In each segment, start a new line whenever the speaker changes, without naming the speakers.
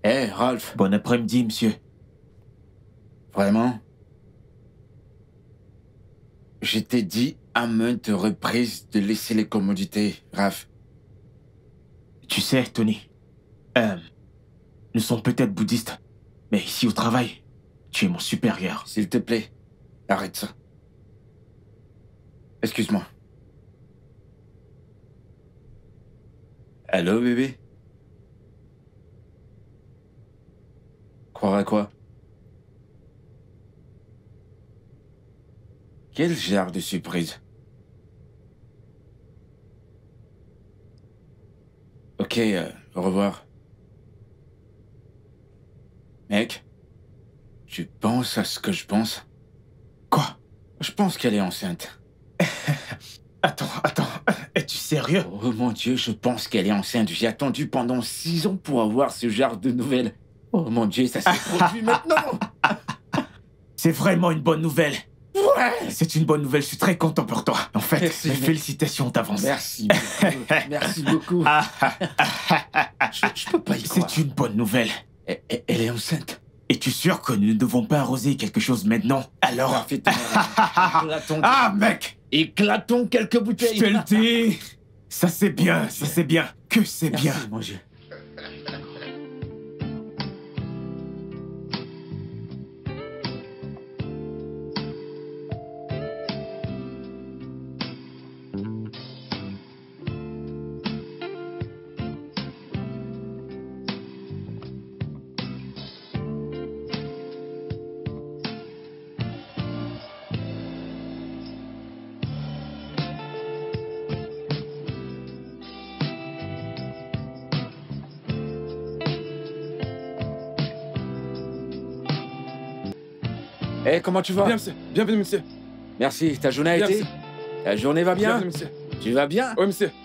Hé, Ralph.
Bon après-midi, monsieur.
Vraiment? Je t'ai dit à maintes reprises de laisser les commodités, Raph.
Tu sais, Tony, nous sommes peut-être bouddhistes, mais ici au travail, tu es mon supérieur.
S'il te plaît, arrête ça. Excuse-moi. Allô, bébé? Croire à quoi? Quel genre de surprise? Ok, au revoir. Mec, tu penses à ce que je pense?
Quoi?
Je pense qu'elle est enceinte.
Attends, es-tu sérieux?
Oh mon Dieu, je pense qu'elle est enceinte. J'ai attendu pendant 6 ans pour avoir ce genre de nouvelles. Oh mon Dieu, ça s'est produit maintenant!
C'est vraiment une bonne nouvelle.
Ouais!
C'est une bonne nouvelle, je suis très content pour toi. En fait,
Merci,
mes
mec.
félicitations d'avance.
Merci beaucoup. Merci beaucoup. Je peux pas y croire.
C'est une bonne nouvelle.
Elle est enceinte.
Es-tu sûr que nous ne devons pas arroser quelque chose maintenant? Alors...
Parfaitement. Éclatons.
Ah, mec!
Éclatons quelques bouteilles.
Je te le dis! Ça c'est bien, ça c'est bien. Que c'est bien.
Merci, mon Dieu. Hé, comment tu vas?
Bien, monsieur. Bienvenue, monsieur.
Merci. Ta journée a
Bien,
été?
monsieur.
Ta journée va bien?
Bienvenue, monsieur.
Tu vas bien?
Oui, monsieur.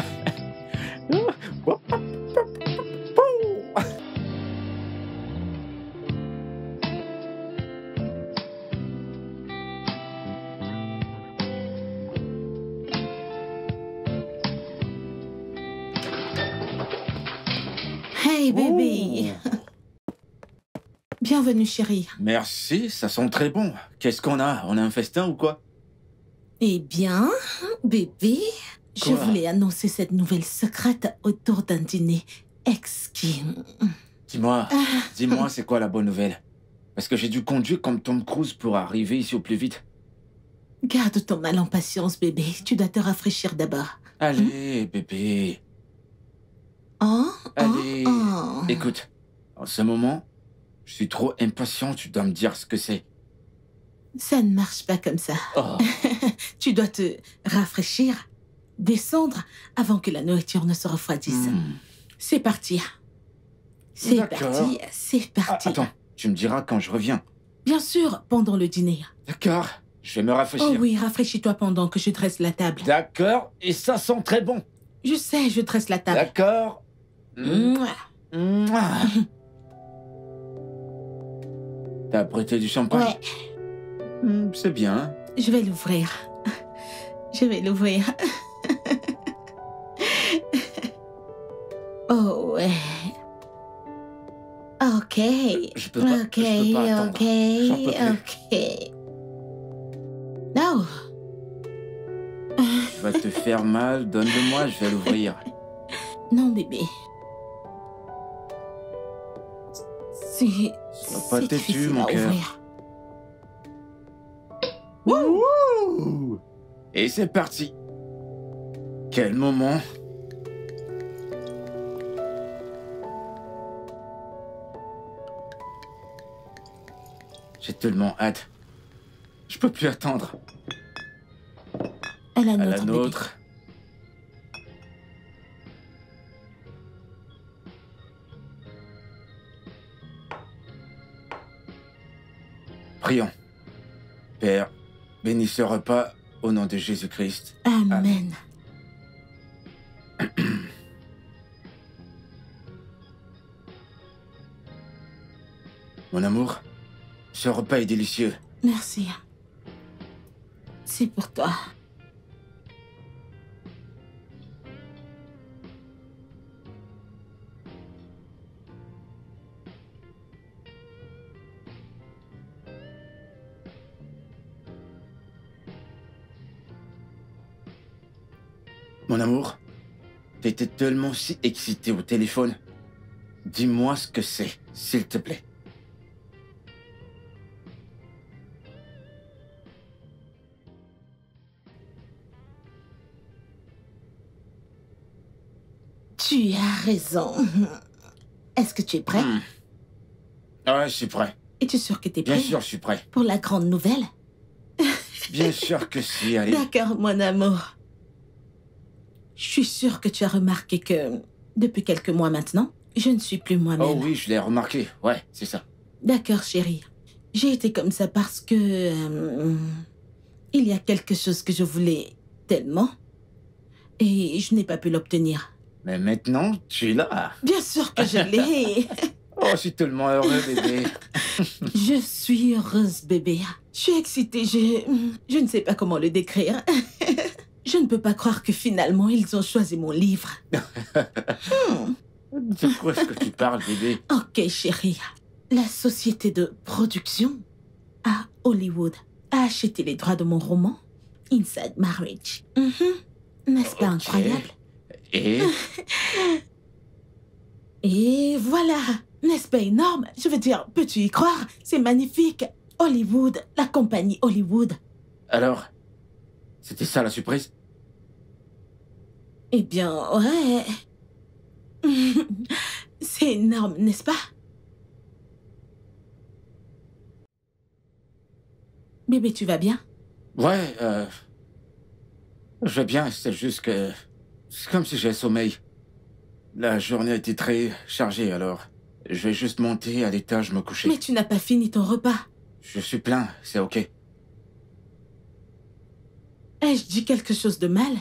Hey bébé. Bienvenue chérie.
Merci, ça sent très bon. Qu'est-ce qu'on a? On a un festin ou quoi?
Eh bien, bébé, je
Quoi?
voulais annoncer cette nouvelle secrète autour d'un dîner exquis.
Dis-moi, dis-moi, c'est quoi la bonne nouvelle? Parce que j'ai dû conduire comme Tom Cruise pour arriver ici au plus vite.
Garde ton mal en patience bébé, tu dois te rafraîchir d'abord.
Allez, bébé.
Oh,
Allez.
oh, oh.
Écoute, en ce moment, je suis trop impatient, tu dois me dire ce que c'est.
Ça ne marche pas comme ça.
Oh.
Tu dois te rafraîchir, descendre avant que la nourriture ne se refroidisse. C'est parti. C'est
D'accord.
parti, c'est parti.
Attends, tu me diras quand je reviens.
Bien sûr, pendant le dîner.
D'accord, je vais me rafraîchir.
Oh oui, rafraîchis-toi pendant que je dresse la table.
D'accord, et ça sent très bon.
Je sais, je dresse la table.
D'accord.
Mouah.
Mouah. T'as prêté du champagne?
Ouais,
C'est bien.
je vais l'ouvrir. Je vais l'ouvrir. Oh ouais. Ok.
Je peux pas,
Ok,
je peux pas attendre.
ok,
J'en peux plus.
ok. Non.
Tu vas te faire mal, donne-le-moi, je vais l'ouvrir.
Non, bébé.
Sois pas
C'est
têtu,
difficile
mon
à
cœur.
ouvrir.
Wouhou! Et c'est parti. Quel moment. J'ai tellement hâte. Je peux plus attendre.
À la
À
nôtre,
la
bébé.
nôtre. Prions. Père, bénis ce repas au nom de Jésus-Christ.
Amen.
Mon amour, ce repas est délicieux.
Merci. C'est pour toi.
Mon amour, t'étais tellement si excité au téléphone. Dis-moi ce que c'est, s'il te plaît.
Tu as raison. Est-ce que tu es prêt?
Ouais, je suis prêt.
Es-tu sûr que tu es
Bien
prêt
sûr, je suis prêt.
pour la grande nouvelle?
Bien sûr que si, allez.
D'accord, mon amour. Je suis sûre que tu as remarqué que, depuis quelques mois maintenant, je ne suis plus moi-même.
Oh oui, je l'ai remarqué. Ouais, c'est ça.
D'accord, chérie. J'ai été comme ça parce que... il y a quelque chose que je voulais tellement et je n'ai pas pu l'obtenir.
Mais maintenant, tu es là.
Bien sûr que je l'ai.
Oh, je suis tellement heureux, bébé.
Je suis heureuse, bébé. Je suis excitée, je ne sais pas comment le décrire. Je ne peux pas croire que finalement, ils ont choisi mon livre.
De quoi est-ce que tu parles, bébé?
Ok, chérie. La société de production à Hollywood a acheté les droits de mon roman, Inside Marriage. N'est-ce pas incroyable?
Et
Et voilà. N'est-ce pas énorme? Je veux dire, peux-tu y croire? C'est magnifique. Hollywood, la compagnie Hollywood.
alors, c'était ça la surprise?
Eh bien, ouais. C'est énorme, n'est-ce pas? Bébé, tu vas bien?
Ouais, je vais bien, c'est juste que... C'est comme si j'ai sommeil. La journée a été très chargée, alors... Je vais juste monter à l'étage me coucher.
Mais tu n'as pas fini ton repas.
Je suis plein, c'est ok.
Ai-je dit quelque chose de mal?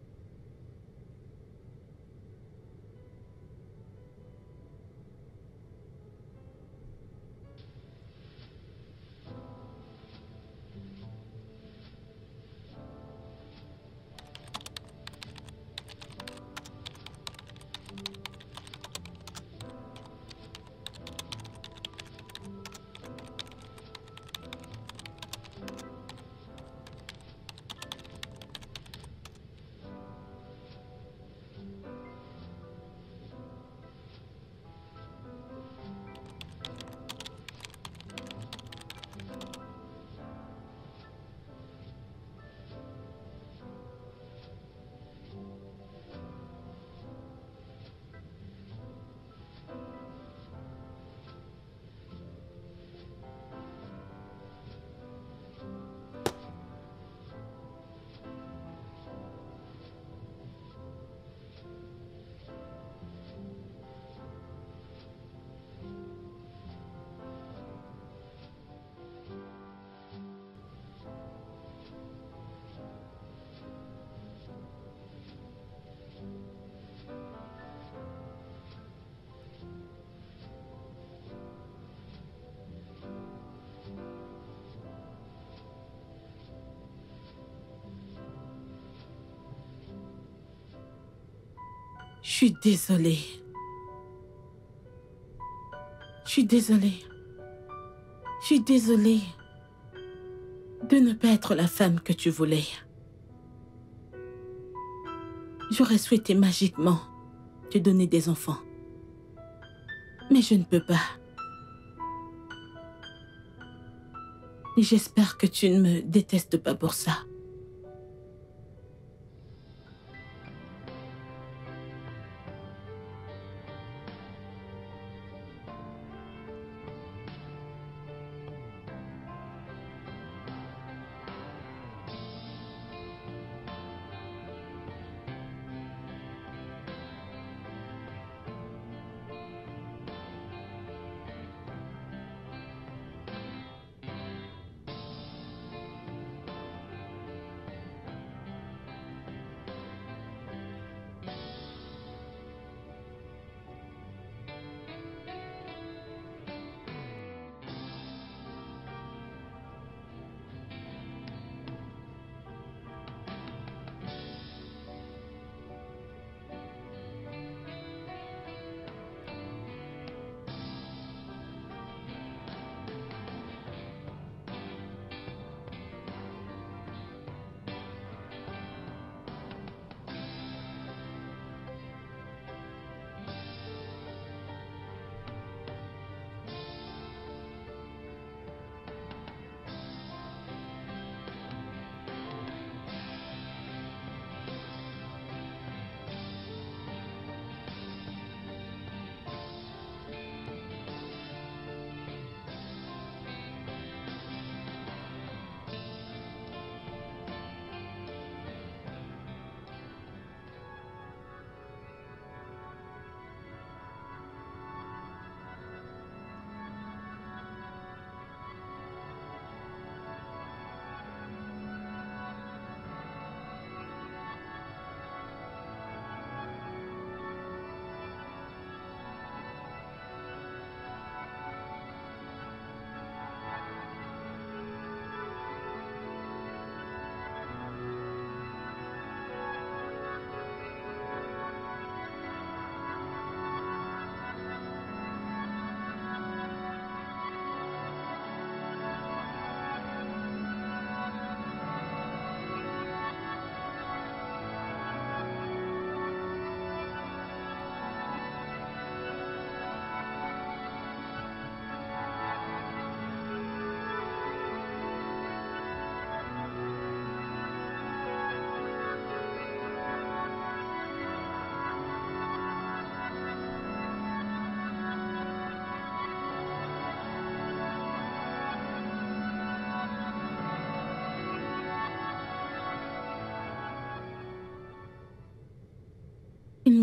Je suis désolée. Je suis désolée. Je suis désolée de ne pas être la femme que tu voulais. J'aurais souhaité magiquement te donner des enfants. Mais je ne peux pas. Et j'espère que tu ne me détestes pas pour ça.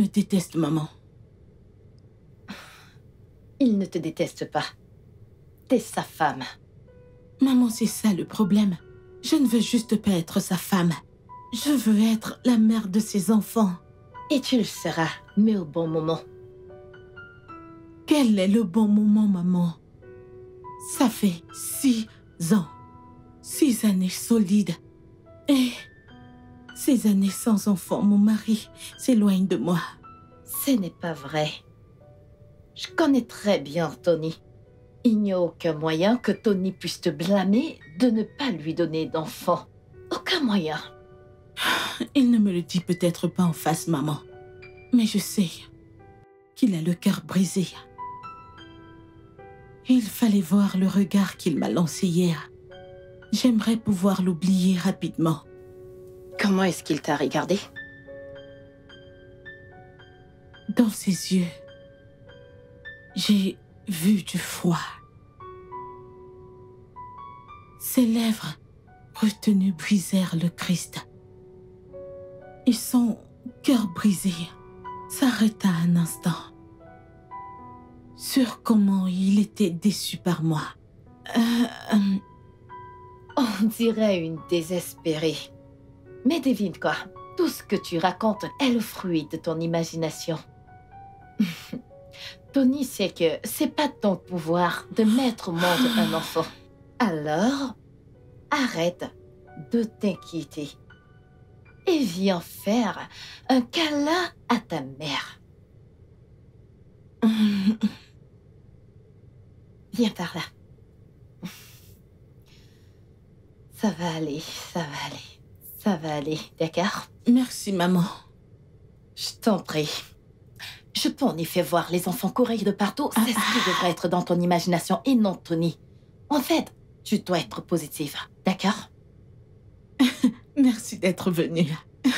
déteste, maman.
Il ne te déteste pas. T'es sa femme.
Maman, c'est ça le problème. Je ne veux juste pas être sa femme. Je veux être la mère de ses enfants.
Et tu le seras, mais au bon moment.
Quel est le bon moment, maman? Ça fait 6 ans. 6 années solides. Et ces années sans enfant, mon mari s'éloigne de moi.
Ce n'est pas vrai. Je connais très bien Tony. Il n'y a aucun moyen que Tony puisse te blâmer de ne pas lui donner d'enfant. Aucun moyen.
Il ne me le dit peut-être pas en face, maman. Mais je sais qu'il a le cœur brisé. Il fallait voir le regard qu'il m'a lancé hier. J'aimerais pouvoir l'oublier rapidement.
Comment est-ce qu'il t'a regardé?
Dans ses yeux, j'ai vu du froid. Ses lèvres retenues brisèrent le Christ. Et son cœur brisé s'arrêta un instant. Sur comment il était déçu par moi.
On dirait une désespérée. Mais devine quoi? Tout ce que tu racontes est le fruit de ton imagination. Tony sait que c'est pas ton pouvoir de mettre au monde un enfant. Alors, arrête de t'inquiéter et viens faire un câlin à ta mère. Viens par là. Ça va aller, ça va aller, ça va aller, d'accord?
Merci, maman.
Je t'en prie. Je t'en ai fait voir les enfants courir de partout. C'est ce qui devrait être dans ton imagination et non Tony. En fait, tu dois être positive, d'accord?
Merci d'être venue.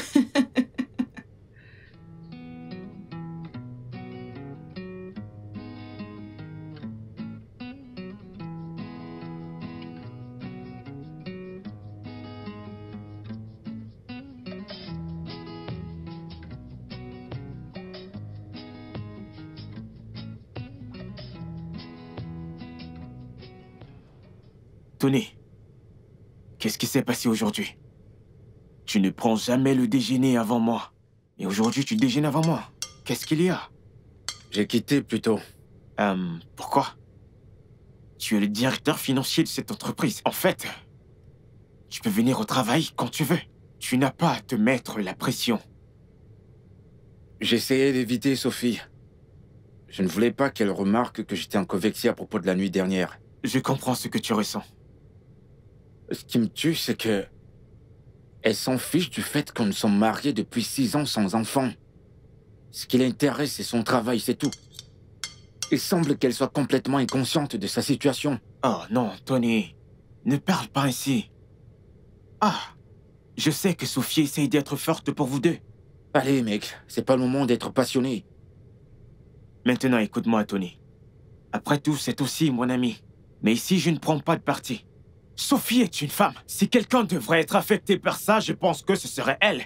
Tony, qu'est-ce qui s'est passé aujourd'hui? Tu ne prends jamais le déjeuner avant moi. Et aujourd'hui, tu déjeunes avant moi. Qu'est-ce qu'il y a?
J'ai quitté plus tôt.
Pourquoi? Tu es le directeur financier de cette entreprise. En fait, tu peux venir au travail quand tu veux. Tu n'as pas à te mettre la pression.
J'essayais d'éviter Sophie. Je ne voulais pas qu'elle remarque que j'étais encore vexé à propos de la nuit dernière.
Je comprends ce que tu ressens.
Ce qui me tue, c'est que... elle s'en fiche du fait qu'on nous sommes mariés depuis 6 ans sans enfant. Ce qui l'intéresse, c'est son travail, c'est tout. Il semble qu'elle soit complètement inconsciente de sa situation.
Oh non, Tony. Ne parle pas ainsi. Ah, je sais que Sophie essaye d'être forte pour vous deux.
Allez, mec, c'est pas le moment d'être passionné.
Maintenant, écoute-moi, Tony. Après tout, c'est aussi mon ami. Mais ici, je ne prends pas de parti. Sophie est une femme. Si quelqu'un devrait être affecté par ça, je pense que ce serait elle.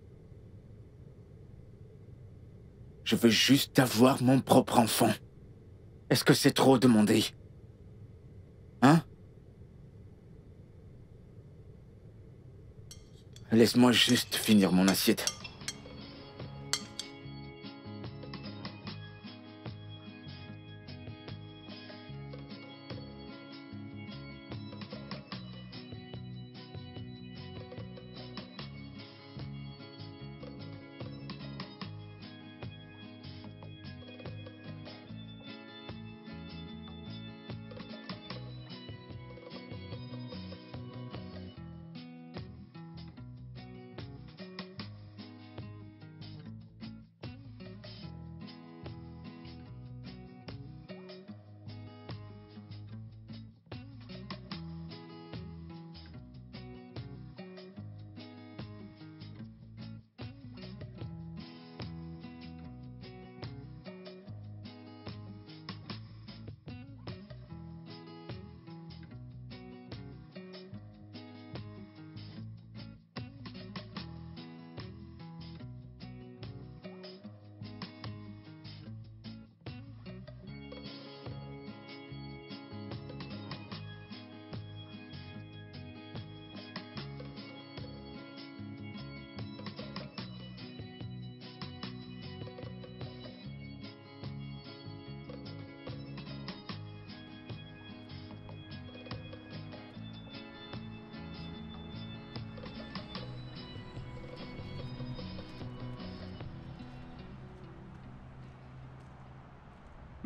Je veux juste avoir mon propre enfant. Est-ce que c'est trop demandé? Hein? Laisse-moi juste finir mon assiette.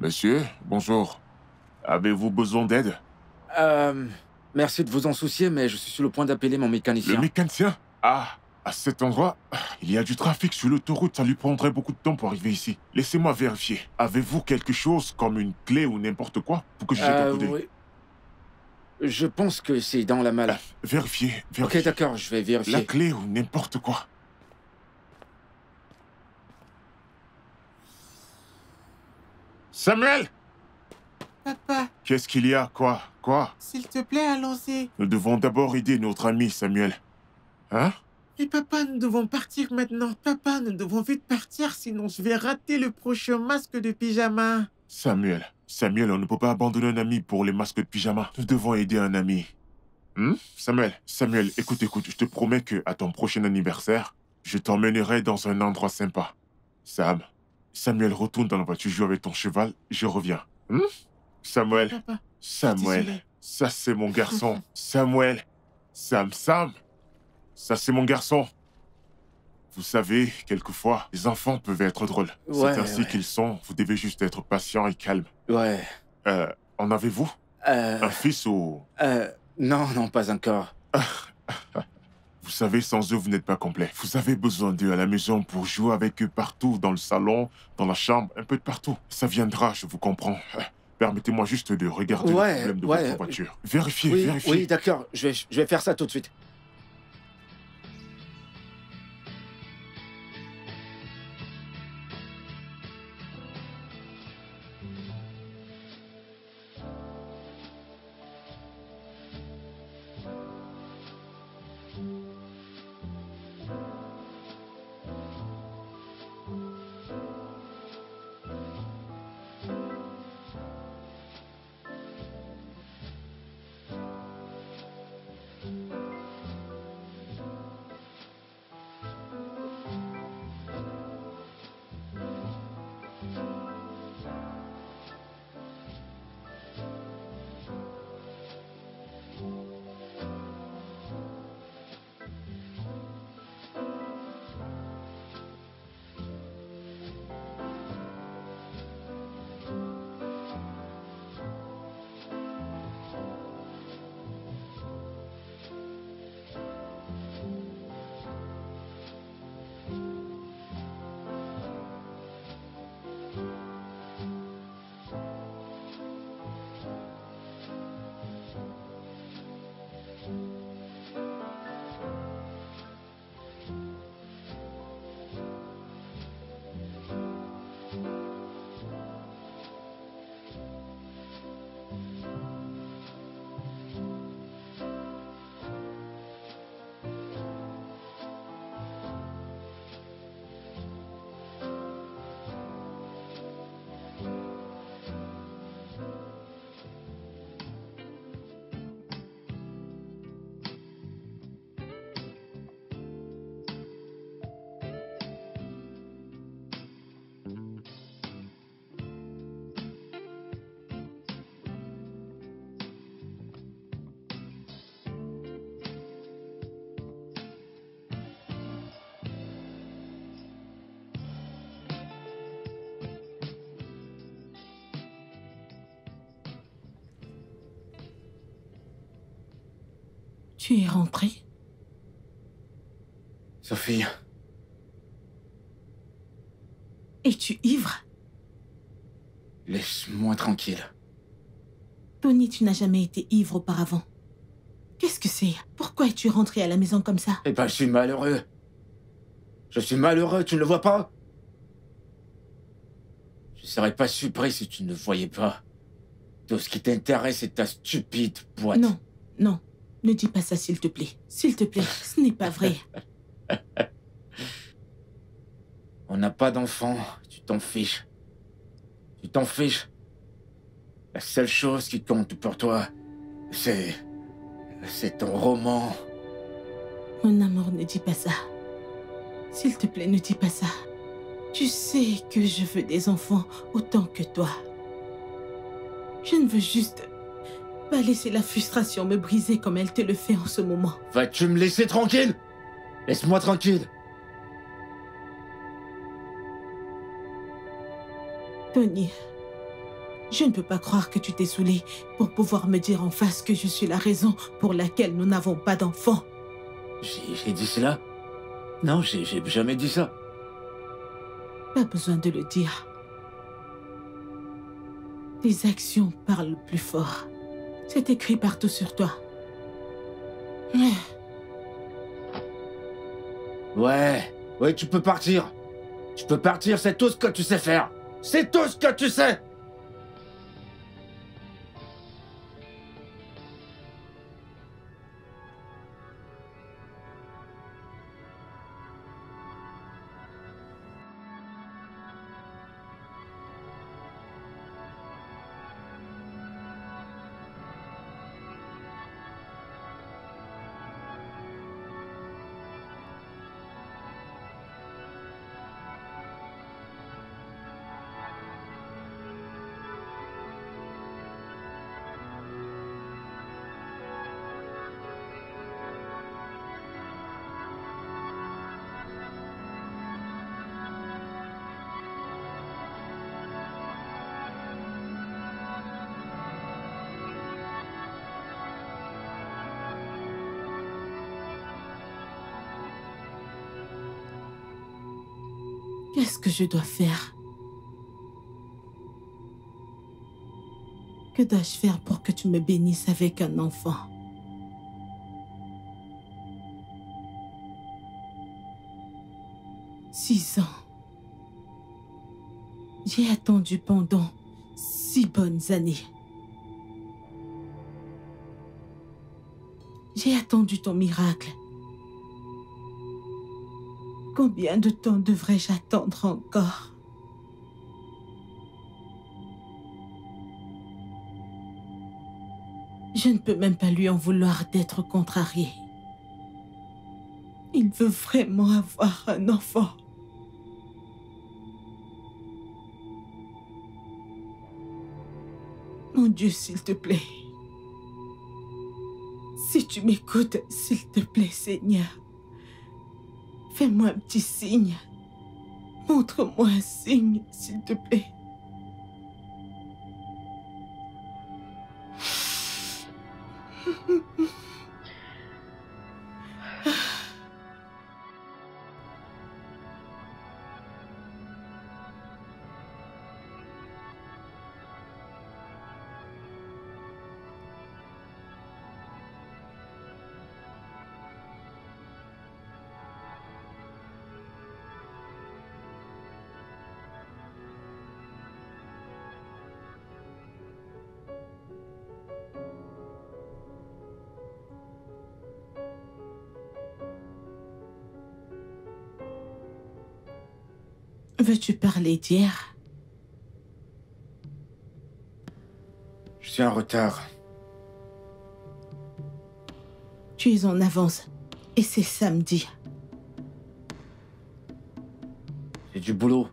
Monsieur, bonjour. Avez-vous besoin d'aide?
Merci de vous en soucier, mais je suis sur le point d'appeler mon mécanicien.
Le mécanicien? Ah, à cet endroit, il y a du trafic sur l'autoroute, ça lui prendrait beaucoup de temps pour arriver ici. Laissez-moi vérifier. Avez-vous quelque chose comme une clé ou n'importe quoi pour que je jette un coup d'œil?
Oui. Je pense que c'est dans la malle.
Vérifiez.
Ok, d'accord, je vais vérifier.
La clé ou n'importe quoi. Samuel!
Papa,
Qu'est-ce qu'il y a? Quoi?
s'il te plaît, allons-y.
Nous devons d'abord aider notre ami Samuel. Hein?
Mais papa, nous devons partir maintenant. Papa, nous devons vite partir, sinon je vais rater le prochain masque de pyjama.
Samuel, on ne peut pas abandonner un ami pour les masques de pyjama. Nous devons aider un ami. Samuel, écoute, je te promets que à ton prochain anniversaire, je t'emmènerai dans un endroit sympa. Samuel, retourne dans la voiture, joue avec ton cheval, je reviens. Samuel,
Papa,
Samuel, ça c'est mon garçon. Samuel, Sam, ça c'est mon garçon. Vous savez, quelquefois, les enfants peuvent être drôles.
Ouais,
c'est ainsi qu'ils sont, vous devez juste être patient et calme.
Ouais.
En avez-vous un fils ou...
Non, pas encore.
Vous savez, sans eux, vous n'êtes pas complet. Vous avez besoin d'eux à la maison pour jouer avec eux partout, dans le salon, dans la chambre, un peu de partout. Ça viendra, je vous comprends. Permettez-moi juste de regarder le problème de votre voiture. Vérifiez.
Oui, d'accord, je vais faire ça tout de suite.
Tu es rentrée?
Sophie.
Es-tu ivre?
Laisse-moi tranquille.
Tony, tu n'as jamais été ivre auparavant. Qu'est-ce que c'est? Pourquoi es-tu rentré à la maison comme ça?
Eh ben, je suis malheureux. Tu ne le vois pas? Je serais pas surpris si tu ne le voyais pas. Tout ce qui t'intéresse, c'est ta stupide boîte.
Non. Ne dis pas ça, s'il te plaît. S'il te plaît, ce n'est pas vrai.
On n'a pas d'enfant, tu t'en fiches. La seule chose qui compte pour toi, c'est ton roman.
Mon amour, ne dis pas ça. S'il te plaît, ne dis pas ça. Tu sais que je veux des enfants autant que toi. Je ne veux juste pas laisser la frustration me briser comme elle te le fait en ce moment.
Vas-tu me laisser tranquille? Laisse-moi tranquille.
Tony, Je ne peux pas croire que tu t'es saoulée pour pouvoir me dire en face que je suis la raison pour laquelle nous n'avons pas d'enfants.
J'ai dit cela? Non, j'ai jamais dit ça.
Pas besoin de le dire. Tes actions parlent plus fort. C'est écrit partout sur toi.
Ouais, tu peux partir. Tu peux partir, c'est tout ce que tu sais faire. C'est tout ce que tu sais.
Qu'est-ce que je dois faire? Que dois-je faire pour que tu me bénisses avec un enfant? « 6 ans. J'ai attendu pendant 6 bonnes années. J'ai attendu ton miracle. Combien de temps devrais-je attendre encore? Je ne peux même pas lui en vouloir d'être contrarié. Il veut vraiment avoir un enfant. Mon Dieu, s'il te plaît. Si tu m'écoutes, s'il te plaît, Seigneur. Fais-moi un petit signe. Montre-moi un signe, s'il te plaît. Veux-tu parler d'hier?
Je suis en retard.
Tu es en avance. Et c'est samedi.
J'ai du boulot.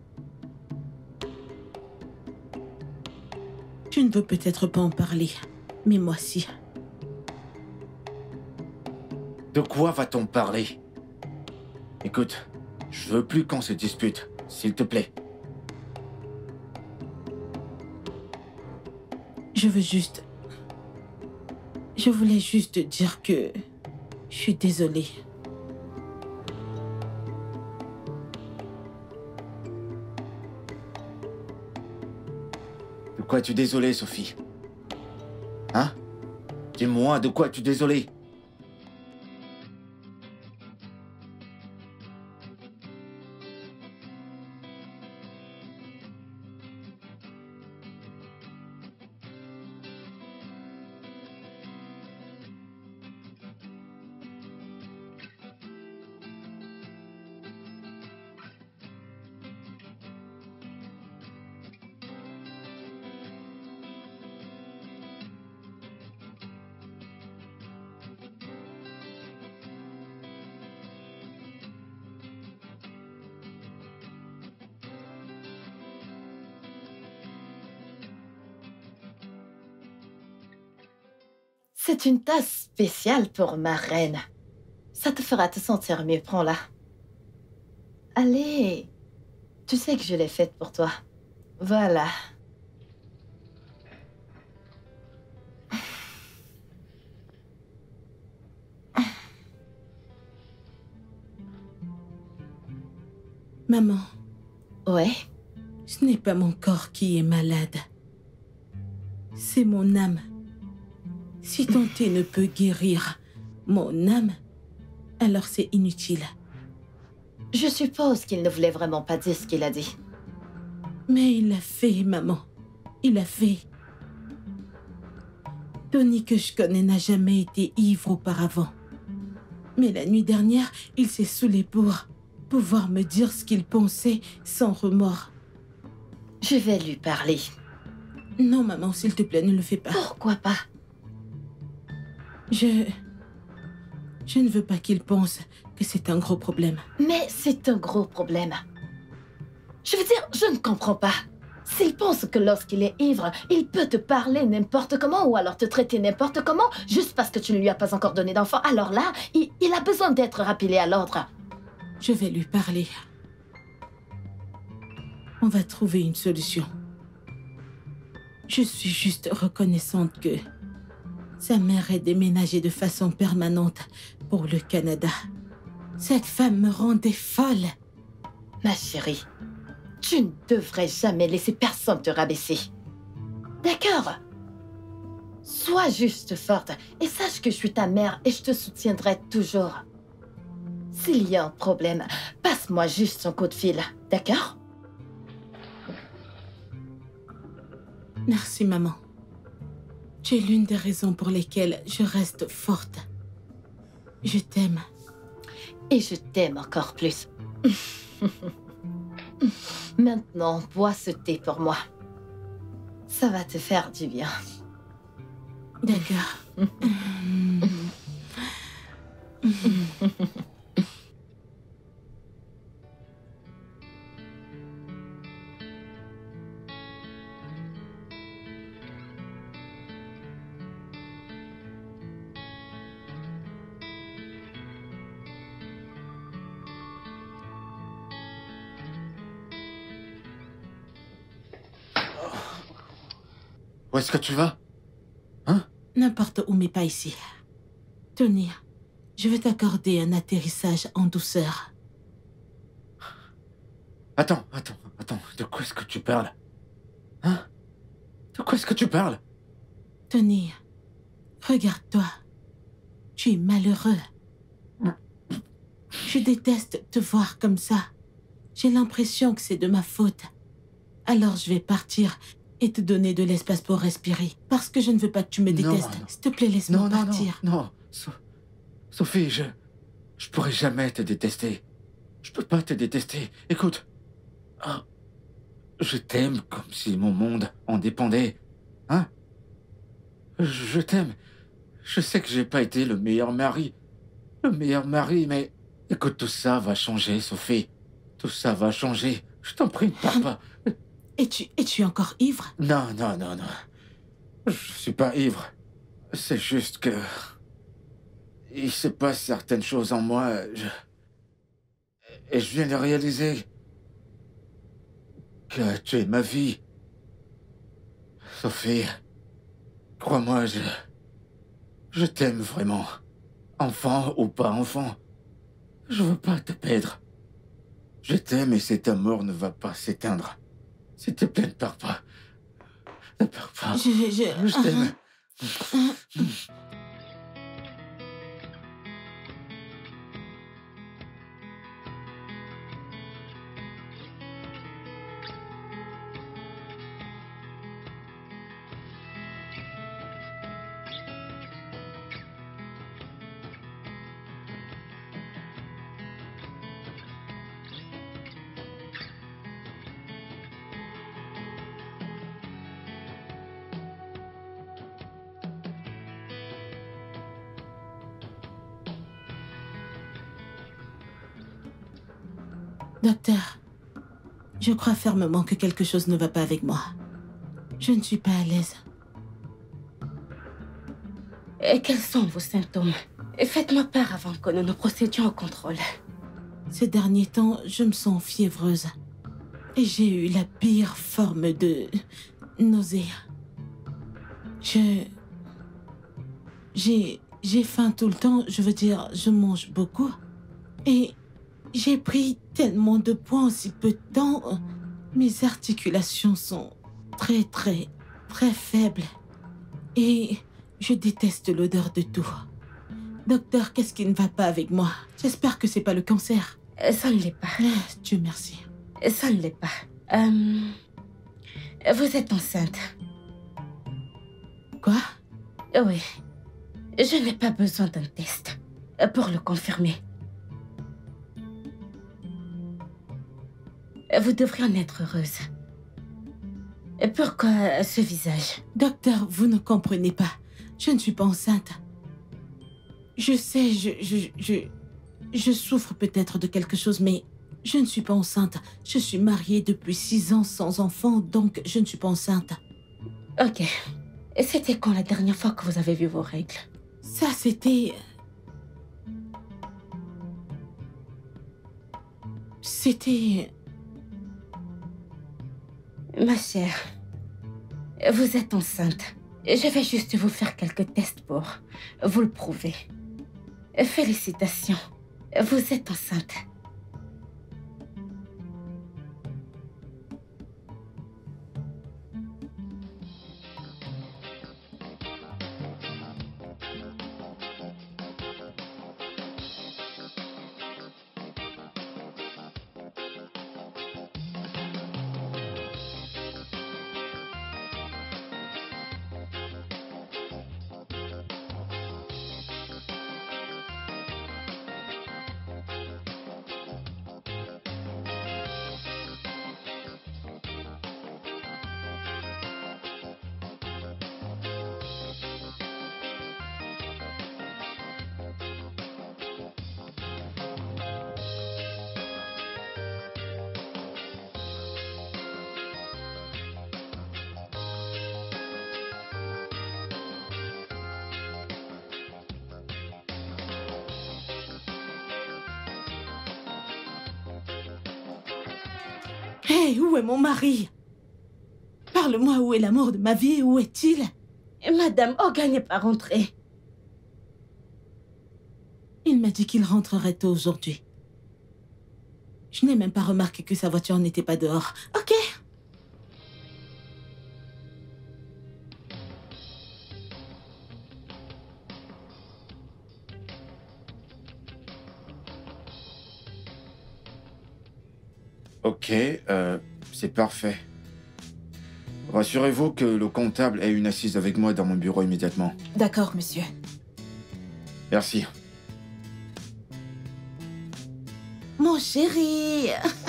Tu ne veux peut-être pas en parler, mais moi si.
De quoi va-t-on parler? Écoute, je veux plus qu'on se dispute, s'il te plaît.
Je voulais juste dire que je suis désolée.
De quoi es-tu désolée, Sophie? Hein? Dis-moi, de quoi es-tu désolée?
C'est une tasse spéciale pour ma reine. Ça te fera te sentir mieux, prends-la. Allez, tu sais que je l'ai faite pour toi. Voilà.
Maman,
Ouais.
ce n'est pas mon corps qui est malade. C'est mon âme. Si ton thé ne peut guérir mon âme, alors c'est inutile.
Je suppose qu'il ne voulait vraiment pas dire ce qu'il a dit.
Mais il l'a fait, maman. Il l'a fait. Tony que je connais n'a jamais été ivre auparavant. Mais la nuit dernière, il s'est saoulé pour pouvoir me dire ce qu'il pensait sans remords.
Je vais lui parler.
Non, maman, s'il te plaît, ne le fais pas.
Pourquoi pas?
Je ne veux pas qu'il pense que c'est un gros problème.
Mais c'est un gros problème. Je veux dire, je ne comprends pas. S'il pense que lorsqu'il est ivre, il peut te parler n'importe comment ou alors te traiter n'importe comment juste parce que tu ne lui as pas encore donné d'enfant, alors là, il a besoin d'être rappelé à l'ordre.
Je vais lui parler. On va trouver une solution. Je suis juste reconnaissante que sa mère ait déménagé de façon permanente pour le Canada. Cette femme me rendait folle.
Ma chérie, tu ne devrais jamais laisser personne te rabaisser. D'accord? Sois juste forte et sache que je suis ta mère et je te soutiendrai toujours. S'il y a un problème, passe-moi juste un coup de fil, d'accord?
Merci, maman. Tu es l'une des raisons pour lesquelles je reste forte. Je t'aime.
Et je t'aime encore plus. Maintenant, bois ce thé pour moi. Ça va te faire du bien.
D'accord.
Où est-ce que tu vas? Hein?
N'importe où, mais pas ici. Tony, je vais t'accorder un atterrissage en douceur.
Attends. De quoi est-ce que tu parles? Hein? De quoi est-ce que tu parles?
Tony, regarde-toi. Tu es malheureux. Je déteste te voir comme ça. J'ai l'impression que c'est de ma faute. Alors je vais partir et te donner de l'espace pour respirer. Parce que je ne veux pas que tu me détestes.
Non.
S'il te plaît, laisse-moi partir.
Non. Sophie, je pourrais jamais te détester. Je peux pas te détester. Écoute. Je t'aime comme si mon monde en dépendait. Hein? Je t'aime. Je sais que j'ai pas été le meilleur mari. Mais écoute, tout ça va changer, Sophie. Tout ça va changer. Je t'en prie, ne pars pas.
Es-tu encore ivre?
Non. Je suis pas ivre. C'est juste que... il se passe certaines choses en moi. Et je viens de réaliser que tu es ma vie. Sophie, crois-moi, je t'aime vraiment. Enfant ou pas enfant, je veux pas te perdre. Je t'aime et cet amour ne va pas s'éteindre. S'il te plaît, ne pars pas. Ne pars pas. Je t'aime.
Docteur, je crois fermement que quelque chose ne va pas avec moi. Je ne suis pas à l'aise.
Et quels sont vos symptômes? Faites-moi part avant que nous procédions au contrôle.
Ces derniers temps, je me sens fiévreuse. Et j'ai eu la pire forme de nausée. J'ai faim tout le temps, je veux dire, je mange beaucoup. Et J'ai pris tellement de poids en si peu de temps. Mes articulations sont très faibles. Et je déteste l'odeur de tout. Docteur, qu'est-ce qui ne va pas avec moi? J'espère que c'est pas le cancer.
Ça ne l'est pas.
Dieu merci.
Ça ne l'est pas. Vous êtes enceinte.
Quoi?
Oui. Je n'ai pas besoin d'un test pour le confirmer. Vous devriez en être heureuse. Pourquoi ce visage?
Docteur, vous ne comprenez pas. Je ne suis pas enceinte. Je sais, je souffre peut-être de quelque chose, mais je ne suis pas enceinte. Je suis mariée depuis 6 ans sans enfant, donc je ne suis pas enceinte.
Ok. Et c'était quand la dernière fois que vous avez vu vos règles?
Ça, c'était... C'était...
Ma chère, vous êtes enceinte. Je vais juste vous faire quelques tests pour vous le prouver. Félicitations, vous êtes enceinte.
Hé, où est mon mari? Parle-moi, où est l'amour de ma vie? Où est-il?
Madame Hogan n'est pas rentrée.
Il m'a dit qu'il rentrerait tôt aujourd'hui. Je n'ai même pas remarqué que sa voiture n'était pas dehors. Ok.
Ok, c'est parfait. Rassurez-vous que le comptable ait une assise avec moi dans mon bureau immédiatement.
D'accord, monsieur.
Merci.
Mon chéri.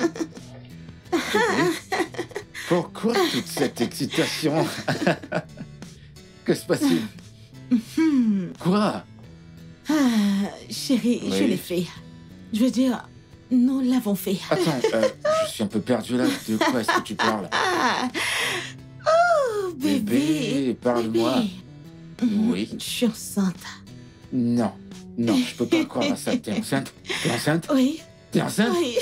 Pourquoi toute cette excitation? Que se passe-t-il? Quoi?
Ah, chéri,
Oui.
je l'ai fait. Je veux dire, nous l'avons fait.
Attends, je suis un peu perdu là. De quoi est-ce que tu parles?
Oh, bébé.
Parle-moi.
Bébé.
Oui.
Je suis enceinte.
Non, non, je peux pas croire à ça. T'es enceinte? T'es enceinte?
Oui.
T'es enceinte?
Oui.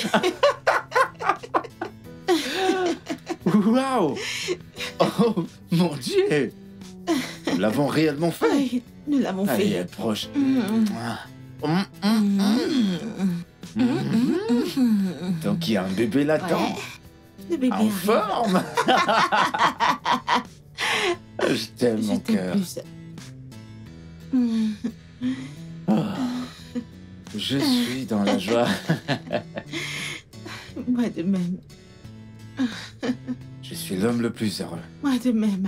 Waouh! Oh, mon Dieu! Nous l'avons réellement fait.
Oui, nous l'avons
Allez,
fait.
approche.
Mm.
Donc il y a un bébé là-dedans,
Ouais. Le bébé
en
arrive.
forme. Je t'aime,
Je
mon
t'aime
cœur.
plus. Mm.
Je suis dans la joie.
Moi de même.
Je suis l'homme le plus heureux.
Moi de même.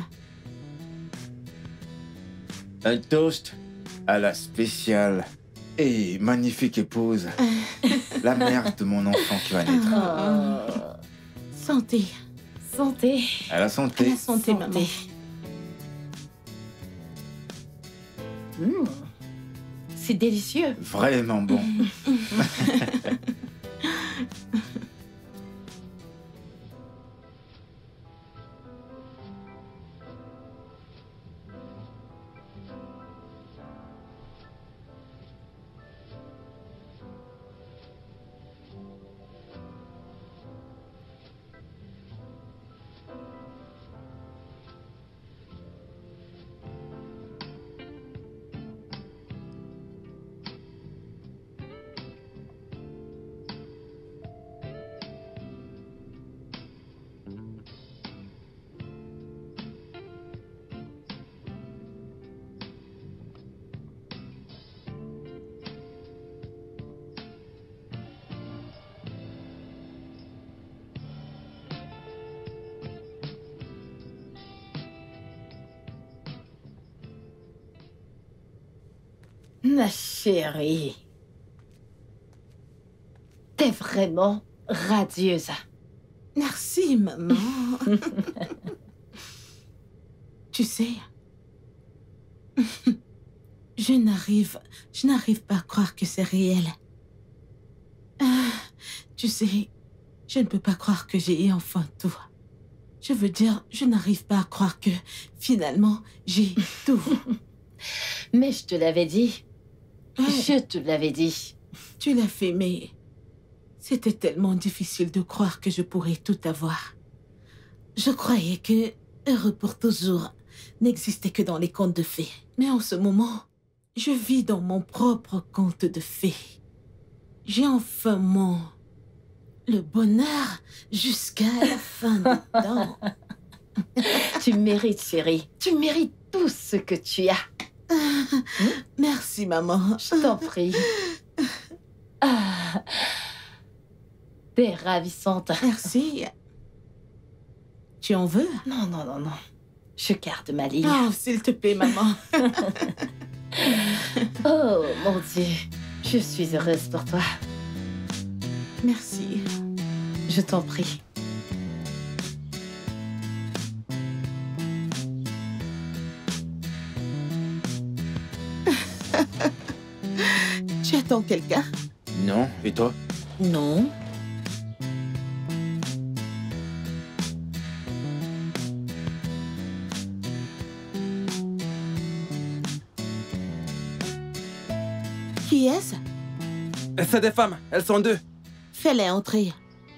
Un toast à la spéciale et magnifique épouse, la mère de mon enfant qui va naître.
Santé.
Santé.
À la
À
santé.
la santé, maman.
C'est délicieux.
Vraiment bon.
Ma chérie. T'es vraiment radieuse.
Merci, maman. Tu sais, je n'arrive pas à croire que c'est réel. Tu sais, je ne peux pas croire que j'ai enfin tout. Je veux dire, je n'arrive pas à croire que, finalement, j'ai tout.
Mais je te l'avais dit. Je te l'avais dit.
Tu l'as fait, mais c'était tellement difficile de croire que je pourrais tout avoir. Je croyais que heureux pour toujours n'existait que dans les contes de fées. Mais en ce moment, je vis dans mon propre conte de fées. J'ai enfin le bonheur jusqu'à la fin des temps.
Tu mérites, chérie. Tu mérites tout ce que tu as.
Merci, maman.
Je t'en prie. Ah, t'es ravissante.
Merci. Tu en veux?
Non, non, non, non. Je garde ma ligne.
Oh, s'il te plaît, maman.
Oh, mon Dieu. Je suis heureuse pour toi.
Merci.
Je t'en prie.
Tu attends quelqu'un?
Non, et toi?
Non. Qui est-ce?
C'est des femmes, elles sont deux.
Fais-les entrer.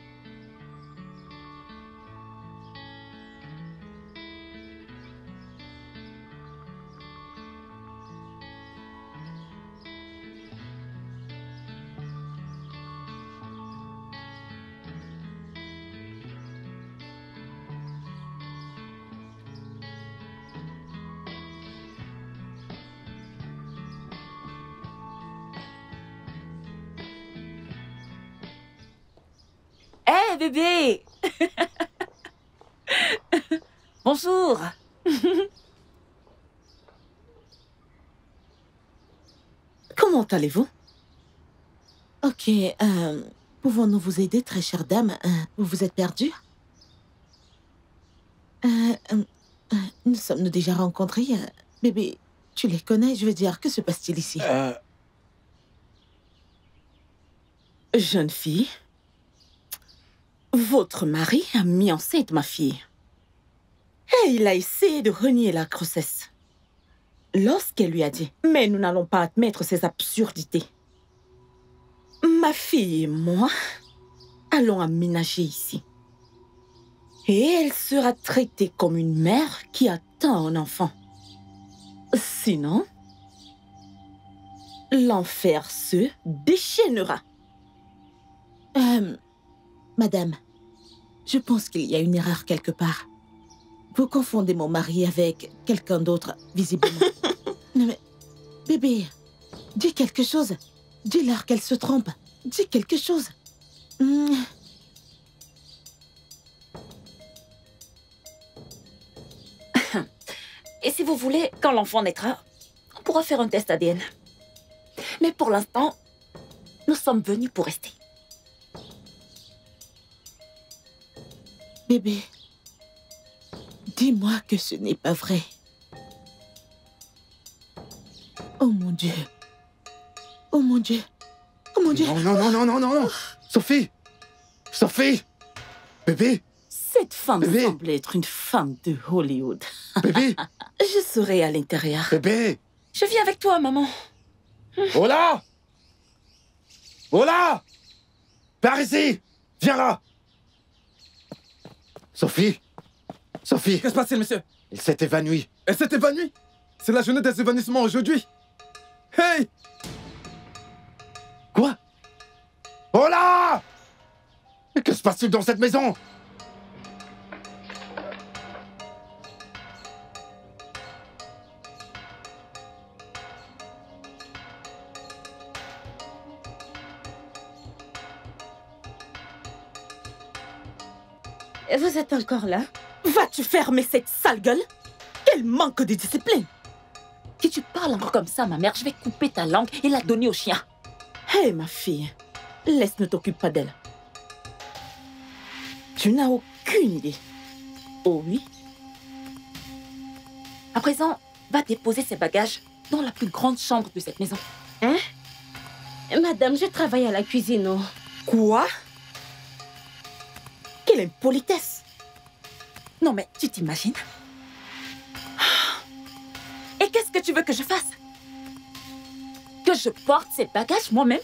Hé, bébé. Bonjour. Comment allez-vous?
Ok, pouvons-nous vous aider, très chère dame? Vous vous êtes perdue? Nous sommes-nous déjà rencontrés? Bébé, tu les connais, je veux dire, que se passe-t-il ici?
Jeune fille, votre mari a mis enceinte ma fille. Et il a essayé de renier la grossesse. Lorsqu'elle lui a dit « Mais nous n'allons pas admettre ces absurdités. Ma fille et moi allons aménager ici. Et elle sera traitée comme une mère qui attend un enfant. Sinon, l'enfer se déchaînera. »
Madame, je pense qu'il y a une erreur quelque part. Vous confondez mon mari avec quelqu'un d'autre, visiblement. Non mais, bébé, dis quelque chose. Dis-leur qu'elle se trompe. Dis quelque chose.
Et si vous voulez, quand l'enfant naîtra, on pourra faire un test ADN. Mais pour l'instant, nous sommes venus pour rester.
Bébé, dis-moi que ce n'est pas vrai. Oh mon Dieu. Oh mon Dieu. Oh mon Dieu.
Non, non, non, non, non, non, non. Sophie. Sophie. Bébé.
Cette femme
Bébé.
semble être une femme de Hollywood.
Bébé.
Je serai à l'intérieur.
Bébé.
Je viens avec toi, maman.
Ola. Ola. Par ici. Viens là. Sophie. Sophie.
Que se passe-t-il, monsieur?
Il s'est évanoui.
Elle s'est évanouie? C'est la journée des évanouissements aujourd'hui. Hey!
Quoi? Ola. Que se passe-t-il dans cette maison?
Vous êtes encore là?
Vas-tu fermer cette sale gueule? Quel manque de discipline! Si tu parles encore comme ça à ma mère, je vais couper ta langue et la donner au chien. Hé, ma fille, laisse, ne t'occupe pas d'elle. Tu n'as aucune idée. Oh oui? À présent, va déposer ses bagages dans la plus grande chambre de cette maison.
Hein? Madame, je travaille à la cuisine. Oh.
Quoi? Quelle impolitesse! Non mais, tu t'imagines? Et qu'est-ce que tu veux que je fasse? Que je porte ces bagages moi-même?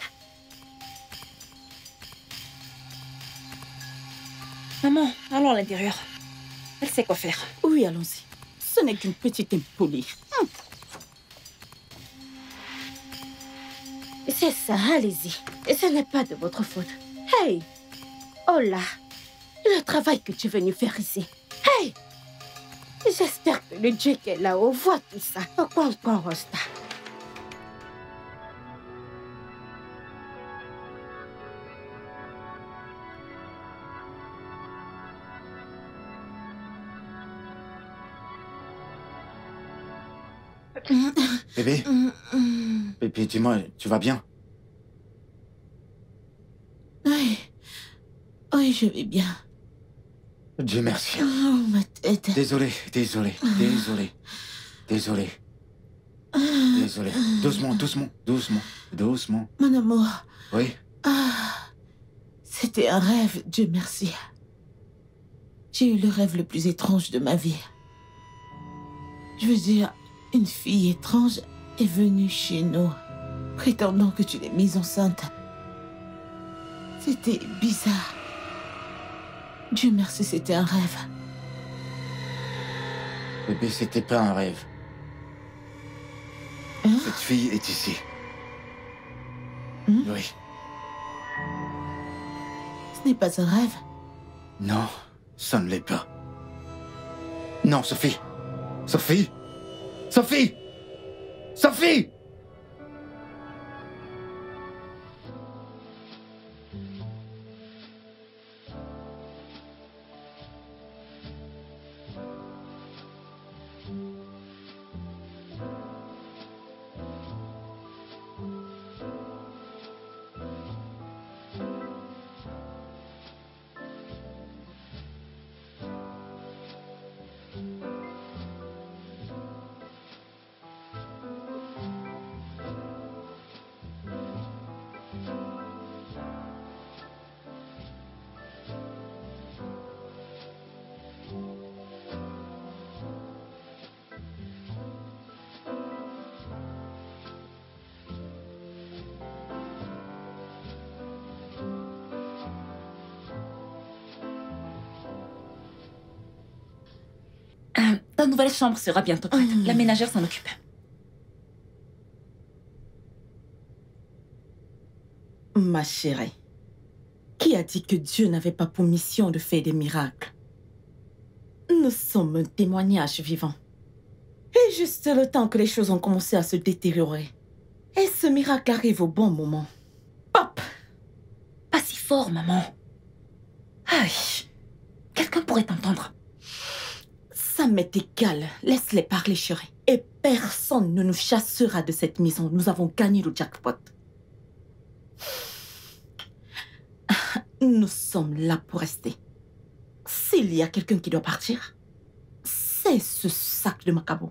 Maman, allons à l'intérieur. Elle sait quoi faire. Oui, allons-y. Ce n'est qu'une petite impolie.
C'est ça, allez-y. Ce n'est pas de votre faute. Hey! Oh là! Le travail que tu es venu faire ici. Hey! J'espère que le Dieu qui est là-haut voit tout ça. Pourquoi encore Rosta?
Bébé? Bébé, dis-moi, tu vas bien?
Oui. Oui, je vais bien.
Dieu merci.
Oh, ma tête.
Désolé. Doucement.
Mon amour.
Oui?
C'était un rêve, Dieu merci. J'ai eu le rêve le plus étrange de ma vie. Je veux dire, une fille étrange est venue chez nous, prétendant que tu l'es mise enceinte. C'était bizarre. Dieu merci, c'était un rêve.
Bébé, c'était pas un rêve.
Hein?
Cette fille est ici. Oui.
Ce n'est pas un rêve.
Non, ça ne l'est pas. Non, Sophie! Sophie!
Ta nouvelle chambre sera bientôt prête. La ménagère s'en occupe. Ma chérie, qui a dit que Dieu n'avait pas pour mission de faire des miracles? Nous sommes un témoignage vivant. Et juste le temps que les choses ont commencé à se détériorer. Et ce miracle arrive au bon moment. Pop! Pas si fort, maman. Aïe! Quelqu'un pourrait t'entendre. Ça m'est égal. Laisse-les parler, chérie. Et personne ne nous chassera de cette maison. Nous avons gagné le jackpot. Nous sommes là pour rester. S'il y a quelqu'un qui doit partir, c'est ce sac de Macabo.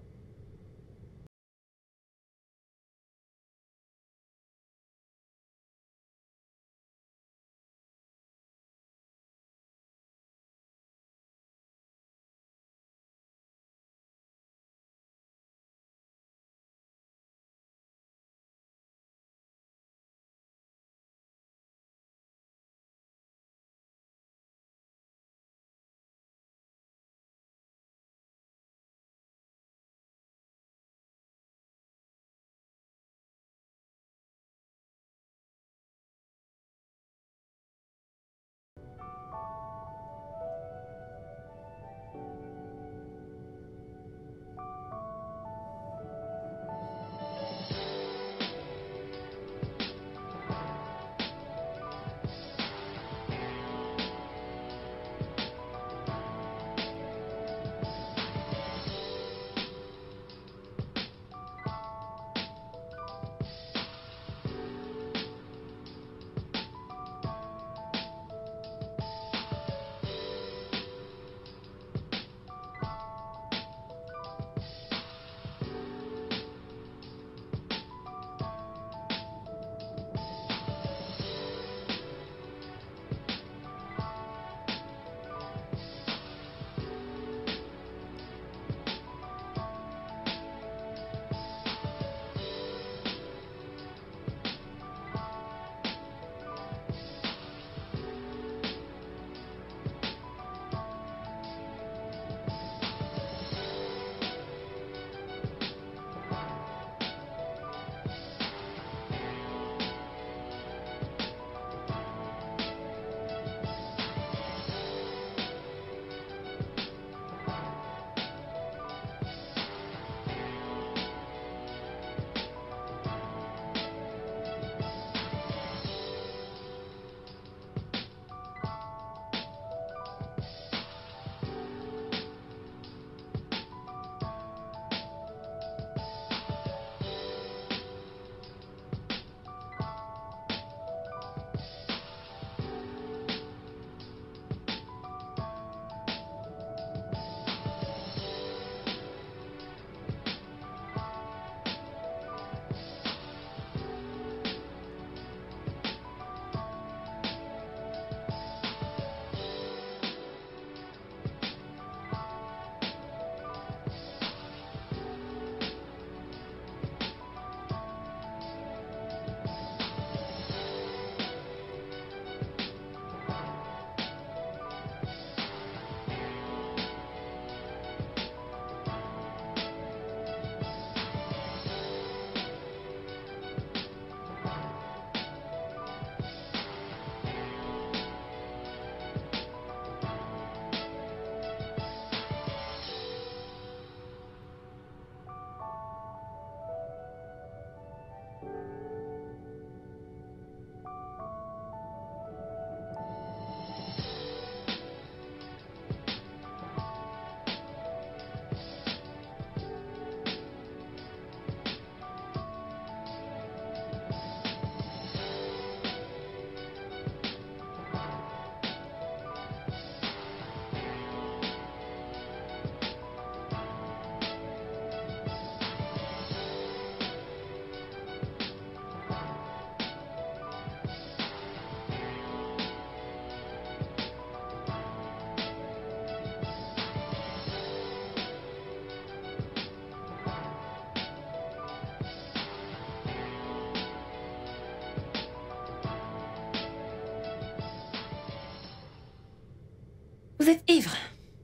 Vous êtes ivre.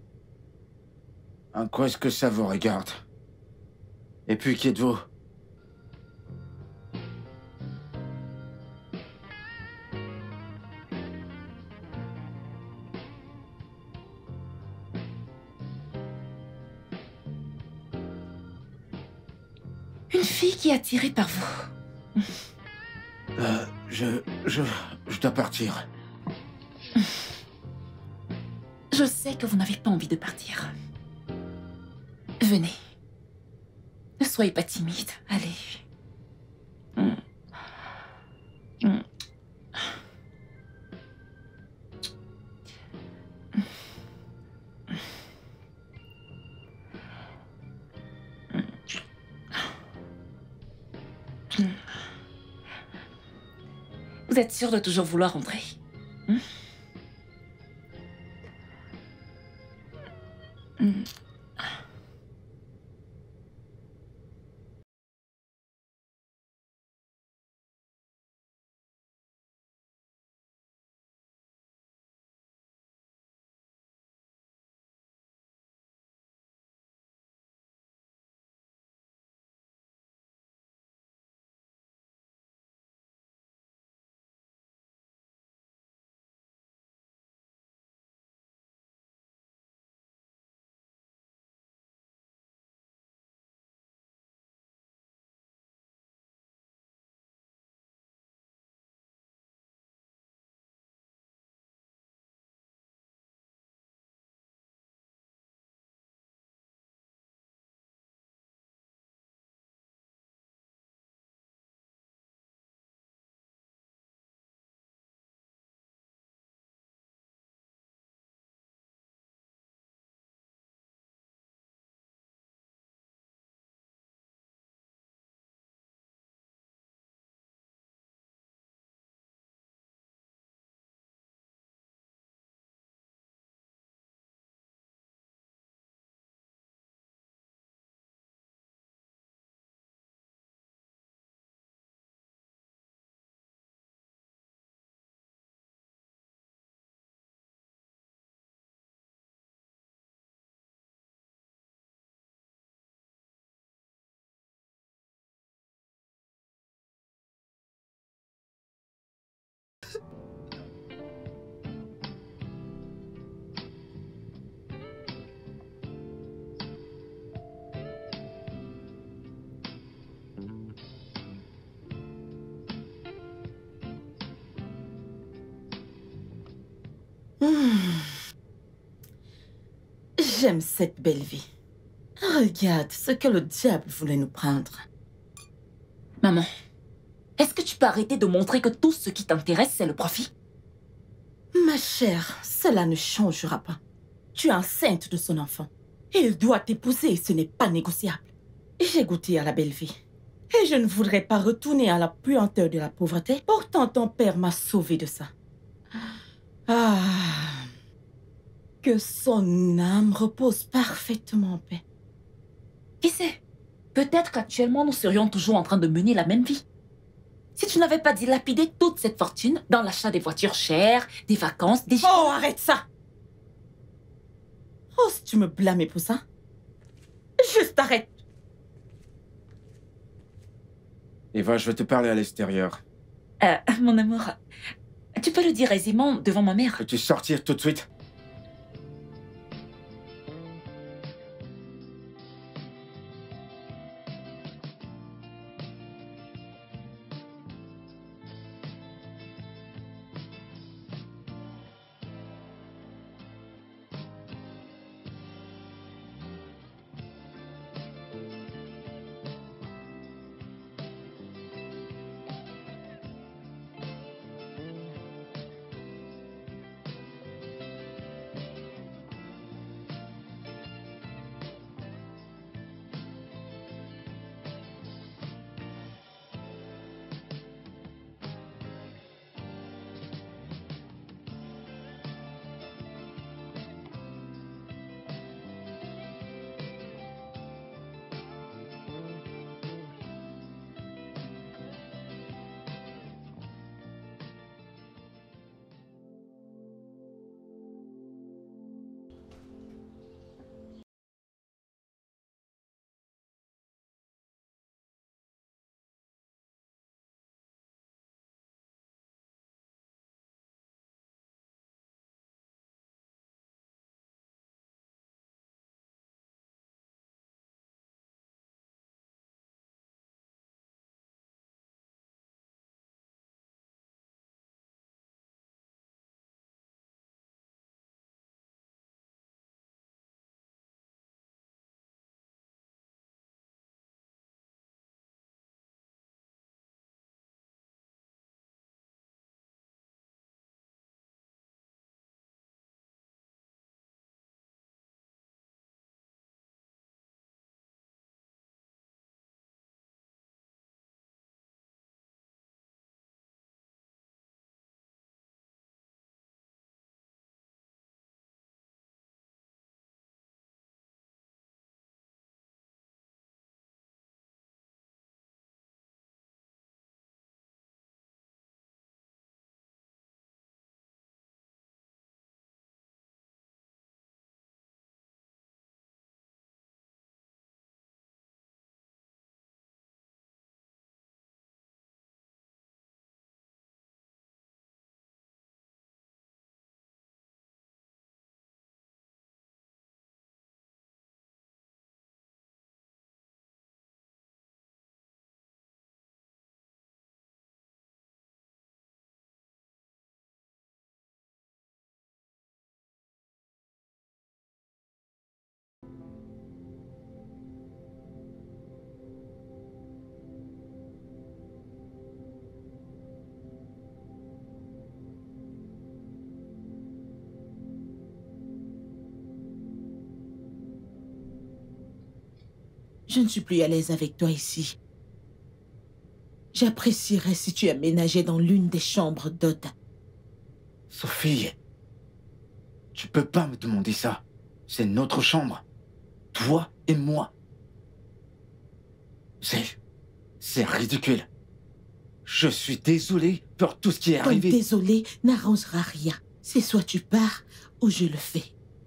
En quoi est-ce que ça vous regarde? Et puis, qui êtes-vous?
Une fille qui est attirée par vous.
Je dois partir.
Je sais que vous n'avez pas envie de partir. Venez. Ne soyez pas timide. Allez. Vous êtes sûr de toujours vouloir rentrer?
J'aime cette belle vie. Regarde ce que le diable voulait nous prendre.
Maman, est-ce que tu peux arrêter de montrer que tout ce qui t'intéresse, c'est le profit?
Ma chère, cela ne changera pas. Tu es enceinte de son enfant. Il doit t'épouser, ce n'est pas négociable. J'ai goûté à la belle vie. Et je ne voudrais pas retourner à la puanteur de la pauvreté. Pourtant, ton père m'a sauvée de ça. Ah, que son âme repose parfaitement en paix.
Qui sait? Peut-être qu'actuellement, nous serions toujours en train de mener la même vie. Si tu n'avais pas dilapidé toute cette fortune dans l'achat des voitures chères, des vacances, des...
Oh, arrête ça! Oh, si tu me blâmais pour ça? Juste arrête!
Eva, je veux te parler à l'extérieur.
Mon amour, tu peux le dire aisément devant ma mère.
Peux-tu sortir tout de suite?
je ne suis plus à l'aise avec toi ici. J'apprécierais si tu aménageais dans l'une des chambres d'hôtes.
Sophie, tu peux pas me demander ça. C'est notre chambre. Toi et moi. C'est ridicule. Je suis désolé pour tout ce qui est
Ton
arrivé.
désolé n'arrangera rien. C'est soit tu pars ou je le fais.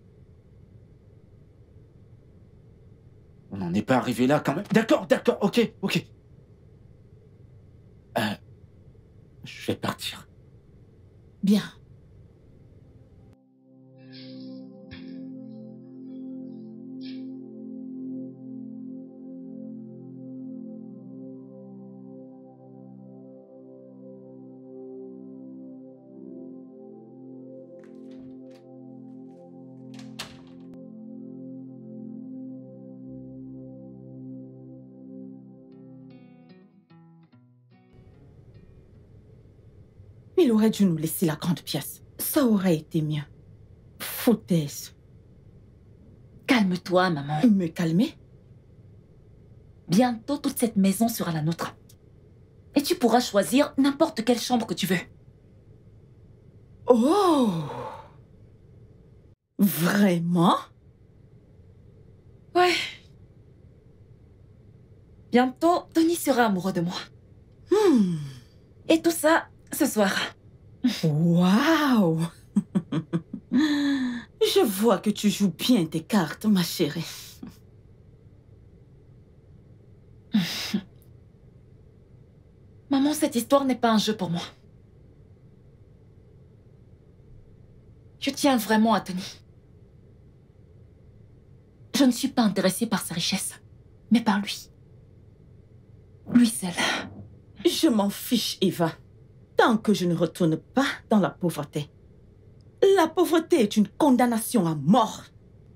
On n'en est pas arrivé là quand même. D'accord, ok. Je vais partir.
Bien.
Il aurait dû nous laisser la grande pièce. Ça aurait été mieux. Foutaise.
Calme-toi, maman.
Me calmer?
Bientôt, toute cette maison sera la nôtre. Et tu pourras choisir n'importe quelle chambre que tu veux.
Oh! Vraiment?
Ouais. Bientôt, Tony sera amoureux de moi. Et tout ça, ce soir.
Waouh! Je vois que tu joues bien tes cartes, ma chérie.
Maman, cette histoire n'est pas un jeu pour moi. Je tiens vraiment à Tony. Je ne suis pas intéressée par sa richesse, mais par lui. Lui seul.
Je m'en fiche, Eva. Tant que je ne retourne pas dans la pauvreté. La pauvreté est une condamnation à mort.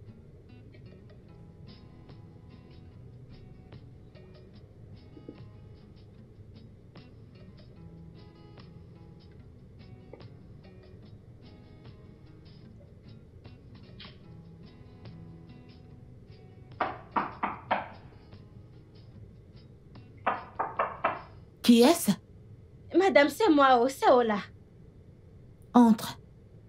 Qui est-ce?
Madame, c'est moi, c'est Ola.
Entre.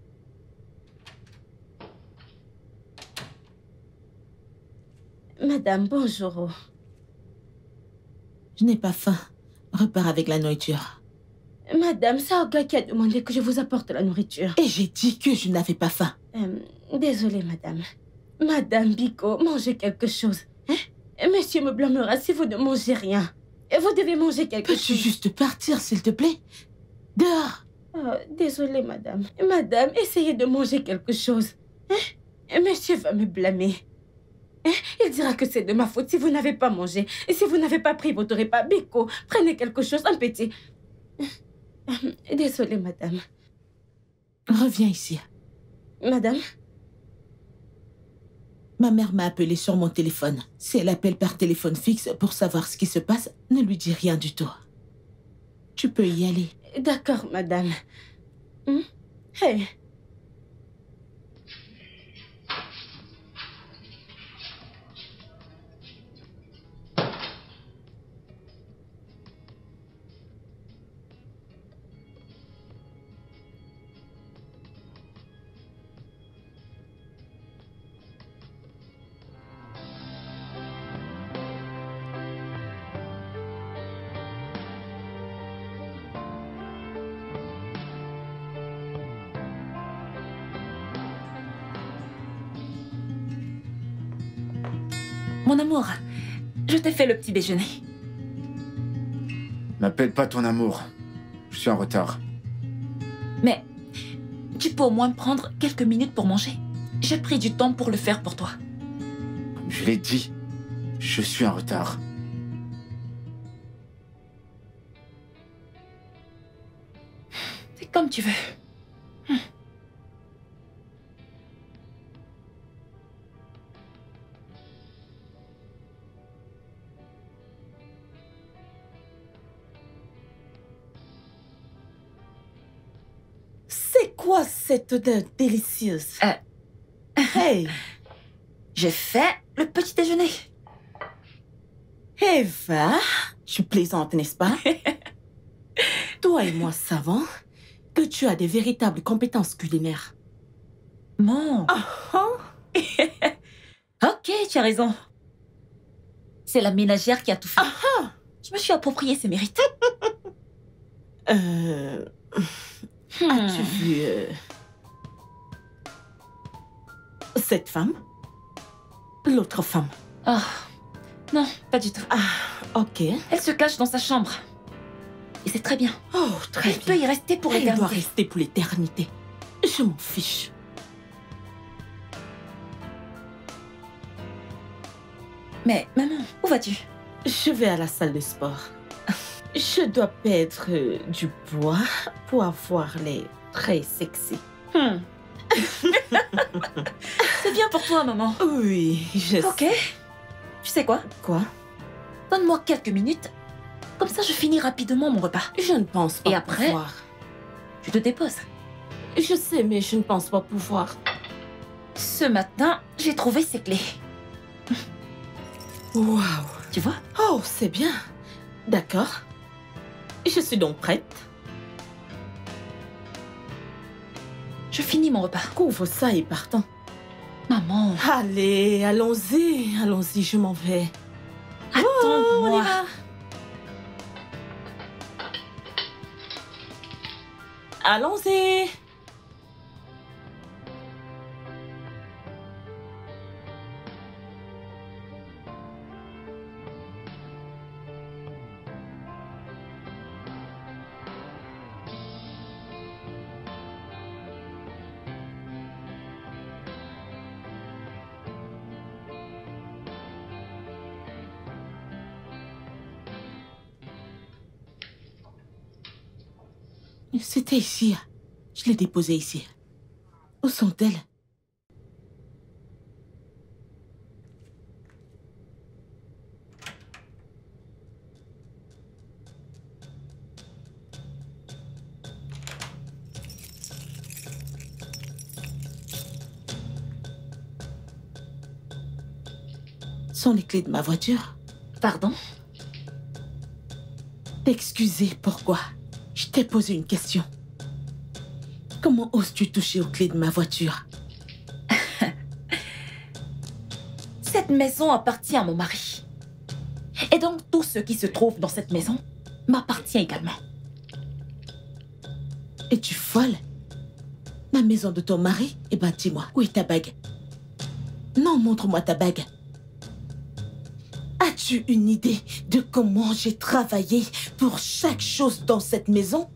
Madame, bonjour.
Je n'ai pas faim. Repars avec la nourriture.
Madame, c'est Olga qui a demandé que je vous apporte la nourriture.
Et j'ai dit que je n'avais pas faim.
Désolée, madame. Madame Biko, mangez quelque chose. Hein? Monsieur me blâmera si vous ne mangez rien. Vous devez manger quelque chose.
Peux-tu juste partir, s'il te plaît? Dehors.
Oh, désolée, madame. Madame, essayez de manger quelque chose. Hein? Monsieur va me blâmer. Hein? Il dira que c'est de ma faute si vous n'avez pas mangé. Et si vous n'avez pas pris votre repas, Biko, prenez quelque chose, un petit. Désolée, madame.
Reviens ici.
Madame?
Ma mère m'a appelé sur mon téléphone. Si elle appelle par téléphone fixe pour savoir ce qui se passe, ne lui dis rien du tout. Tu peux y aller.
D'accord, madame. Hey.
Mon amour, je t'ai fait le petit déjeuner.
M'appelle pas ton amour. Je suis en retard.
Mais tu peux au moins prendre quelques minutes pour manger. J'ai pris du temps pour le faire pour toi.
Comme je l'ai dit, je suis en retard.
C'est comme tu veux.
C'est quoi cette odeur délicieuse? Hey!
J'ai fait le petit déjeuner.
Eva, tu plaisantes, n'est-ce pas? Toi et moi savons que tu as des véritables compétences culinaires.
Bon. Ok, tu as raison. C'est la ménagère qui a tout fait. Je me suis approprié ses mérites.
As-tu vu cette femme? L'autre femme?
Oh, non, pas du tout.
Ok.
Elle se cache dans sa chambre. Et c'est très bien.
Oh, très
Elle
bien.
peut y rester pour
Elle doit
l'éternité.
rester pour l'éternité. Je m'en fiche.
Mais maman, où vas-tu?
Je vais à la salle de sport. Je dois perdre du poids pour avoir les traits sexy.
C'est bien pour toi, maman.
Oui, je
Ok.
sais.
Tu sais quoi?
Quoi?
Donne-moi quelques minutes. Comme ça, je finis rapidement mon repas.
Je ne pense pas
Et après,
pouvoir.
tu te déposes.
Je sais, mais je ne pense pas pouvoir.
Ce matin, j'ai trouvé ces clés.
Waouh.
Tu vois?
Oh, c'est bien. D'accord. Je suis donc prête.
Je finis mon repas.
Couvre ça et partons.
Maman,
Allez, allons-y. Allons-y, je m'en vais. On y
attends-moi.
va. Allons-y.
C'était ici. Je l'ai déposée ici. Où sont-elles? Sont les clés de ma voiture?
Pardon?
Excusez, pourquoi? Je t'ai posé une question. Comment oses-tu toucher aux clés de ma voiture?
Cette maison appartient à mon mari. Et donc, tout ce qui se trouve dans cette maison m'appartient également.
Es-tu folle? La maison de ton mari? Eh ben, dis-moi, où est ta bague? Non, montre-moi ta bague. As-tu une idée de comment j'ai travaillé pour chaque chose dans cette maison?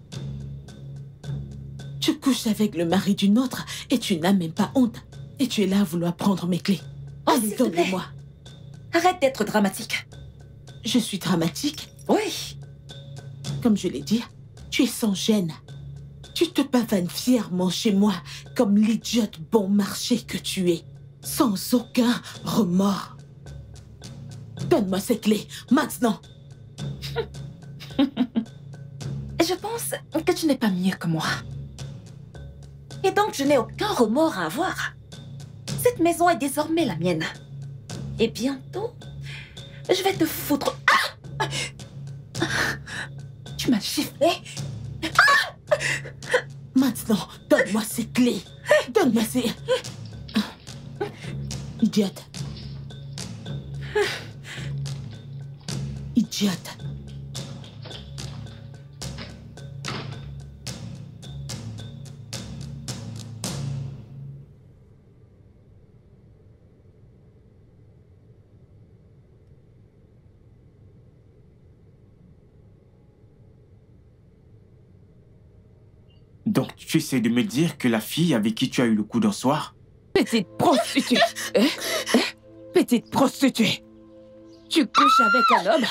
Tu couches avec le mari d'une autre et tu n'as même pas honte. Et tu es là à vouloir prendre mes clés. Allez,
s'il te plaît.
donne-les-moi.
Arrête d'être dramatique.
Je suis dramatique.
Oui.
Comme je l'ai dit, tu es sans gêne. Tu te pavanes fièrement chez moi comme l'idiote bon marché que tu es, sans aucun remords. Donne-moi ces clés, maintenant.
Je pense que tu n'es pas mieux que moi. Et donc, je n'ai aucun remords à avoir. Cette maison est désormais la mienne. Et bientôt, je vais te foutre... Ah! Tu m'as giflé.
Maintenant, donne-moi ces clés. Donne-moi ces... Idiote. Idiote.
Donc, tu essaies de me dire que la fille avec qui tu as eu le coup d'un soir...
Petite prostituée. Petite prostituée. Tu couches avec un homme?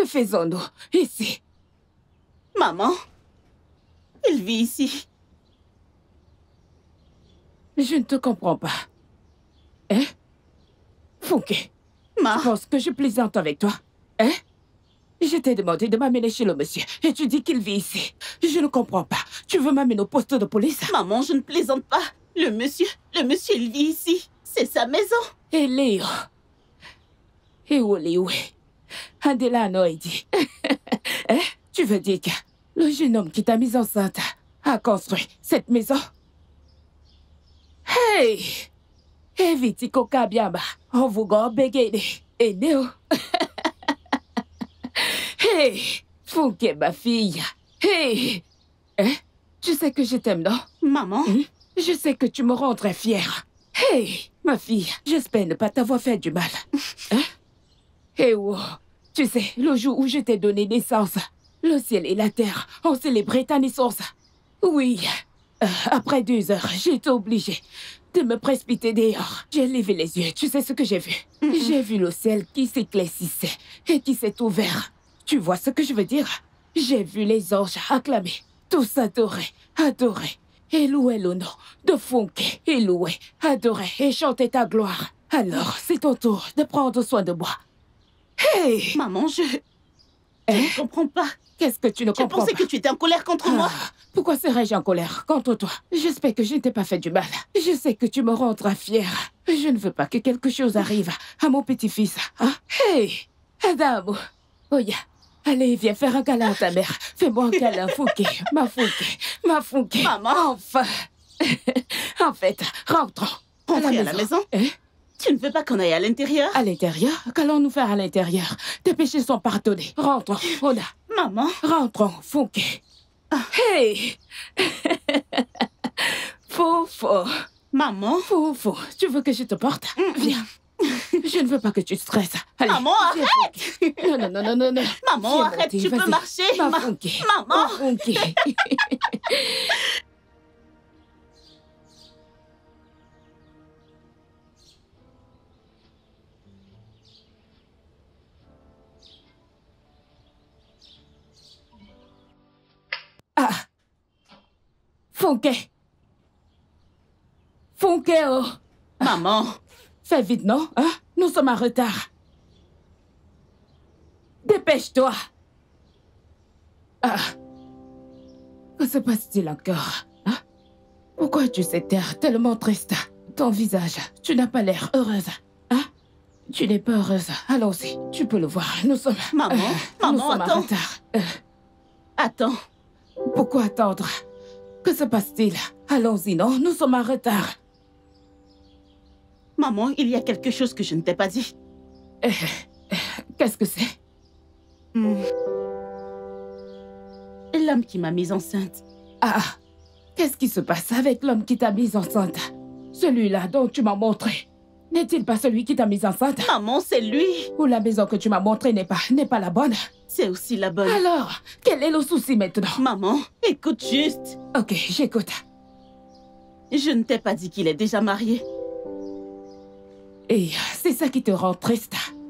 Que faisons-nous ici?
Maman, il vit ici.
Je ne te comprends pas. Hein? Funke, tu penses que je plaisante avec toi? Hein? Je t'ai demandé de m'amener chez le monsieur et tu dis qu'il vit ici. Je ne comprends pas. Tu veux m'amener au poste de police?
Maman, je ne plaisante pas. Le monsieur, il vit ici. C'est sa maison.
Et Léo? Et où Léo? Andela Noidi. Hein? Tu veux dire que le jeune homme qui t'a mise enceinte a construit cette maison? Hey! Eviti Kokabiamba, on vous gobegede. Et Léo? Hey! Funke, ma fille. Hey! Hein? Tu sais que je t'aime, non?
Maman?
Je sais que tu me rendrais fière. Hey! Ma fille, j'espère ne pas t'avoir fait du mal. Hein? Hey, wow! Tu sais, le jour où je t'ai donné naissance, le ciel et la terre ont célébré ta naissance. Oui. Après 2 heures, j'étais obligée de me précipiter dehors. J'ai levé les yeux. Tu sais ce que j'ai vu? J'ai vu le ciel qui s'éclaircissait et qui s'est ouvert. Tu vois ce que je veux dire? J'ai vu les anges acclamer, tous adorer, adorer, et louer le nom de Funke, et louer, adorer et chanter ta gloire. Alors, c'est ton tour de prendre soin de moi. Hey!
Maman, je ne comprends pas.
Qu'est-ce que tu ne comprends pas?
Je pensais que tu étais en colère contre moi.
Pourquoi serais-je en colère contre toi? J'espère que je ne t'ai pas fait du mal. Je sais que tu me rendras fière. Je ne veux pas que quelque chose arrive à mon petit-fils. Hein? Hey! Adamo! Oya! Allez, viens faire un câlin à ta mère. Fais-moi un câlin, Funke. Ma Funke. Ma Funke.
Maman!
Enfin! En fait, rentrons.
Rentrer à la maison?
Hein?
Tu ne veux pas qu'on aille à l'intérieur?
À l'intérieur? Qu'allons-nous faire à l'intérieur? Tes péchés sont pardonnés. Rentrons, Ona.
Maman?
Rentrons, Funke. Hey! Foufou.
Maman?
Foufou, tu veux que je te porte? Viens. Je ne veux pas que tu stresses. Allez,
maman, arrête!
Non.
Maman, arrête, tu peux marcher.
Funke.
Maman!
Funke. Ah! Funke! Funke, oh!
Maman!
Fais vite, non? Hein? Nous sommes en retard. Dépêche-toi! Ah! Que se passe-t-il encore? Hein? Pourquoi es-tu cette terre tellement triste? Ton visage, tu n'as pas l'air heureuse. Hein? Tu n'es pas heureuse. Allons-y, tu peux le voir. Nous sommes...
Maman,
nous sommes
attends.
en retard.
Attends.
Pourquoi attendre? Que se passe-t-il? Allons-y, non? Nous sommes en retard.
Maman, il y a quelque chose que je ne t'ai pas dit.
Qu'est-ce que c'est?
L'homme qui m'a mise enceinte.
Ah, qu'est-ce qui se passe avec l'homme qui t'a mise enceinte? Celui-là dont tu m'as montré. N'est-il pas celui qui t'a mise enceinte?
Maman, c'est lui.
Ou la maison que tu m'as montrée n'est pas la bonne?
C'est aussi la bonne.
Alors, quel est le souci maintenant?
Maman, écoute juste.
Ok, j'écoute.
Je ne t'ai pas dit qu'il est déjà marié.
Et c'est ça qui te rend triste.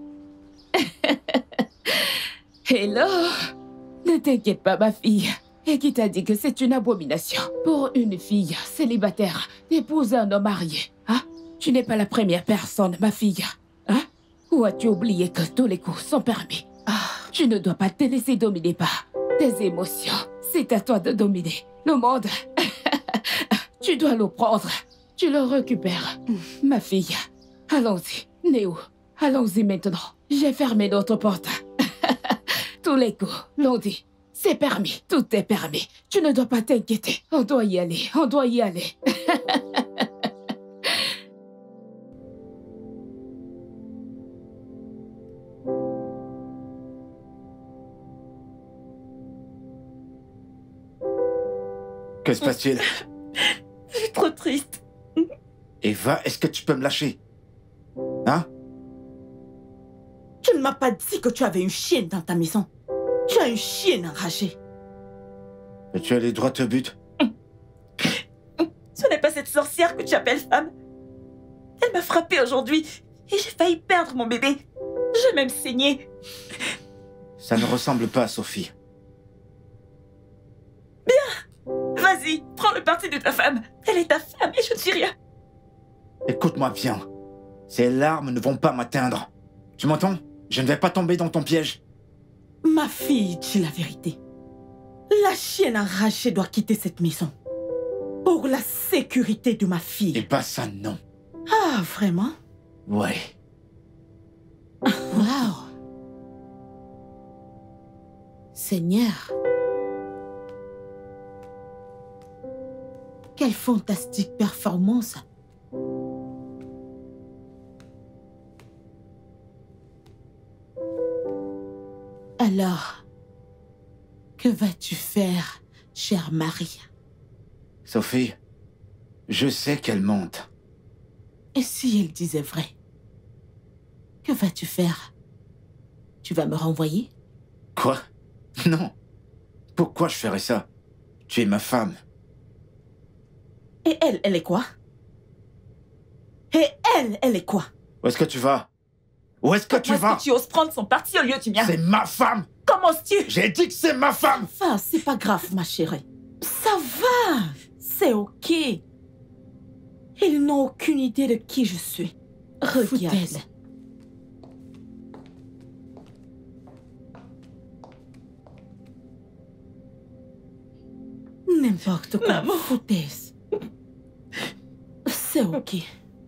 Hello! Ne t'inquiète pas, ma fille. Et qui t'a dit que c'est une abomination pour une fille célibataire d'épouser un homme marié? Hein? Tu n'es pas la première personne, ma fille. Hein? Ou as-tu oublié que tous les coups sont permis? Tu ne dois pas te laisser dominer par tes émotions. C'est à toi de dominer le monde. Tu dois le prendre. Tu le récupères. Ma fille, allons-y. Néo, allons-y maintenant. J'ai fermé notre porte. Tous les coups l'ont dit. C'est permis. Tout est permis. Tu ne dois pas t'inquiéter. On doit y aller. On doit y aller.
Que se passe-t-il?
Je suis trop triste.
Eva, est-ce que tu peux me lâcher? Hein?
Tu ne m'as pas dit que tu avais une chienne dans ta maison. Tu as une chienne enragée.
Et tu allais droit au but?
Ce n'est pas cette sorcière que tu appelles femme. Elle m'a frappée aujourd'hui et j'ai failli perdre mon bébé. J'ai même saigné.
Ça ne ressemble pas à Sophie.
Vas-y, prends le parti de ta femme. Elle est ta femme et je ne suis rien.
Écoute-moi bien. Ces larmes ne vont pas m'atteindre. Tu m'entends? Je ne vais pas tomber dans ton piège.
Ma fille dit la vérité. La chienne enragée doit quitter cette maison. Pour la sécurité de ma fille.
Et pas ça, non.
Ah, vraiment?
Ouais.
Waouh! Seigneur! Quelle fantastique performance! Alors, que vas-tu faire, chère Marie?
Sophie, je sais qu'elle mente.
Et si elle disait vrai? Que vas-tu faire? Tu vas me renvoyer?
Quoi? Non. Pourquoi je ferais ça? Tu es ma femme.
Et elle est quoi? Et elle est quoi?
Où est-ce que tu vas? Où est-ce que tu vas?
Est-ce que tu oses prendre son parti au lieu du mien?
C'est ma femme!
Comment oses-tu?
J'ai dit que c'est ma femme!
Enfin, c'est pas grave, ma chérie. Ça va! C'est ok. Ils n'ont aucune idée de qui je suis. Regarde.
Foutaise.
N'importe quoi, foutaise. C'est ok.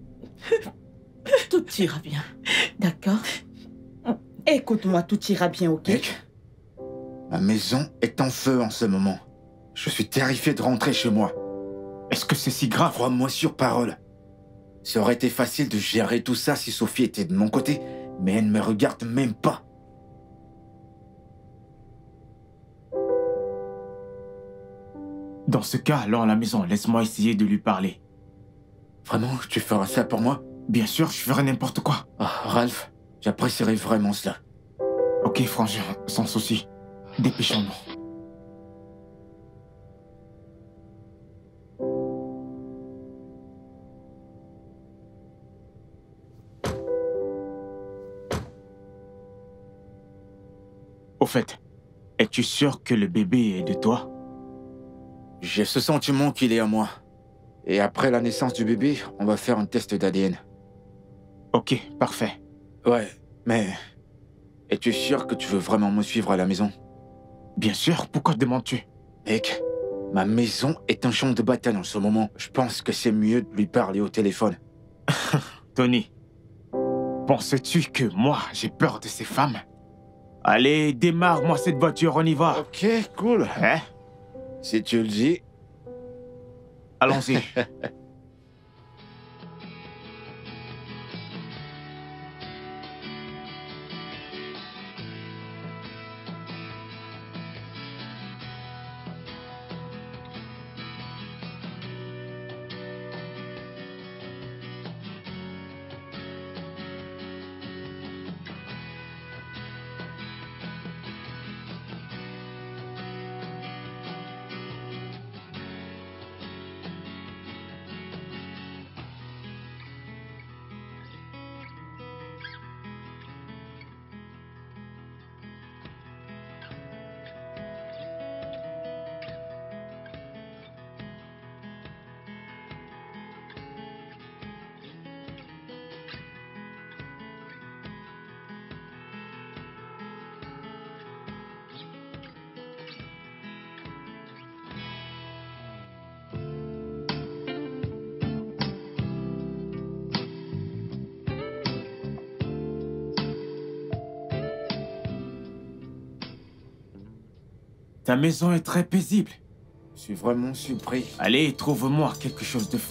Tout ira bien. D'accord? Écoute-moi, tout ira bien, ok?
Mec, ma maison est en feu en ce moment. Je suis terrifié de rentrer chez moi.
Est-ce que c'est si grave?
Crois-moi sur parole. Ça aurait été facile de gérer tout ça si Sophie était de mon côté, mais elle ne me regarde même pas.
Dans ce cas, allons à la maison. Laisse-moi essayer de lui parler.
Vraiment, tu feras ça pour moi?
Bien sûr, je ferai n'importe quoi.
Ah, Ralph, j'apprécierais vraiment cela.
Ok, frangin, sans souci. Dépêchons-nous. Au fait, es-tu sûr que le bébé est de toi?
J'ai ce sentiment qu'il est à moi. Et après la naissance du bébé, on va faire un test d'ADN.
Ok, parfait.
Ouais, mais... es-tu sûr que tu veux vraiment me suivre à la maison?
Bien sûr, pourquoi demandes-tu?
Mec, ma maison est un champ de bataille en ce moment. Je pense que c'est mieux de lui parler au téléphone.
Tony, penses-tu que moi, j'ai peur de ces femmes? Allez, démarre-moi cette voiture, on y va.
Ok, cool.
Hein?
Si tu le dis.
Allons-y. Ta maison est très paisible.
Je suis vraiment surpris.
Allez, trouve-moi quelque chose de fort.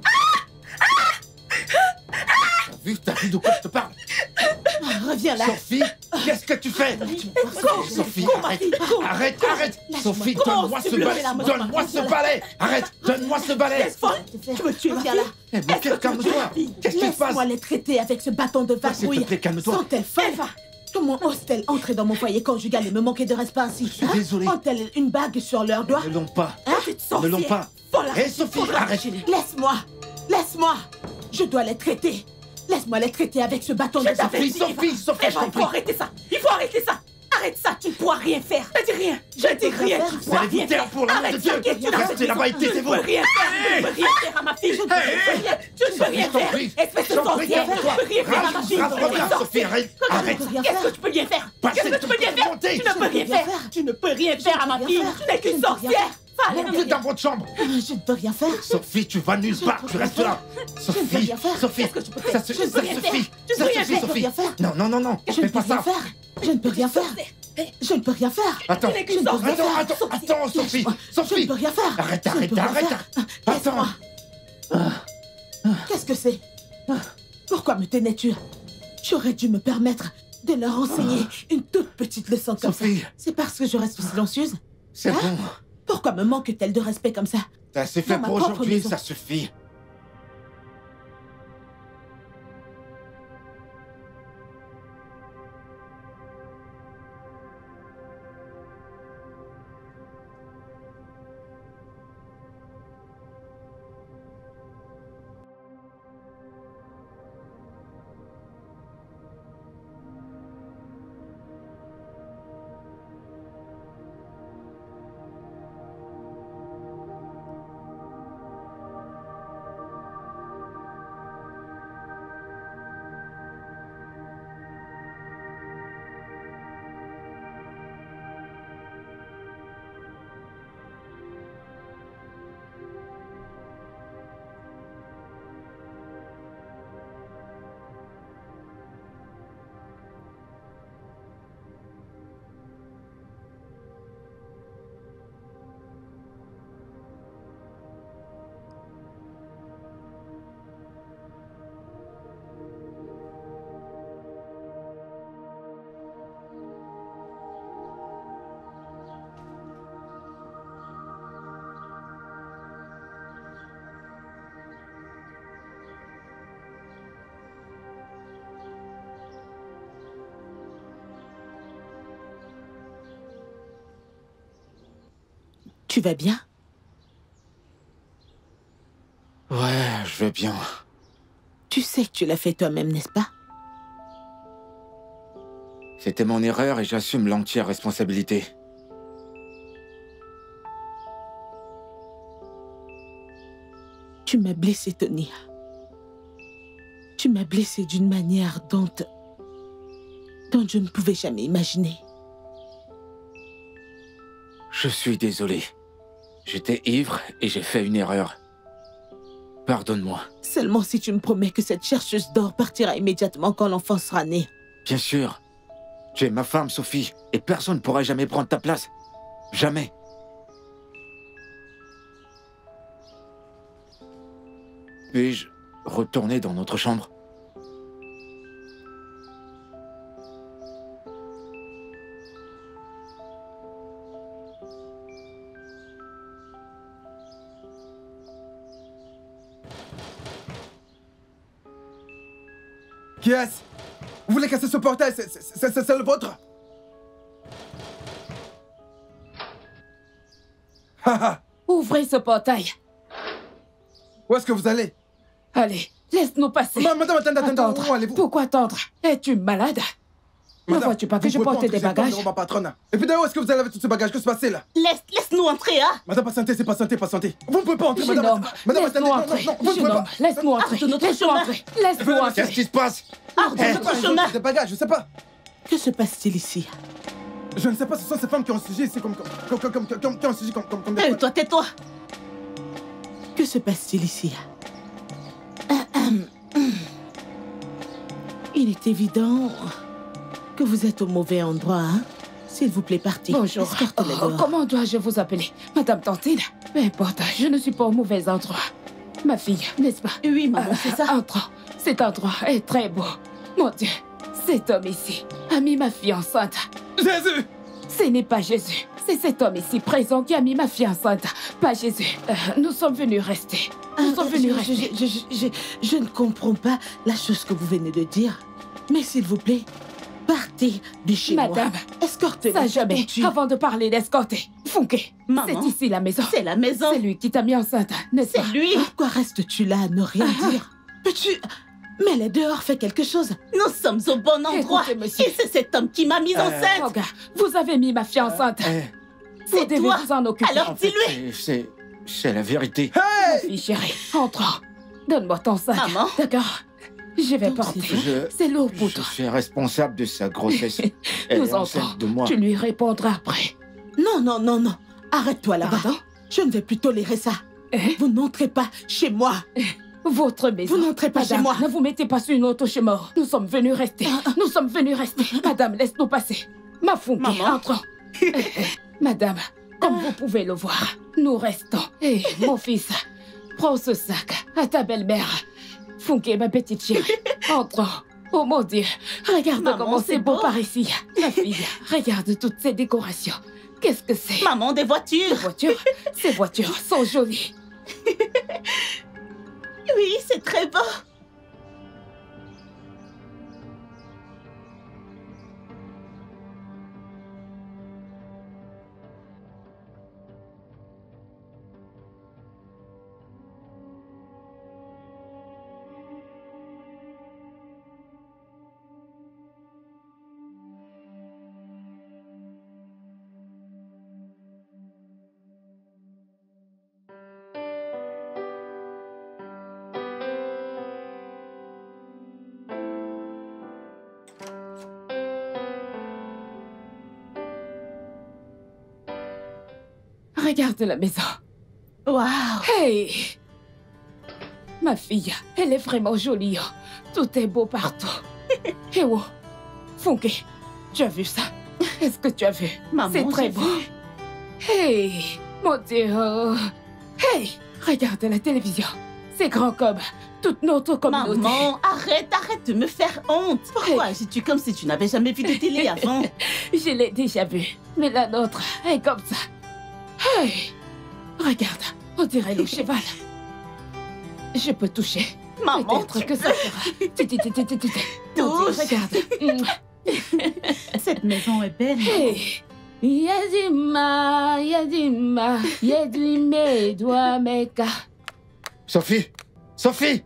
T'as vu de quoi je te parle?
Reviens là.
Sophie, qu'est-ce que tu fais? Sophie, arrête, arrête. Sophie, donne-moi ce balai. Donne-moi ce balai. Arrête, donne-moi ce balai.
Tu me tues, viens là.
Eh, mais calme-toi. Qu'est-ce qui se passe?
Laisse-moi les traiter avec ce bâton de
S'il
vadrouille.
te plaît, calme-toi.
Sont-elles faim? Comment ose-t-elle entrer dans mon foyer conjugal et me manquer de respect ainsi?
Je suis désolé.
Ont-elles une bague sur leurs doigts?
Ils ne l'ont pas.
Hein?
Ils ne l'ont pas. Hé, Sophie, arrête.
Laisse-moi. Laisse-moi. Je dois les traiter. Laisse-moi les traiter avec ce bâton de
Sophie, Sophie, Sophie, je t'en
Il
prie.
faut arrêter ça. Il faut arrêter ça.
Arrête ça, tu ne pourras rien faire.
Je dis rien.
Je dis rien, tu ne pourras
allez vous
rien
taire
faire.
pour l'amour de
Arrête
Dieu.
ça, qu'est-ce que tu
Restez là-bas et
Tu ne
taisez-vous.
peux rien faire. Tu ne peux rien faire à ma fille. Je ne peux rien faire. Tu ne peux rien faire. Espèce de sorcière. Tu ne peux rien faire à ma fille.
Sophie, arrête.
Qu'est-ce que tu peux bien faire? Qu'est-ce que tu peux bien faire?
Montez.
Tu ne peux rien faire. Tu ne peux rien faire à ma fille. Tu n'es qu'une sorcière.
Montez dans votre chambre.
Je ne peux rien faire.
Sophie, tu vas nulle part. Tu restes là.
Je ne peux rien faire.
Sophie,
Qu'est-ce que tu peux faire?
ça
Je ne peux rien faire.
suffit.
Tu ne
Ça
peux rien
suffit,
faire.
Sophie.
rien faire.
Non.
Je ne
Fais
peux
pas
rien
ça.
faire. Je ne peux rien faire. Je ne peux rien faire.
Attends,
Tu n'es qu'une
attends,
sorcière.
attends, Sophie.
Je ne
Sophie.
peux rien faire.
Arrête.
Je ne peux rien faire.
Attends.
Qu'est-ce que c'est? Pourquoi me tenais-tu? J'aurais dû me permettre de leur enseigner une toute petite leçon comme
Sophie.
ça. C'est parce que je reste silencieuse?
C'est
Hein?
bon.
Pourquoi me manque-t-elle de respect comme ça?
T'as assez fait
Dans ma
pour
propre
aujourd'hui,
maison.
ça suffit.
Tu vas bien?
Ouais, je vais bien.
Tu sais que tu l'as fait toi-même, n'est-ce pas?
C'était mon erreur et j'assume l'entière responsabilité.
Tu m'as blessé, Tony. Tu m'as blessé d'une manière dont je ne pouvais jamais imaginer.
Je suis désolé. J'étais ivre et j'ai fait une erreur. Pardonne-moi.
Seulement si tu me promets que cette chercheuse d'or partira immédiatement quand l'enfant sera né.
Bien sûr. Tu es ma femme, Sophie, et personne ne pourra jamais prendre ta place. Jamais. Puis-je retourner dans notre chambre?
Qui est-ce? Vous voulez casser ce portail? C'est le vôtre? Haha.
Ouvrez ce portail.
Où est-ce que vous allez?
Allez, laisse-nous passer.
Madame, attendez,
Attendre.
où allez-vous?
Pourquoi attendre? Es-tu malade? Ne vois-tu pas que je portais des bagages?
Ma patronne. Et puis d'ailleurs, où est-ce que vous allez avec tous ces bagages? Que se passe-t-il là?
Laisse-nous entrer, hein?
Madame, patientez, c'est patientez, patientez. Vous ne pouvez pas entrer,
Jeune
madame.
homme,
Madame,
laisse-nous
attendez,
entrer.
non, vous ne
Jeune
pouvez
homme,
pas.
laisse-nous entrer.
de notre
Laisse-nous
chemin.
entrer. Laisse-nous entrer.
Qu'est-ce qui se passe?
Hors de
Je sais
notre
pas,
chemin.
des bagages, je sais pas.
Que se passe-t-il ici?
Je ne sais pas, ce sont ces femmes qui ont sujet ici comme qui ont sujet comme des...
Toi, tais-toi.
Que se passe-t-il ici? Il est évident que vous êtes au mauvais endroit, hein? S'il vous plaît, partez.
Bonjour.
Escortez-les
Oh,
dehors.
comment dois-je vous appeler? Madame Tantine? Peu importe, je ne suis pas au mauvais endroit. Ma fille, n'est-ce pas?
Oui, maman, c'est ça.
Entrons. Cet endroit est très beau. Mon Dieu, cet homme ici a mis ma fille enceinte.
Jésus!
Ce n'est pas Jésus. C'est cet homme ici présent qui a mis ma fille enceinte. Pas Jésus. Nous sommes venus rester. Nous sommes venus rester.
Je ne comprends pas la chose que vous venez de dire. Mais s'il vous plaît, partez de chez moi.
Madame,
escortez-les.
ça jamais. Avant de parler d'escorter. Funke,
Maman,
c'est ici la maison.
c'est la maison.
C'est lui qui t'a mis enceinte, n'est-ce pas?
C'est lui.
Pourquoi restes-tu là à ne rien dire? Peux-tu Mets-les dehors, fais quelque chose.
Nous sommes au bon endroit.
Écoutez, monsieur.
Et c'est cet homme qui m'a mise enceinte.
Regarde, vous avez mis ma fille enceinte. Vous
C'est
devez
toi.
vous en occuper.
Alors dis-lui.
C'est la vérité.
Ma fille chérie, entre. Donne-moi ton sac.
Maman.
D'accord. Je vais porter. C'est lourd pour
Je
toi.
suis responsable de sa grossesse. Elle
Nous
est enceinte
entrons.
de moi.
Tu lui répondras après.
Non, non, non, non. Arrête-toi là-bas.
Pardon?
Je ne vais plus tolérer ça. Vous n'entrez pas chez moi.
Votre maison.
Vous n'entrez pas chez
Madame,
moi.
ne vous mettez pas sur une autre chemin. Nous sommes venus rester. Nous sommes venus rester. Madame, laisse-nous passer. Ma Funke,
Maman.
entrons. Madame, comme vous pouvez le voir, nous restons. Et mon fils, prends ce sac à ta belle-mère. Funke, ma petite chérie, entrons. Oh mon Dieu, regarde
Maman,
comment
c'est
c'est beau
beau.
par ici. Ma fille, regarde toutes ces décorations. Qu'est-ce que c'est?
Maman, des voitures.
Ces voitures sont jolies.
Oui, c'est très beau.
Regarde la maison.
Waouh.
Hey! Ma fille, elle est vraiment jolie. Oh. Tout est beau partout. Et oh, Funke, tu as vu ça? Est-ce que tu as vu?
Maman,
C'est très
j'ai
beau.
vu.
Hey! Mon Dieu! Hey! Regarde la télévision. C'est grand comme toute notre communauté.
Maman, arrête de me faire honte. Pourquoi agis-tu comme si tu n'avais jamais vu de télé avant?
Je l'ai déjà vu, mais la nôtre est comme ça. Hey! Regarde, on dirait le cheval. Je peux toucher.
Maman,
Peut-être que ça fera.
Touche.
Regarde.
Cette maison est belle.
Hey! Yadima, Yadima, Yadime, Douameka.
Sophie! Sophie!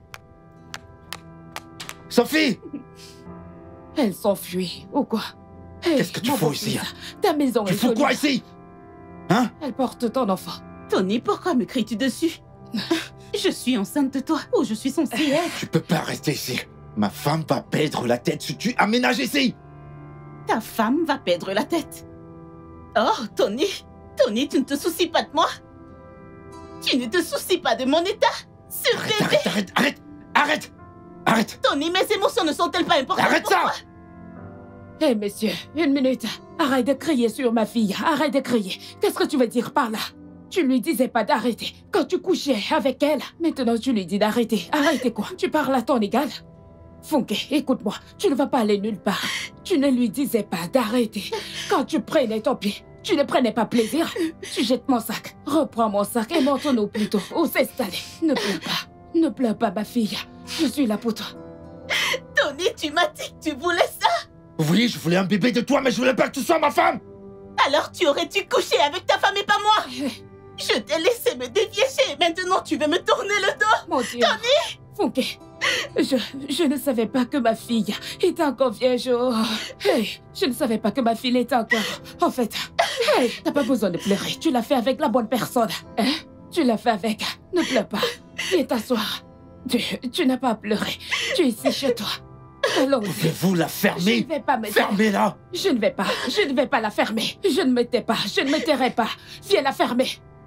Sophie!
Elle s'enfuit, ou quoi? Hey,
Qu'est-ce que tu
mon
fous
beau
ici?
fils, ta maison
Tu
est
fous
jolie.
quoi ici? Hein?
Elle porte ton enfant.
Tony, pourquoi me cries-tu dessus? Je suis enceinte de toi. Où je suis censée être?
Tu peux pas rester ici. Ma femme va perdre la tête si tu aménages ici.
Ta femme va perdre la tête. Oh, Tony. Tony, tu ne te soucies pas de moi? Tu ne te soucies pas de mon état? Ce bébé.
Arrête!
Tony, mes émotions ne sont-elles pas importantes?
Arrête
pour
ça!
toi?
Hé, monsieur, une minute. Arrête de crier sur ma fille. Arrête de crier. Qu'est-ce que tu veux dire par là? Tu lui disais pas d'arrêter quand tu couchais avec elle. Maintenant, tu lui dis d'arrêter. Arrêtez quoi? Tu parles à ton égal? Funke, écoute-moi. Tu ne vas pas aller nulle part. Tu ne lui disais pas d'arrêter. Quand tu prenais ton pied, tu ne prenais pas plaisir. Tu jettes mon sac. Reprends mon sac et monte-nous plutôt où s'installer. Ne pleure pas. Ne pleure pas, ma fille. Je suis là pour toi.
Tony, tu m'as dit que tu voulais ça?
Oui, je voulais un bébé de toi, mais je voulais pas que tu sois ma femme.
Alors tu aurais dû coucher avec ta femme et pas moi? Je t'ai laissé me déviécher et maintenant tu veux me tourner le dos?
Mon Dieu.
Tony!
Funke, je ne savais pas que ma fille était encore vierge. Oh. Hey, je ne savais pas que ma fille était encore... En fait, hey, t'as pas besoin de pleurer. Tu l'as fait avec la bonne personne. Hein? Tu l'as fait avec... Ne pleure pas. Viens t'asseoir. Tu n'as pas à pleurer. Tu es ici chez toi. Allons-y.
Pouvez-vous la fermer?
Je ne vais pas me taire.
Fermez-la!
Je ne vais pas la fermer. Je ne me tais pas. Je ne me tairai pas. Viens la fermer.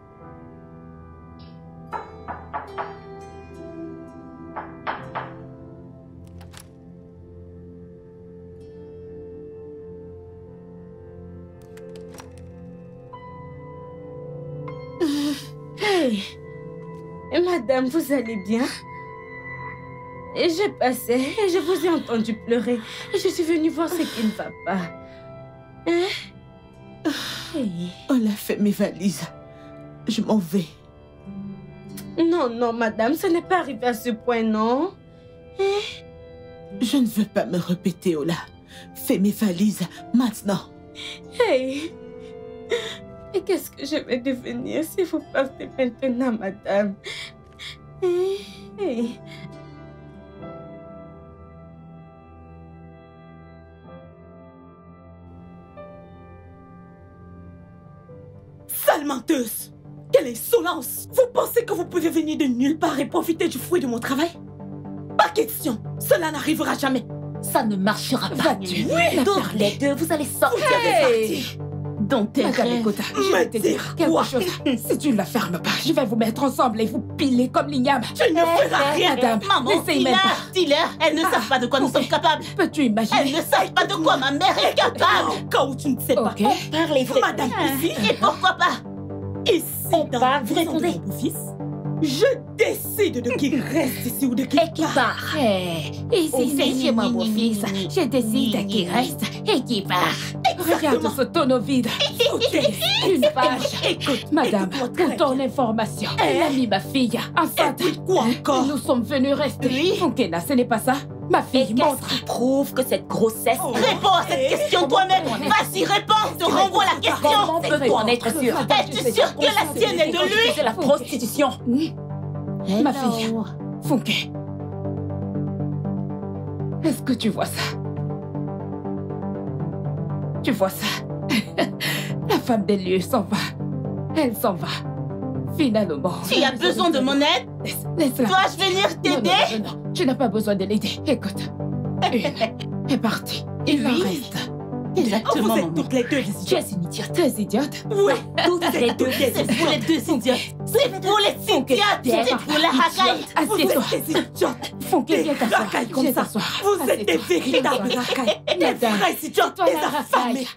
Hey, madame, vous allez bien? Et je passais et je vous ai entendu pleurer. Je suis venue voir ce qui ne va pas. Hein? Hey.
On a fait mes valises. Je m'en vais.
Non, non, madame, ça n'est pas arrivé à ce point, non? Hein?
Je ne veux pas me répéter, Ola. Fais mes valises maintenant.
Hey! Et qu'est-ce que je vais devenir si vous partez maintenant, madame? Hey!
Sale menteuse! Quelle insolence! Vous pensez que vous pouvez venir de nulle part et profiter du fruit de mon travail? Pas question! Cela n'arrivera jamais!
Ça ne marchera pas.
Vas-tu
Toutes les deux, vous allez sortir
Hey!
de partie. Dans tes
Madame,
rêves.
écoute, je vais te dire quelque chose. Si tu ne la fermes pas, je vais vous mettre ensemble et vous piler comme l'igname.
Tu ne feras rien!
Madame,
Maman,
n'essaye même pas.
dis-leur, elles ne savent pas de quoi nous sommes capables.
Peux-tu imaginer?
Elles ne savent pas de quoi ma mère est capable.
Quand où tu ne sais pas.
Ok.
Parlez vrai.
Madame Ici,
Et pourquoi pas?
ici,
On
dans
parle,
la
vous
maison de
répondez.
mon beau-fils, je décide de qui reste ici ou de qui
Et qui part.
Ici, c'est chez moi, mon fils. Je décide qui reste et qui part. Regarde ce tonneau vide. Une page.
Écoute,
Madame,
écoute-moi
pour
très
ton
bien.
information, elle a mis ma fille enceinte.
Et puis quoi encore?
Nous sommes venus rester. Fonkena, ce n'est pas ça? Ma
Et
fille,
qu'est-ce
montre.
qui prouve que cette grossesse...
Réponds à cette question toi-même. Vas-y, réponds. Je te renvoie la question.
Comment peut-on en être sûr?
Es-tu sûr que la sienne est de lui?
C'est la prostitution.
Ma fille, Funke. Est-ce que tu vois ça? Tu vois ça? La femme des lieux s'en va. Elle s'en va. Finalement.
Tu as besoin de mon aide?
Laisse-la.
Dois-je venir t'aider?
Non. Tu n'as pas besoin de l'aider. Écoute. Une est partie. Il en reste.
Exactement,
Vous êtes
maman.
toutes les deux des
Tu
idiots.
es une idiote.
Tu es idiote.
Ouais,
Toutes les deux.
C'est pour les deux idiotes. C'est pour les idiotes. C'est pour la racaille.
Vous
Assieds-toi.
êtes des idiotes.
Funke, viens t'asseoir.
racailles comme
Viens
ça.
t'asseoir.
Vous êtes des
Assieds-toi.
véritables
Viens t'asseoir.
racailles. Des
Madame,
vrais idiotes.
toi
Des
la
affamés.
racaille.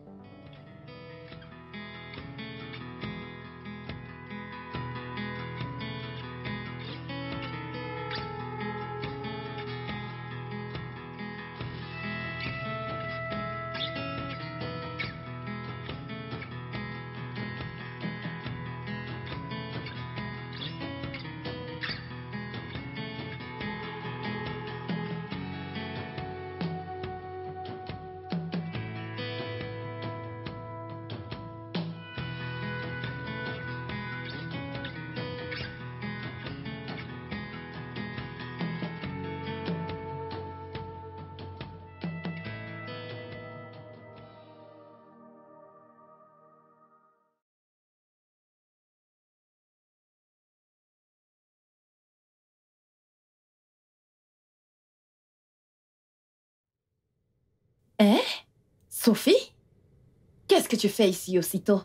Hein? Sophie? Qu'est-ce que tu fais ici aussitôt?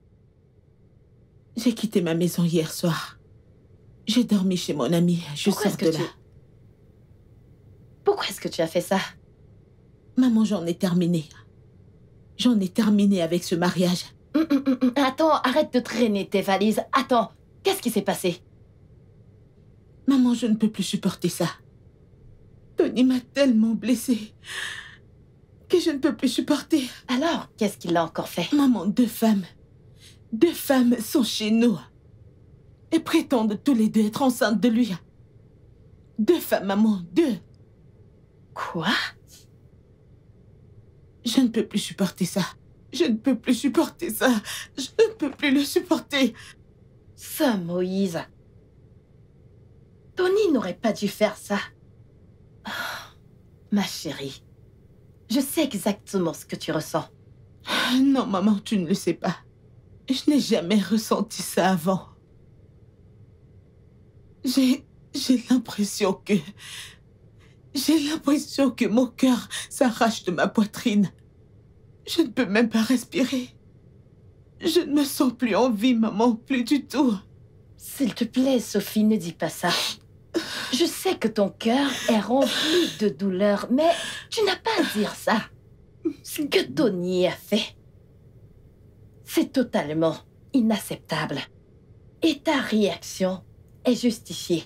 J'ai quitté ma maison hier soir. J'ai dormi chez mon ami. Je
Pourquoi
sors
est-ce
de
que
là.
Pourquoi est-ce que tu as fait ça?
Maman, j'en ai terminé. J'en ai terminé avec ce mariage.
Attends, arrête de traîner tes valises. Attends, qu'est-ce qui s'est passé?
Maman, je ne peux plus supporter ça. Tony m'a tellement blessée que je ne peux plus supporter.
Alors, qu'est-ce qu'il a encore fait?
Maman, deux femmes sont chez nous et prétendent tous les deux être enceintes de lui. Deux femmes, maman, deux.
Quoi?
Je ne peux plus supporter ça. Je ne peux plus supporter ça. Je ne peux plus le supporter.
Ça, Moïse. Tony n'aurait pas dû faire ça. Ah, ma chérie, je sais exactement ce que tu ressens.
Non, maman, tu ne le sais pas. Je n'ai jamais ressenti ça avant. J'ai l'impression que... J'ai l'impression que mon cœur s'arrache de ma poitrine. Je ne peux même pas respirer. Je ne me sens plus en vie, maman, plus du tout.
S'il te plaît, Sophie, ne dis pas ça. Je sais que ton cœur est rempli de douleur, mais tu n'as pas à dire ça. Ce que Tony a fait, c'est totalement inacceptable. Et ta réaction est justifiée.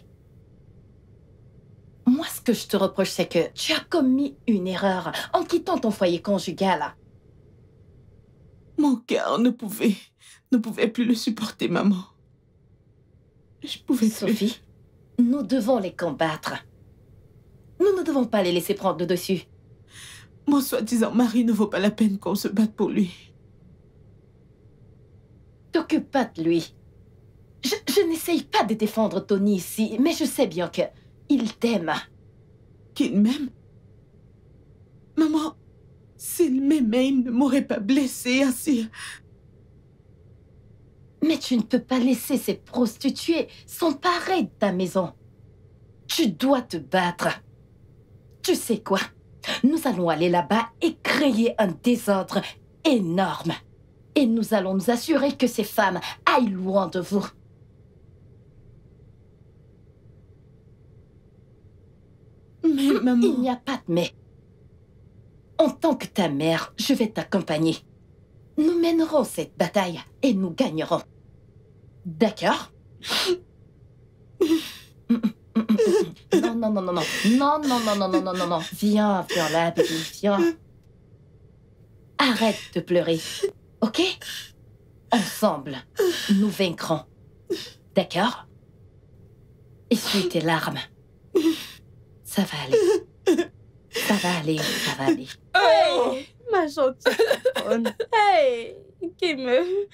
Moi, ce que je te reproche, c'est que tu as commis une erreur en quittant ton foyer conjugal.
Mon cœur ne pouvait plus le supporter, maman. Je pouvais plus.
Sophie, nous devons les combattre. Nous ne devons pas les laisser prendre le dessus.
Mon soi-disant mari ne vaut pas la peine qu'on se batte pour lui.
T'occupe pas de lui. Je n'essaye pas de défendre Tony ici, mais je sais bien que il t'aime.
Qu'il m'aime? Maman, s'il m'aimait, il ne m'aurait pas blessée ainsi.
Mais tu ne peux pas laisser ces prostituées s'emparer de ta maison. Tu dois te battre. Tu sais quoi? Nous allons aller là-bas et créer un désordre énorme. Et nous allons nous assurer que ces femmes aillent loin de vous.
Mais maman...
Il n'y a pas de mais. En tant que ta mère, je vais t'accompagner. Nous mènerons cette bataille et nous gagnerons. D'accord? Non, non, non, non, non. Non, non, non, non, non, non, non, non. Viens, là, bébé, viens. Arrête de pleurer. Ok? Ensemble, nous vaincrons. D'accord? Essuie tes larmes. Ça va aller. Ça va aller, ça va aller.
Hey, ma gentille patronne. Hey, qui me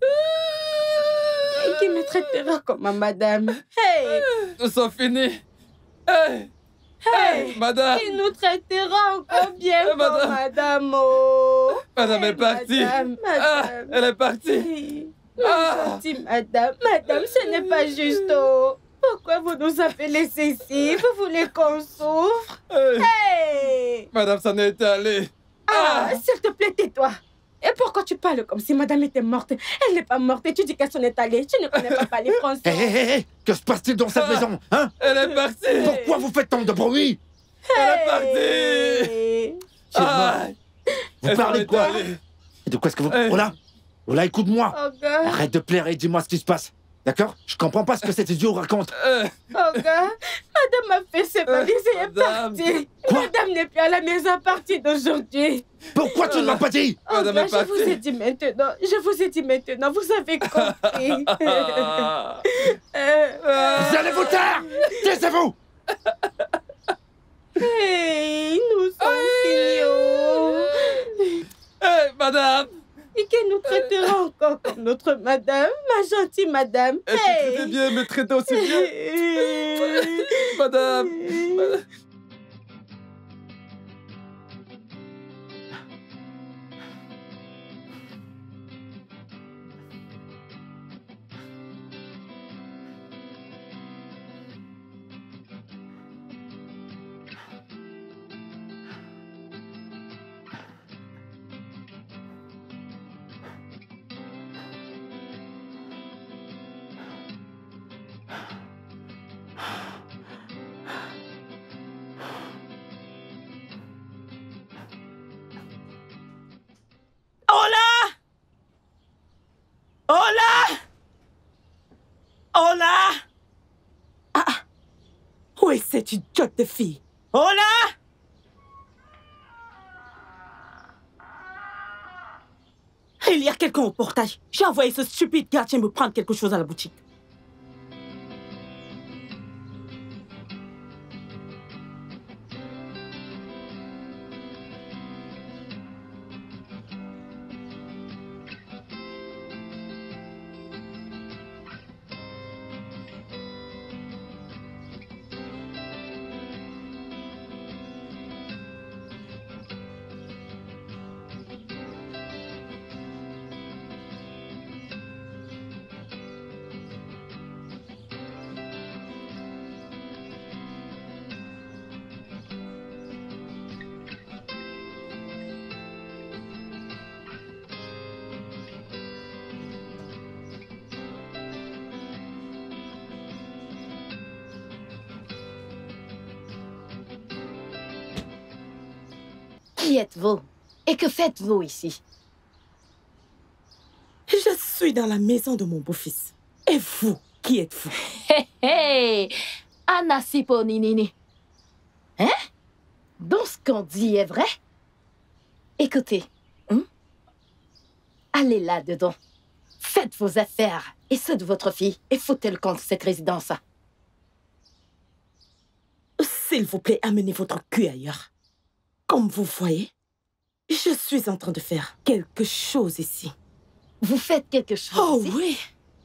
traitera comme ma madame. Hey.
Nous sommes finis. Hey. Hey, madame.
Qui nous traitera encore bien comme madame. Oh.
Madame est partie.
Madame.
Ah, elle est partie.
Gentille madame. Madame, ce n'est pas juste. Oh. Pourquoi vous nous avez laissés ici? Vous voulez qu'on souffre? Hey.
Madame s'en est allée.
S'il te plaît, tais-toi. Et pourquoi tu parles comme si madame était morte? Elle n'est pas morte et tu dis qu'elle s'en est allée. Tu ne connais pas parler français.
Hé, que se passe-t-il dans cette maison, hein?
Elle est partie.
Pourquoi vous faites tant de bruit?
Elle est partie.
Vous parlez de quoi? Et de quoi est-ce que vous... Ola, Ola, écoute-moi. Arrête de pleurer et dis-moi ce qui se passe. D'accord? Je comprends pas ce que cet idiot raconte.
Madame a fait ses valises et est partie. Madame n'est plus à la maison à partir d'aujourd'hui.
Pourquoi tu ne m'as pas dit?
Je vous ai dit maintenant. Je vous ai dit maintenant. Vous avez compris.
Vous allez vous taire! Taisez-vous!
Hey, nous sommes finis.
Hey, madame!
Et qu'elle nous traitera encore comme notre madame, ma gentille madame.
Et tu traitais bien, me traitais aussi bien. Madame.
Où est cette idiote de fille? Ola! Il y a quelqu'un au portail. J'ai envoyé ce stupide gardien me prendre quelque chose à la boutique.
Qui êtes-vous? Et que faites-vous ici?
Je suis dans la maison de mon beau-fils. Et vous, qui êtes-vous?
Hé, Anna Siponinini. Hein? Donc ce qu'on dit est vrai? Écoutez, allez là-dedans. Faites vos affaires et ceux de votre fille et foutez le camp de cette résidence.
S'il vous plaît, amenez votre cul ailleurs. Comme vous voyez, je suis en train de faire quelque chose ici.
Vous faites quelque chose ici?
Oui.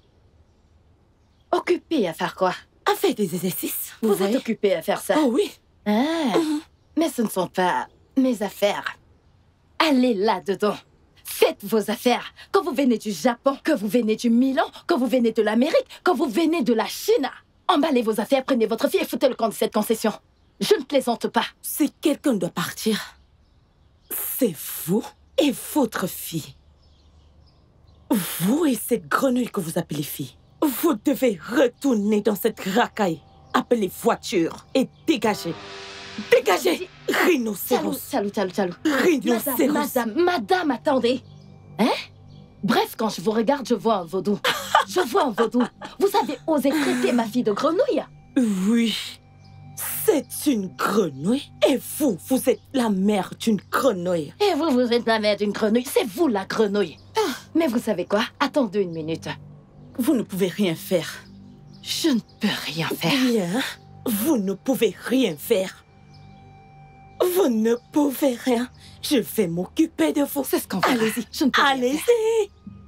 Occupé à faire quoi?
À faire des exercices.
Vous êtes occupé à faire ça?
Oh oui.
Mais ce ne sont pas mes affaires. Allez là-dedans. Faites vos affaires. Quand vous venez du Japon, que vous venez du Milan, quand vous venez de l'Amérique, quand vous venez de la Chine, emballez vos affaires, prenez votre fille et foutez le camp de cette concession. Je ne plaisante pas.
Si quelqu'un doit partir, c'est vous et votre fille. Vous et cette grenouille que vous appelez fille. Vous devez retourner dans cette racaille appelée voiture et dégager. Dégagez! Rhinocéros!
Salut.
Rhinocéros!
Madame, attendez! Hein? Bref, quand je vous regarde, je vois un vaudou. Je vois un vaudou. Vous avez osé traiter ma fille de grenouille?
Oui, c'est une grenouille. Et vous êtes la mère d'une grenouille.
Et vous êtes la mère d'une grenouille. C'est vous la grenouille. Mais vous savez quoi? Attendez une minute.
Vous ne pouvez rien faire.
Je ne peux rien faire.
Rien? Vous ne pouvez rien faire. Vous ne pouvez rien. Je vais m'occuper de vous.
C'est ce qu'on fait.
Allez-y.
Je ne peux rien faire.
Allez-y.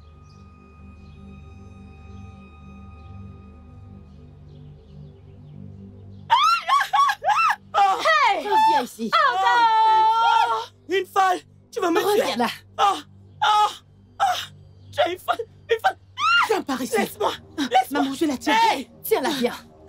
Hey! Reviens ici.
Une folle. Tu vas me tuer.
Reviens là.
J'ai une folle.
Viens par ici.
Laisse-moi.
Maman, je la tiens.
Hey! Tiens-la bien.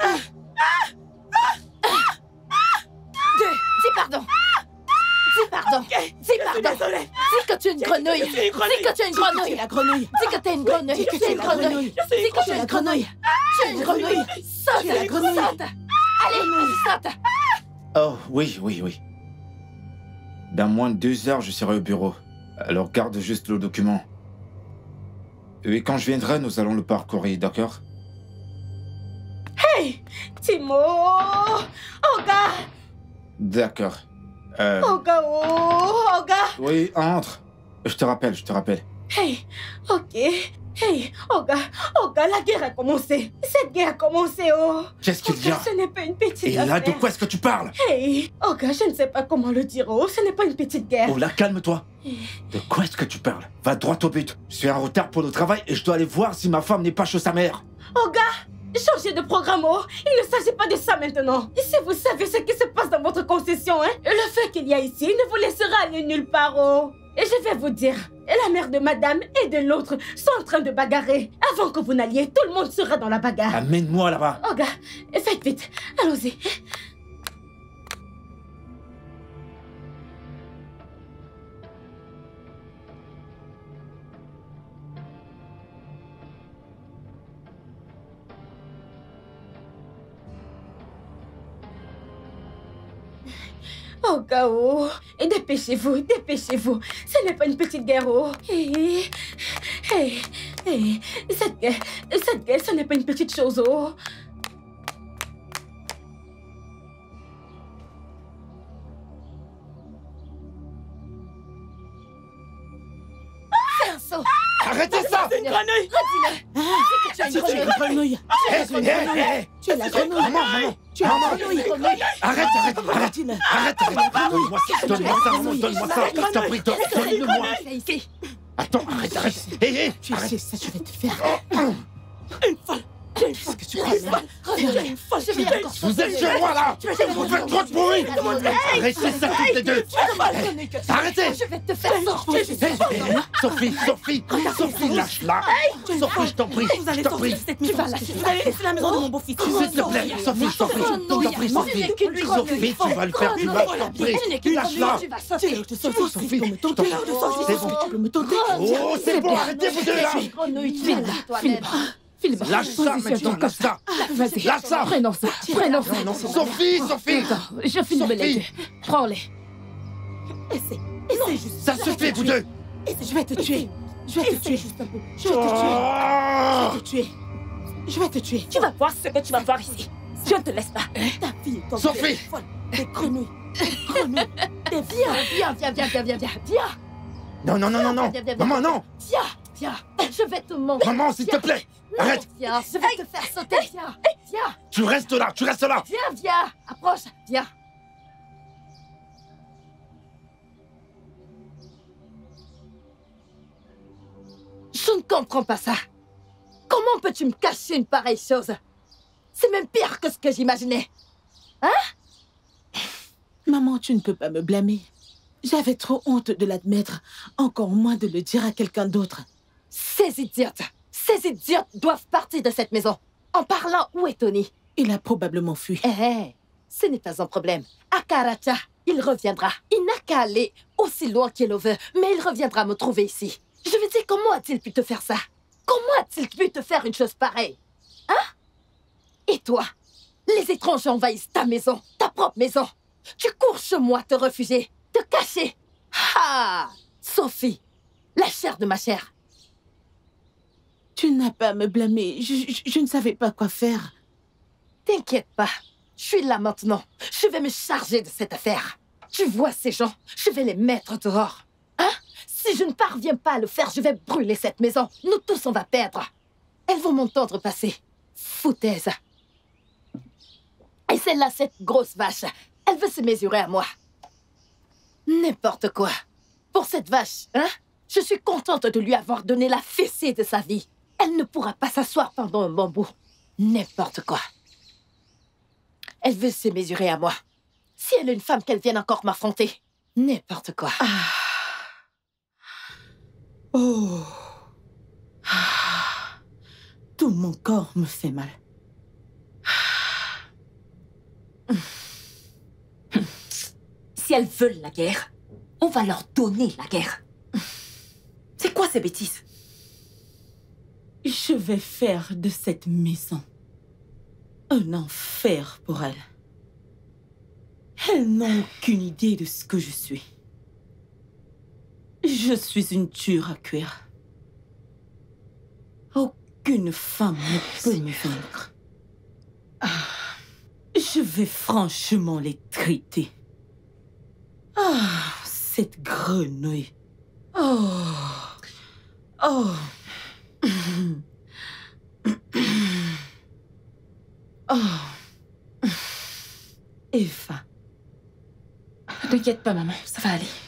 Dis pardon. Dis pardon. Dis pardon.
Désolée.
Dis que tu es une grenouille. Dis que tu es une grenouille.
La grenouille.
Dis que tu es une grenouille.
Dis que
Tu es une grenouille. Dis que tu es une grenouille. Tu es une grenouille. Saute.
Tu es la grenouille.
Saute. Allez, saute.
Oh, oui. Dans moins de 2 heures, je serai au bureau. Alors garde juste le document. Et quand je viendrai, nous allons le parcourir, d'accord?
Hey, Timo! Oga!
D'accord.
Oga, Oga!
Oui, entre. Je te rappelle.
Hey, ok. Hey, Oga, la guerre a commencé. Cette guerre a commencé, oh.
Qu'est-ce qu'il y a?
Ce n'est pas une petite
Et
affaire.
là, de quoi est-ce que tu parles?
Hey, Oga, je ne sais pas comment le dire, oh. Ce n'est pas une petite guerre.
Oh là, calme-toi. De quoi est-ce que tu parles? Va droit au but. Je suis en retard pour le travail et je dois aller voir si ma femme n'est pas chez sa mère.
Oga, changez de programme, oh. Il ne s'agit pas de ça maintenant. Et si vous savez ce qui se passe dans votre concession, hein, le feu qu'il y a ici ne vous laissera aller nulle part, oh. Et je vais vous dire, la mère de madame et de l'autre sont en train de bagarrer. Avant que vous n'alliez, tout le monde sera dans la bagarre.
Amène-moi là-bas.
Oga, faites vite. Allons-y. Oga, oh. Et dépêchez-vous. Ce n'est pas une petite guerre, oh. Cette guerre, ce n'est pas une petite chose, oh.
Fais un saut.
Arrêtez ça!
C'est une grenouille.
Redis-le. Dis que tu es une grenouille.
Tu es la grenouille.
Maman!
Tu es la grenouille.
Arrête! Donne-moi ça, maman, donne-moi ça! Je t'en prie, donne-le-moi!
Ici.
Attends, arrête! Hé!
Tu sais ça, je vais te faire.
Une folle.
Qu'est-ce que tu crois, là?
Reviens. Je vais encore
Vous êtes chez moi, là! Vous faites trop de bruit! Arrêtez ça, toutes les deux! Arrêtez!
Je vais te faire sortir.
Sophie, lâche-la! Sophie, je t'en prie!
Vous allez sortir de cette maison. Vous allez laisser la maison de mon beau-fils.
S'il te plaît, Sophie, je t'en prie, Sophie, tu vas le faire du mal, je t'en prie, lâche-la!
Tu te sauves,
Sophie,
tu peux me tenter.
c'est bon.
Tu peux me tenter.
Oh, c'est bon, arrêtez vous deux là!
Filme.
Lâche ça, maintenant, lâche ça!
Vas-y.
Lâche ça!
Prenons ça.
Sophie!
Attends, je finis les deux. Prends-les.
Essaie juste.
Ça suffit, vous deux!
Je vais te tuer. Je vais te tuer.
juste un peu.
Je vais te tuer.
Tu vas voir ce que tu vas voir ici. Je ne te laisse pas.
Ta fille est
Sophie!
Des grenouilles.
Viens.
Non! Maman, non!
Viens. Je vais te montrer.
Maman, s'il te plaît! Arrête!
Viens, je vais te faire sauter. Viens.
Tu restes là!
Viens. Approche. Viens. Je ne comprends pas ça. Comment peux-tu me cacher une pareille chose? C'est même pire que ce que j'imaginais.
Maman, tu ne peux pas me blâmer. J'avais trop honte de l'admettre, encore moins de le dire à quelqu'un d'autre.
Ces idiotes doivent partir de cette maison. En parlant, où est Tony?
Il a probablement fui.
Ce n'est pas un problème. À Karacha, il reviendra. Il n'a qu'à aller aussi loin qu'il le veut, mais il reviendra me trouver ici. Je veux dire, comment a-t-il pu te faire ça? Comment a-t-il pu te faire une chose pareille? Hein? Et toi? Les étrangers envahissent ta maison, ta propre maison. Tu cours chez moi te refuser, te cacher. Ah! Sophie, la chair de ma chair.
Tu n'as pas à me blâmer. Je ne savais pas quoi faire.
T'inquiète pas. Je suis là maintenant. Je vais me charger de cette affaire. Tu vois ces gens? Je vais les mettre dehors. Hein? Si je ne parviens pas à le faire, je vais brûler cette maison. Nous tous, on va perdre. Elles vont m'entendre passer. Foutaise. Et celle-là, cette grosse vache, elle veut se mesurer à moi. N'importe quoi. Pour cette vache, hein? Je suis contente de lui avoir donné la fessée de sa vie. Elle ne pourra pas s'asseoir pendant un bon bout. N'importe quoi. Elle veut se mesurer à moi. Si elle est une femme, qu'elle vienne encore m'affronter. N'importe quoi.
Oh. Tout mon corps me fait mal.
Si elles veulent la guerre, on va leur donner la guerre. C'est quoi ces bêtises?
Je vais faire de cette maison un enfer pour elles. Elles n'ont aucune idée de ce que je suis. Je suis une dure à cuire. Aucune femme ne peut me vaincre. Je vais franchement les traiter. Cette grenouille. Eva.
Ne t'inquiète pas, maman, ça va aller.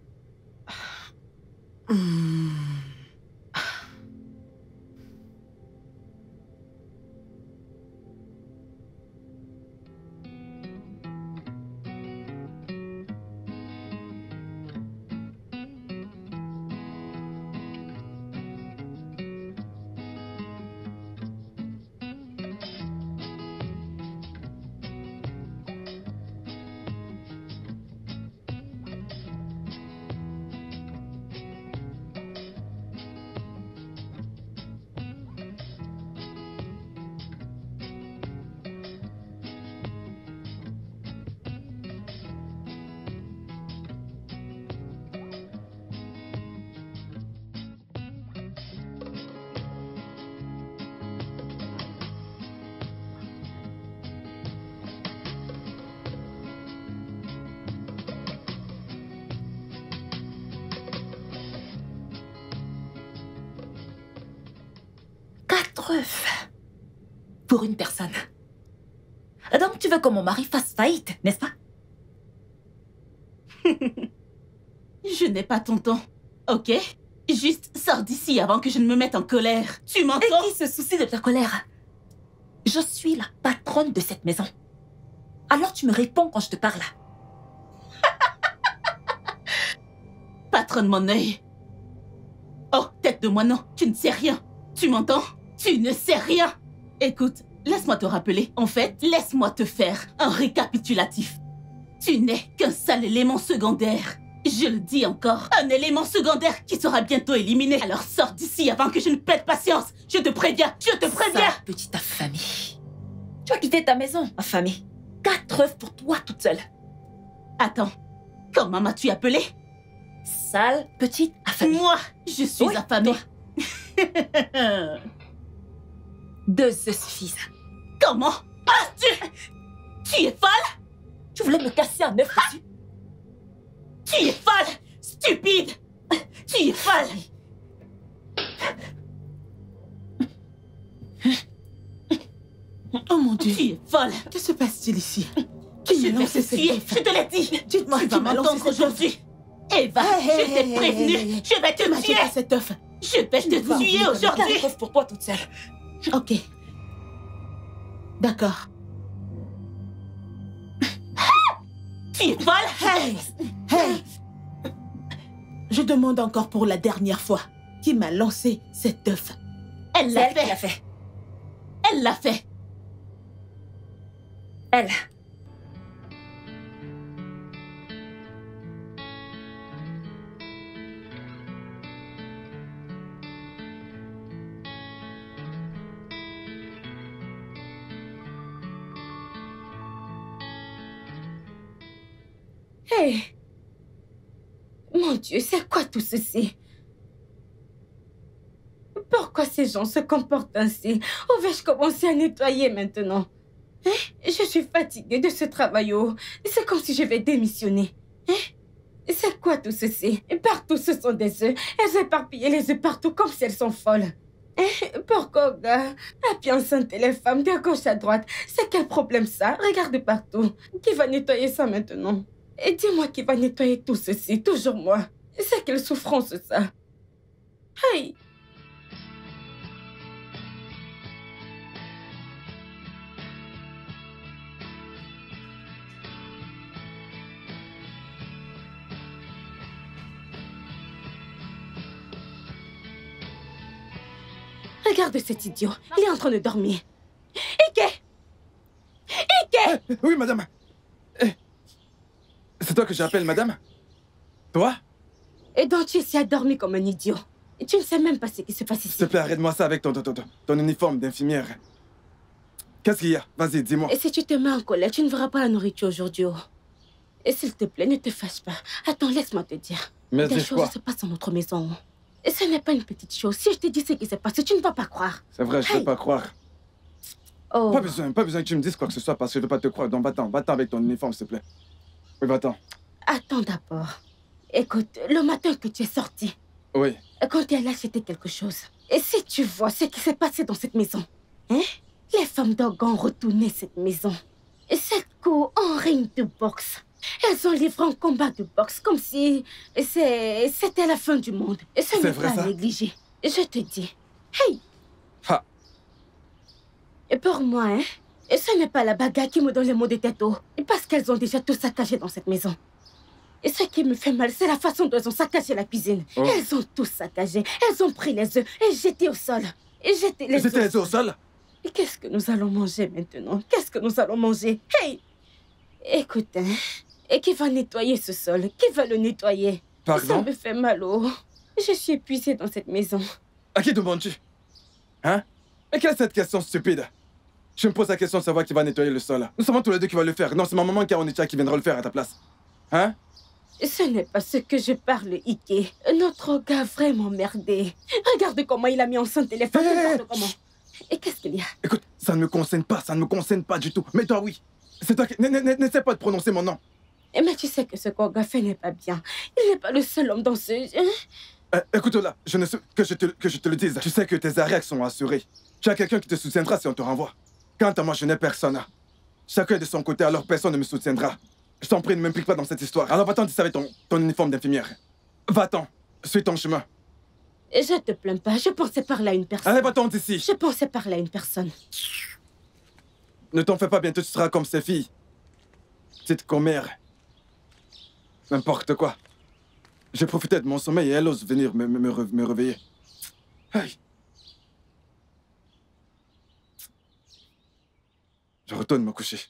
Pour une personne. Donc tu veux que mon mari fasse faillite, n'est-ce pas?
Je n'ai pas ton temps, ok? Juste sors d'ici avant que je ne me mette en colère. Tu m'entends?
Et qui se soucie de ta colère? Je suis la patronne de cette maison. Alors tu me réponds quand je te parle.
Patronne mon œil. Oh, tête de moineau, tu ne sais rien. Tu m'entends? Tu ne sais rien. Écoute, laisse-moi te rappeler. En fait, laisse-moi te faire un récapitulatif. Tu n'es qu'un sale élément secondaire. Je le dis encore, un élément secondaire qui sera bientôt éliminé. Alors sors d'ici avant que je ne perde patience. Je te préviens, je te préviens.
Sale petite affamée. Tu as quitté ta maison, affamée. 4 œufs pour toi toute seule.
Attends, comment m'as-tu appelée?
Sale petite affamée.
Moi, je suis affamée.
2 œufs suffisent.
Comment? Tu es folle?
Tu voulais me casser un œuf dessus?
Tu es folle, stupide. Tu es folle.
Oh mon Dieu.
Tu es folle.
Que se passe-t-il ici?
Je vais te tuer, je te l'ai dit.
Dites-moi,
tu vas m'entendre aujourd'hui. Eva, je t'ai prévenu. Je vais te tuer.
Cet œuf.
Je vais te tuer aujourd'hui.
4 œufs pour toi toute seule.
Ok. D'accord.
Tu es folle?
Hey! Je demande encore pour la dernière fois. Qui m'a lancé cet œuf?
Elle l'a fait. Elle l'a fait. Elle.
Hey! Mon Dieu, c'est quoi tout ceci? Pourquoi ces gens se comportent ainsi? Où vais-je commencer à nettoyer maintenant? Hein? Je suis fatiguée de ce travail. C'est comme si je vais démissionner. Hein? C'est quoi tout ceci? Partout ce sont des œufs. Elles éparpillent les œufs partout comme si elles sont folles. Hein? Pourquoi, gars? La pied enceinte et les femmes de gauche à droite. C'est quel problème ça? Regarde partout. Qui va nettoyer ça maintenant? Et dis-moi qui va nettoyer tout ceci, toujours moi. C'est quelle souffrance ça? Hey! Regarde cet idiot, il est en train de dormir. Ike! Ike!
Oui, madame. C'est toi que j'appelle madame? Toi?
Et donc tu es ici à dormir comme un idiot. Et tu ne sais même pas ce qui se passe ici.
S'il te plaît, arrête-moi ça avec ton uniforme d'infirmière. Qu'est-ce qu'il y a? Vas-y, dis-moi.
Et si tu te mets en colère, tu ne verras pas la nourriture aujourd'hui. Et s'il te plaît, ne te fâche pas. Attends, laisse-moi te dire.
Mais
des choses se passent dans notre maison. Et ce n'est pas une petite chose. Si je te dis ce qui s'est passé, tu ne vas pas croire.
C'est vrai, je ne vais pas croire.
Oh.
Pas besoin que tu me dises quoi que ce soit parce que je ne veux pas te croire. Donc va-t'en avec ton uniforme, s'il te plaît. Oui, va-t'en.
Attends d'abord. Écoute, le matin que tu es sorti.
Oui.
Quand tu es allé acheter quelque chose. Et si tu vois ce qui s'est passé dans cette maison. Hein? Les femmes d'Oga ont retourné cette maison. Et cette cour en ring de boxe. Elles ont livré un combat de boxe comme si c'était la fin du monde. Et ce n'est pas à négliger. Je te dis. Hey!
Ha!
Et pour moi, hein? Et ce n'est pas la bagarre qui me donne les maux de tête. Parce qu'elles ont déjà tout saccagé dans cette maison. Et ce qui me fait mal, c'est la façon dont elles ont saccagé la cuisine. Oh. Elles ont tout saccagé. Elles ont pris les œufs et jeté au sol. Et jeté les œufs
au sol?
Et qu'est-ce que nous allons manger maintenant? Qu'est-ce que nous allons manger? Hey! Écoute, hein? Et qui va nettoyer ce sol? Qui va le nettoyer?
Pardon?
Ça me fait mal. Je suis épuisée dans cette maison.
À qui demandes-tu? Hein? Et quelle est cette question stupide? Je me pose la question de savoir qui va nettoyer le sol. Nous savons tous les deux qui va le faire. Non, c'est ma maman Kaonicha qui viendra le faire à ta place. Hein?
Ce n'est pas ce que je parle, Ike. Notre gars a vraiment merdé. Regarde comment il a mis enceinte les femmes. Regarde comment. Et qu'est-ce qu'il y a?
Écoute, ça ne me concerne pas. Ça ne me concerne pas du tout. Mais toi, oui. C'est toi qui... N'essaie pas de prononcer mon nom.
Mais tu sais que ce qu'Oga fait n'est pas bien. Il n'est pas le seul homme dans ce...
Écoute là, je ne sais que je te le dise. Tu sais que tes arrêts sont assurés. Tu as quelqu'un qui te soutiendra si on te renvoie. Quant à moi, je n'ai personne. Chacun est de son côté, alors personne ne me soutiendra. Je t'en prie, ne m'implique pas dans cette histoire. Alors va-t'en dis ça avec ton uniforme d'infirmière. Va-t'en, suis ton chemin.
Je te plains pas, je pensais parler à une personne.
Allez, va-t'en d'ici.
Je pensais parler à une personne.
Ne t'en fais pas, bientôt tu seras comme ces filles. Petite commère. N'importe quoi. J'ai profité de mon sommeil et elle ose venir me réveiller. Hey. Je retourne me coucher.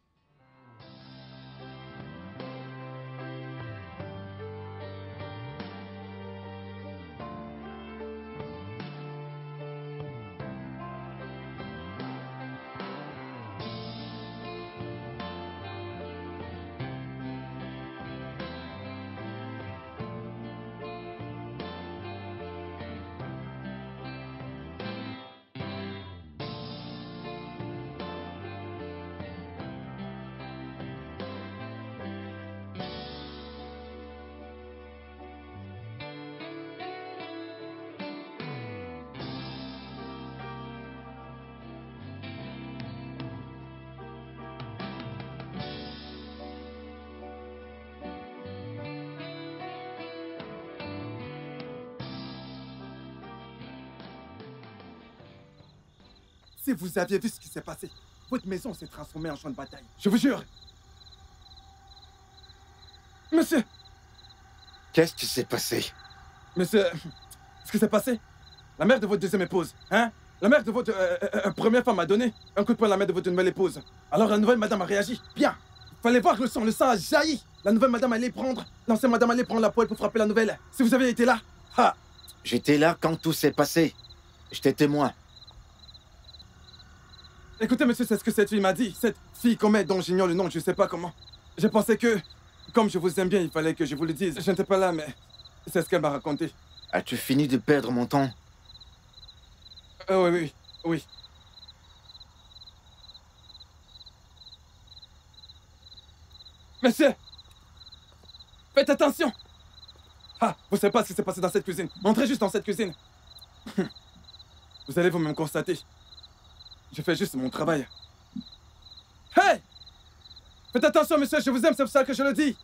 Si vous aviez vu ce qui s'est passé, votre maison s'est transformée en champ de bataille. Je vous jure. Monsieur!
Qu'est-ce qui s'est passé?
Monsieur, ce qui s'est passé, la mère de votre deuxième épouse, hein? La mère de votre première femme a donné un coup de poing à la mère de votre nouvelle épouse. Alors la nouvelle madame a réagi. Bien. Fallait voir le sang a jailli. La nouvelle madame allait prendre, l'ancienne madame allait prendre la poêle pour frapper la nouvelle. Si vous avez été là, ha!
J'étais là quand tout s'est passé. J'étais témoin.
Écoutez, monsieur, c'est ce que cette fille m'a dit. Cette fille qu'on met, dont j'ignore le nom, je sais pas comment. Je pensais que, comme je vous aime bien, il fallait que je vous le dise. Je n'étais pas là, mais c'est ce qu'elle m'a raconté.
As-tu fini de perdre mon temps?
Oui. Monsieur! Faites attention! Ah, vous savez pas ce qui s'est passé dans cette cuisine. Entrez juste dans cette cuisine. Vous allez vous-même constater. Je fais juste mon travail. Hey! Faites attention, monsieur, je vous aime, c'est pour ça que je le dis.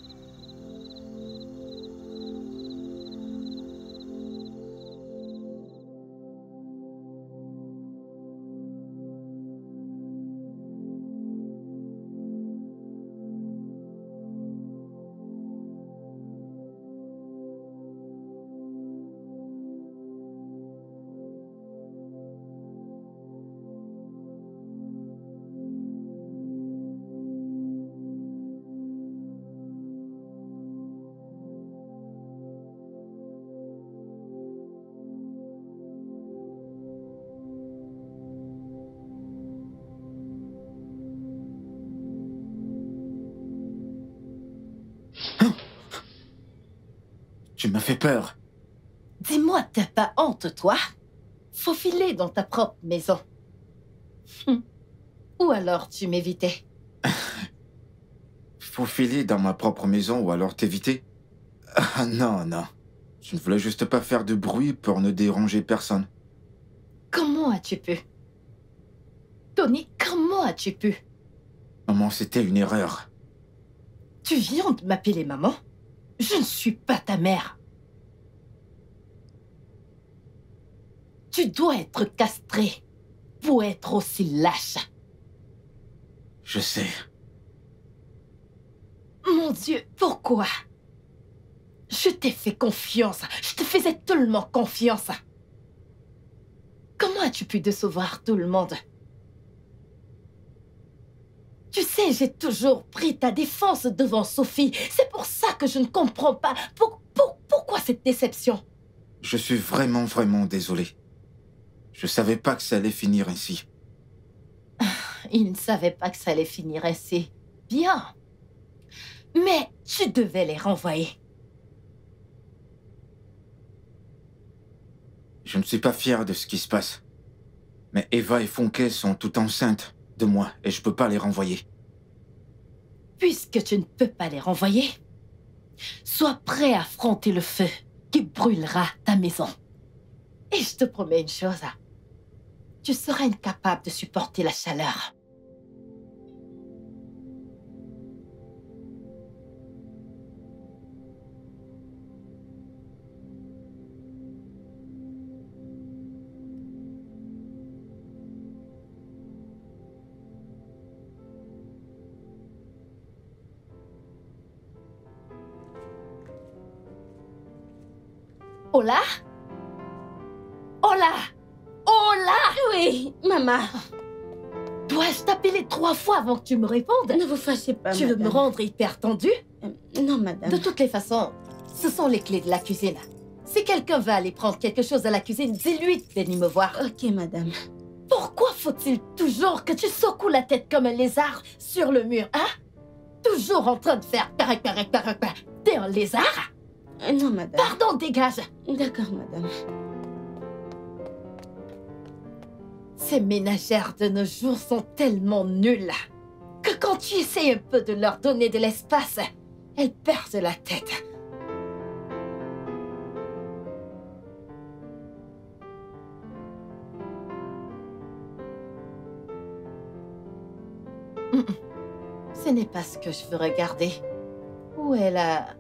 Tu m'as fait peur.
Dis-moi, t'as pas honte, toi? Faufiler dans ta propre maison. Ou alors tu m'évitais?
Faufiler dans ma propre maison ou alors t'éviter? Ah non, non. Je ne voulais juste pas faire de bruit pour ne déranger personne.
Comment as-tu pu? Tony, comment as-tu pu?
Maman, c'était une erreur.
Tu viens de m'appeler maman? Je ne suis pas ta mère. Tu dois être castré pour être aussi lâche.
Je sais.
Mon Dieu, pourquoi? Je t'ai fait confiance. Je te faisais tellement confiance. Comment as-tu pu décevoir tout le monde? Tu sais, j'ai toujours pris ta défense devant Sophie. C'est pour ça que je ne comprends pas. Pourquoi cette déception?
Je suis vraiment, vraiment désolé. Je savais pas que ça allait finir ainsi.
Il ne savait pas que ça allait finir ainsi. Bien. Mais tu devais les renvoyer.
Je ne suis pas fier de ce qui se passe. Mais Eva et Fonke sont toutes enceintes de moi et je peux pas les renvoyer.
Puisque tu ne peux pas les renvoyer, sois prêt à affronter le feu qui brûlera ta maison. Et je te promets une chose, tu seras incapable de supporter la chaleur. Hola? Hola? Hola?
Oui, maman.
Dois-je t'appeler 3 fois avant que tu me répondes?
Ne vous fâchez pas,
Tu veux me rendre hyper tendue?
Non, madame.
De toutes les façons, ce sont les clés de la cuisine. Si quelqu'un veut aller prendre quelque chose à la cuisine, dis-lui de venir me voir.
Ok, madame.
Pourquoi faut-il toujours que tu secoues la tête comme un lézard sur le mur, hein? Toujours en train de faire carac. T'es un lézard?
Non, madame.
Pardon, dégage.
D'accord, madame.
Ces ménagères de nos jours sont tellement nulles que quand tu essayes un peu de leur donner de l'espace, elles perdent la tête. Ce n'est pas ce que je veux regarder. Où est la...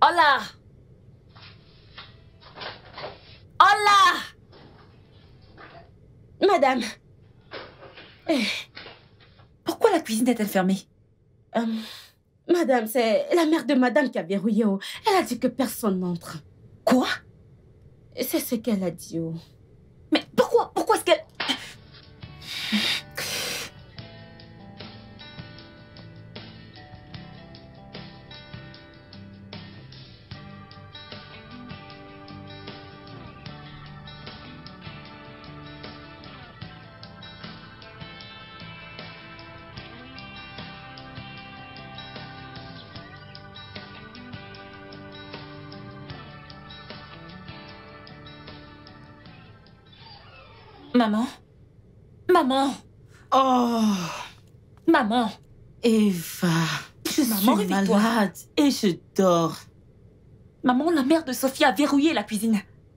Hola! Hola!
Madame.
Pourquoi la cuisine est-elle fermée?
Madame, c'est la mère de madame qui a verrouillé. Oh. Elle a dit que personne n'entre.
Quoi?
C'est ce qu'elle a dit. Oh.
Mais pourquoi est-ce qu'elle... Maman? Maman?
Oh!
Maman?
Eva, je
Maman,
suis
réveille-toi.
malade et je dors.
Maman, la mère de Sophie a verrouillé la cuisine.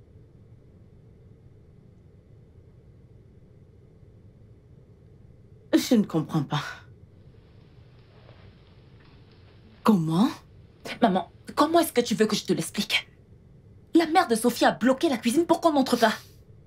Je ne comprends pas. Comment?
Maman, comment est-ce que tu veux que je te l'explique? La mère de Sophie a bloqué la cuisine pour qu'on n'entre pas.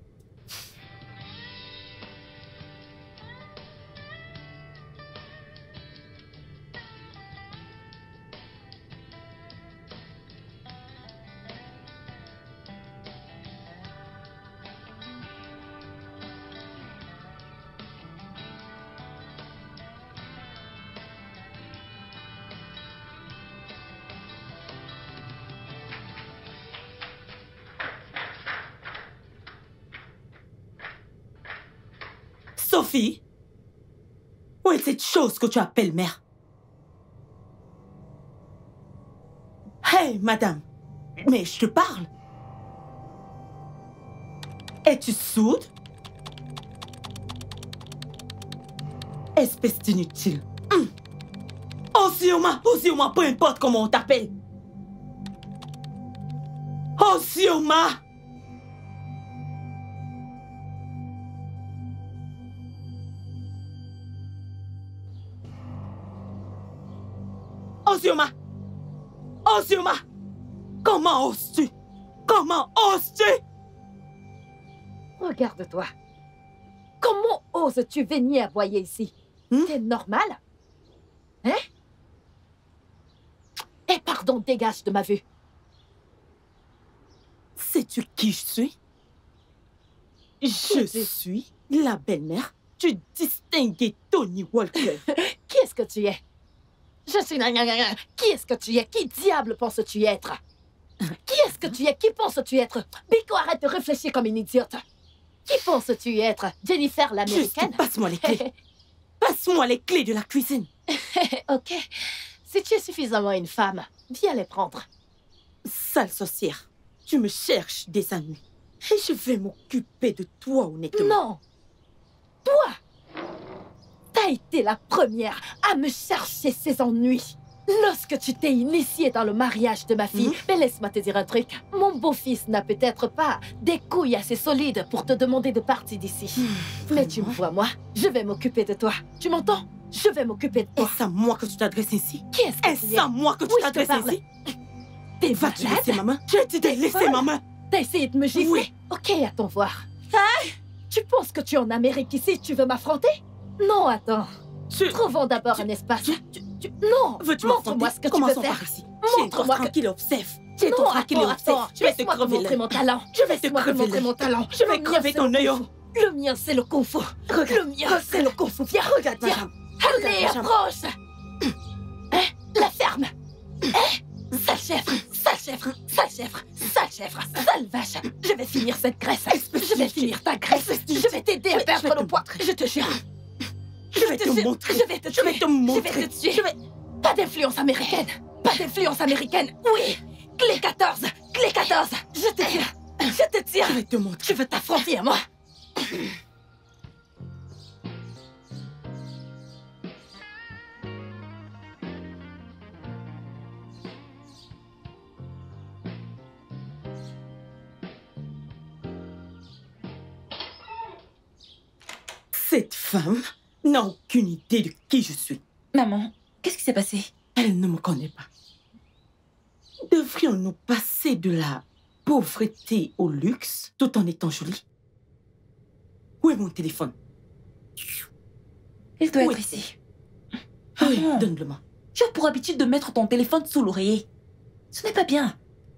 Sophie? Où est cette chose que tu appelles mère? Hey, madame, mais je te parle. Es-tu sourde? Espèce d'inutile. Osioma, peu importe comment on t'appelle. Osioma! Osioma! Osioma! Comment oses-tu? Comment oses-tu?
Regarde-toi. Comment oses-tu venir aboyer ici? T'es normal? Hein? Et pardon, dégage de ma vue.
Sais-tu qui je suis? Je suis la belle-mère du distingué Tony Walker.
Qui est-ce que tu es? Je suis... Qui est-ce que tu es? Qui diable penses-tu être? Qui est-ce que tu es? Qui penses-tu être? Biko, arrête de réfléchir comme une idiote. Qui penses-tu être? Jennifer l'américaine?
Passe-moi les clés. Passe-moi les clés de la cuisine.
Ok. Si tu es suffisamment une femme, viens les prendre.
Sale sorcière, tu me cherches des ennuis. Et je vais m'occuper de toi honnêtement.
Non! Toi! T'as été la première à me chercher ces ennuis. Lorsque tu t'es initiée dans le mariage de ma fille, mais laisse-moi te dire un truc. Mon beau-fils n'a peut-être pas des couilles assez solides pour te demander de partir d'ici. Mais tu me vois, moi, je vais m'occuper de toi. Tu m'entends? Je vais m'occuper de toi.
Est-ce à moi que tu t'adresses ici?
Qui est-ce que tu es?
Est-ce à moi que tu t'adresses ici?
T'es
Vas-tu
malade?
laisser ma main? Je t'ai dit de laisser ma main.
T'as essayé de me gifler?
Oui.
Ok, attends voir. Tu penses que tu es en Amérique ici, tu veux m'affronter? Non, attends. Trouvons d'abord un espace. Non, montre-moi ce que tu veux faire.
Par ici.
Montre-moi que...
tranquille, observe.
Non, attends,
Je vais te
laisse-moi te
crever
montrer
l'œil.
mon talent.
Je vais te
Laisse-moi te
crever
montrer
l'œil.
mon talent.
Je vais crever ton œil.
Le mien, c'est le kung fu. Le mien, c'est le kung fu. Viens,
Regarde,
viens.
Benjamin.
Allez,
Benjamin.
approche. Hein? La ferme. Hein? Sale chèvre, sale chèvre, sale chèvre, sale chèvre, sale vache. Je vais finir cette graisse. Je vais finir ta graisse. Je vais t'aider à perdre le poids. Je te jure.
Je vais te montrer.
Je vais te tuer.
Je vais te montrer.
Je vais te tuer. Pas d'influence américaine. Pas d'influence américaine. Oui. Clé 14. Clé 14. Je te tire. Je te tire.
Je vais te montrer.
Tu veux t'affronter à moi?
Cette femme n'a aucune idée de qui je suis.
Maman, qu'est-ce qui s'est passé?
Elle ne me connaît pas. Devrions-nous passer de la pauvreté au luxe tout en étant jolie? Où est mon téléphone?
Il doit être ici.
Oui, donne-le-moi.
Tu as pour habitude de mettre ton téléphone sous l'oreiller. Ce n'est pas bien.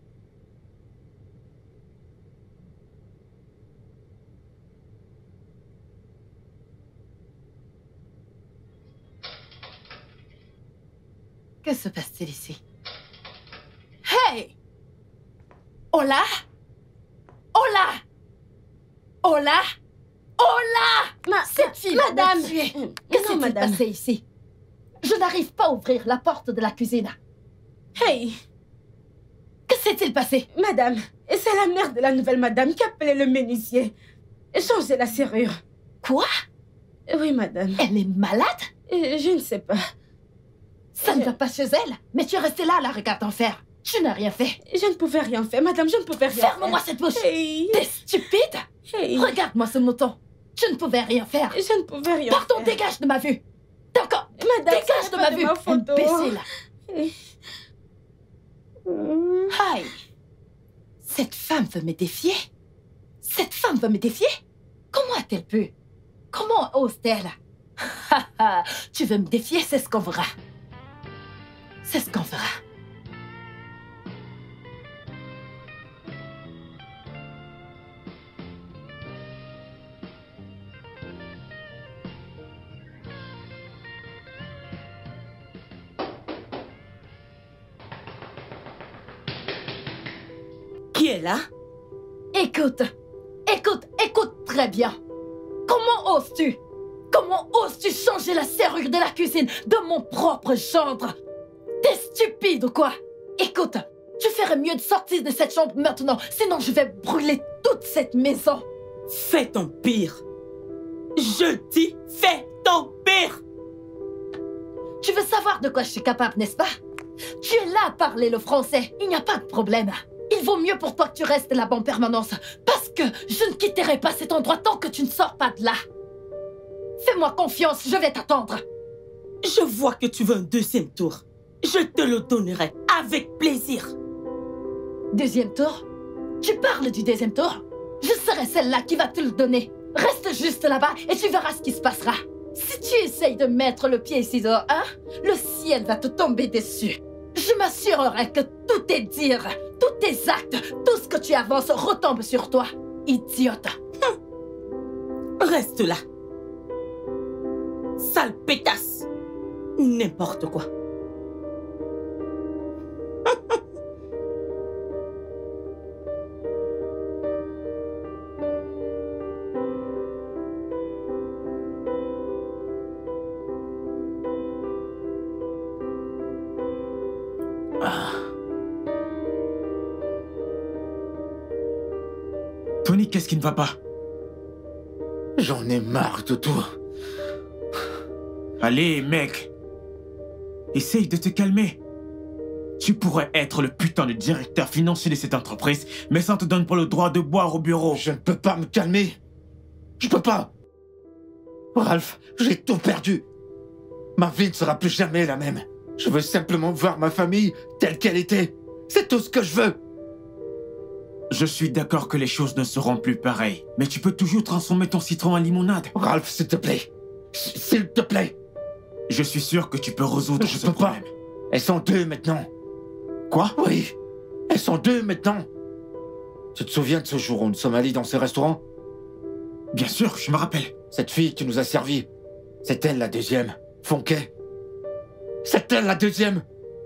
Que se passe-t-il ici? Hey! Hola? Hola? Hola? Hola! Cette fille
madame!
m'a tuée. Que s'est-il passé ici? Je n'arrive pas à ouvrir la porte de la cuisine.
Hey!
Que s'est-il passé?
Madame, c'est la mère de la nouvelle madame qui a appelé le menuisier. Changez la serrure.
Quoi?
Oui, madame.
Elle est malade?
Je ne sais pas.
Ça ne va pas chez elle? Mais tu es restée là, la regardant faire. Tu n'as rien fait.
Je ne pouvais rien faire, madame, je ne pouvais rien faire.
Ferme-moi cette bouche.
Hey.
T'es stupide?
Hey.
Regarde-moi ce mouton. Tu ne pouvais rien faire.
Je ne pouvais rien
Pardon,
faire.
dégage de ma vue. D'accord.
Madame,
dégage de ma vue. Imbécile. Aïe. Cette femme veut me défier? Cette femme veut me défier? Comment a-t-elle pu? Comment ose-t-elle? Tu veux me défier, c'est ce qu'on verra. C'est ce qu'on verra.
Qui est là?
Écoute très bien. Comment oses-tu? Comment oses-tu changer la serrure de la cuisine de mon propre gendre? T'es stupide ou quoi? Écoute, tu ferais mieux de sortir de cette chambre maintenant, sinon je vais brûler toute cette maison.
Fais ton pire. Je dis, fais ton pire.
Tu veux savoir de quoi je suis capable, n'est-ce pas? Tu es là à parler le français, il n'y a pas de problème. Il vaut mieux pour toi que tu restes là-bas en permanence, parce que je ne quitterai pas cet endroit tant que tu ne sors pas de là. Fais-moi confiance, je vais t'attendre.
Je vois que tu veux un deuxième tour. Je te le donnerai avec plaisir.
Deuxième tour? Tu parles du deuxième tour? Je serai celle-là qui va te le donner. Reste juste là-bas et tu verras ce qui se passera. Si tu essayes de mettre le pied ici dehors, hein, le ciel va te tomber dessus. Je m'assurerai que tous tes dires, tous tes actes, tout ce que tu avances retombe sur toi, idiote.
Reste là. Sale pétasse. N'importe quoi.
Tony, qu'est-ce qui ne va pas?
J'en ai marre de tout.
Allez, mec. Essaye de te calmer. Tu pourrais être le putain de directeur financier de cette entreprise, mais ça ne te donne pas le droit de boire au bureau.
Je ne peux pas me calmer. Je peux pas. Ralph, j'ai tout perdu. Ma vie ne sera plus jamais la même. Je veux simplement voir ma famille telle qu'elle était. C'est tout ce que je veux.
Je suis d'accord que les choses ne seront plus pareilles, mais tu peux toujours transformer ton citron en limonade.
Ralph, s'il te plaît. S'il te plaît.
Je suis sûr que tu peux résoudre ce problème.
Pas. Elles sont deux maintenant.
Quoi?
Oui. Elles sont deux maintenant. Tu te souviens de ce jour où nous sommes allés dans ce restaurant?
Bien sûr, je me rappelle.
Cette fille qui nous a servi, c'est elle la deuxième. Fonquet. C'est elle la deuxième.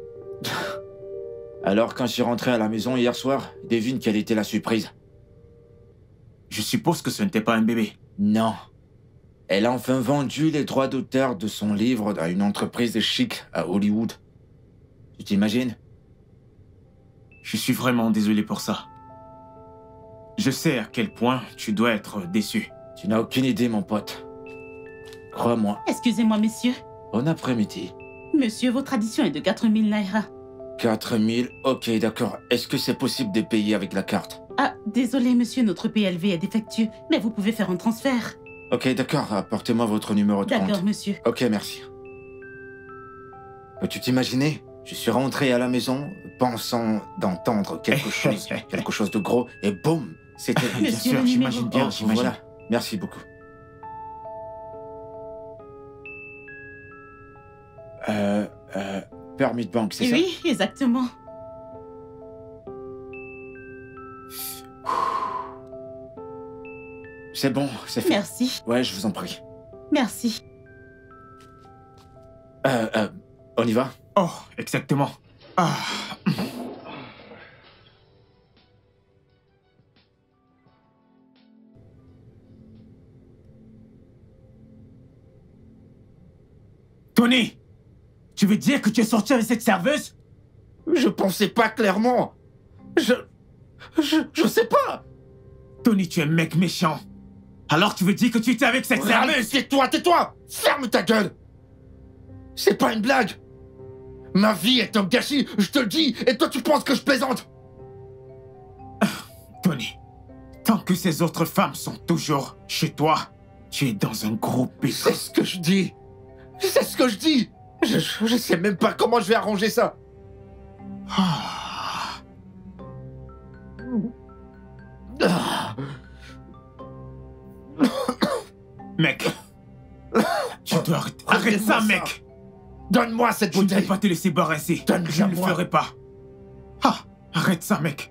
Alors, quand je suis rentré à la maison hier soir, devine quelle était la surprise.
Je suppose que ce n'était pas un bébé.
Non. Elle a enfin vendu les droits d'auteur de son livre à une entreprise chic à Hollywood. Tu t'imagines?
Je suis vraiment désolé pour ça. Je sais à quel point tu dois être déçu.
Tu n'as aucune idée, mon pote. Crois-moi.
Excusez-moi, messieurs.
Bon après-midi.
Monsieur, votre addition est de 4000 naira.
4000, ok, d'accord. Est-ce que c'est possible de payer avec la carte?
Ah, désolé, monsieur, notre PLV est défectueux, mais vous pouvez faire un transfert.
Ok, d'accord. Apportez-moi votre numéro de compte.
D'accord, monsieur.
Ok, merci. Peux-tu t'imaginer? Je suis rentré à la maison pensant d'entendre quelque chose de gros, et boum, c'était...
Bien sûr, j'imagine bien, j'imagine.
Voilà, merci beaucoup. Permis de banque, c'est ça?
Oui, exactement.
C'est bon, c'est fait.
Merci.
Ouais, je vous en prie.
Merci.
On y va?
Oh, exactement. Ah. Tony, tu veux dire que tu es sorti avec cette serveuse?
Je pensais pas clairement. Je sais pas.
Tony, tu es un mec méchant. Alors tu veux dire que tu étais avec cette serveuse?
Tais-toi, tais-toi! Ferme ta gueule! C'est pas une blague! Ma vie est un gâchis, je te le dis, et toi tu penses que je plaisante?
Tony, tant que ces autres femmes sont toujours chez toi, tu es dans un gros pétrin.
C'est ce que je dis! C'est ce que je dis! Je sais même pas comment je vais arranger ça!
Ah. Mec, tu dois arrêter ça, mec!
Donne-moi cette bouteille!
Je ne vais pas te laisser boire ainsi. Je ne le ferai pas. Ah, arrête ça, mec!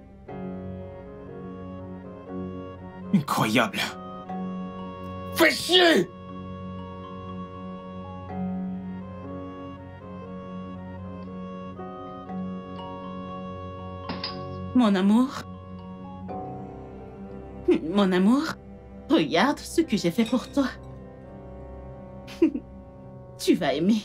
Incroyable!
Fais chier!
Mon amour. Mon amour, regarde ce que j'ai fait pour toi. Tu vas aimer.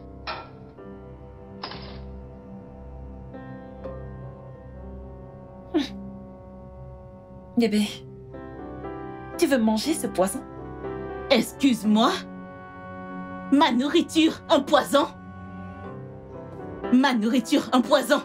Bébé, tu veux manger ce poison?
Excuse-moi? Ma nourriture, un poison? Ma nourriture, un poison?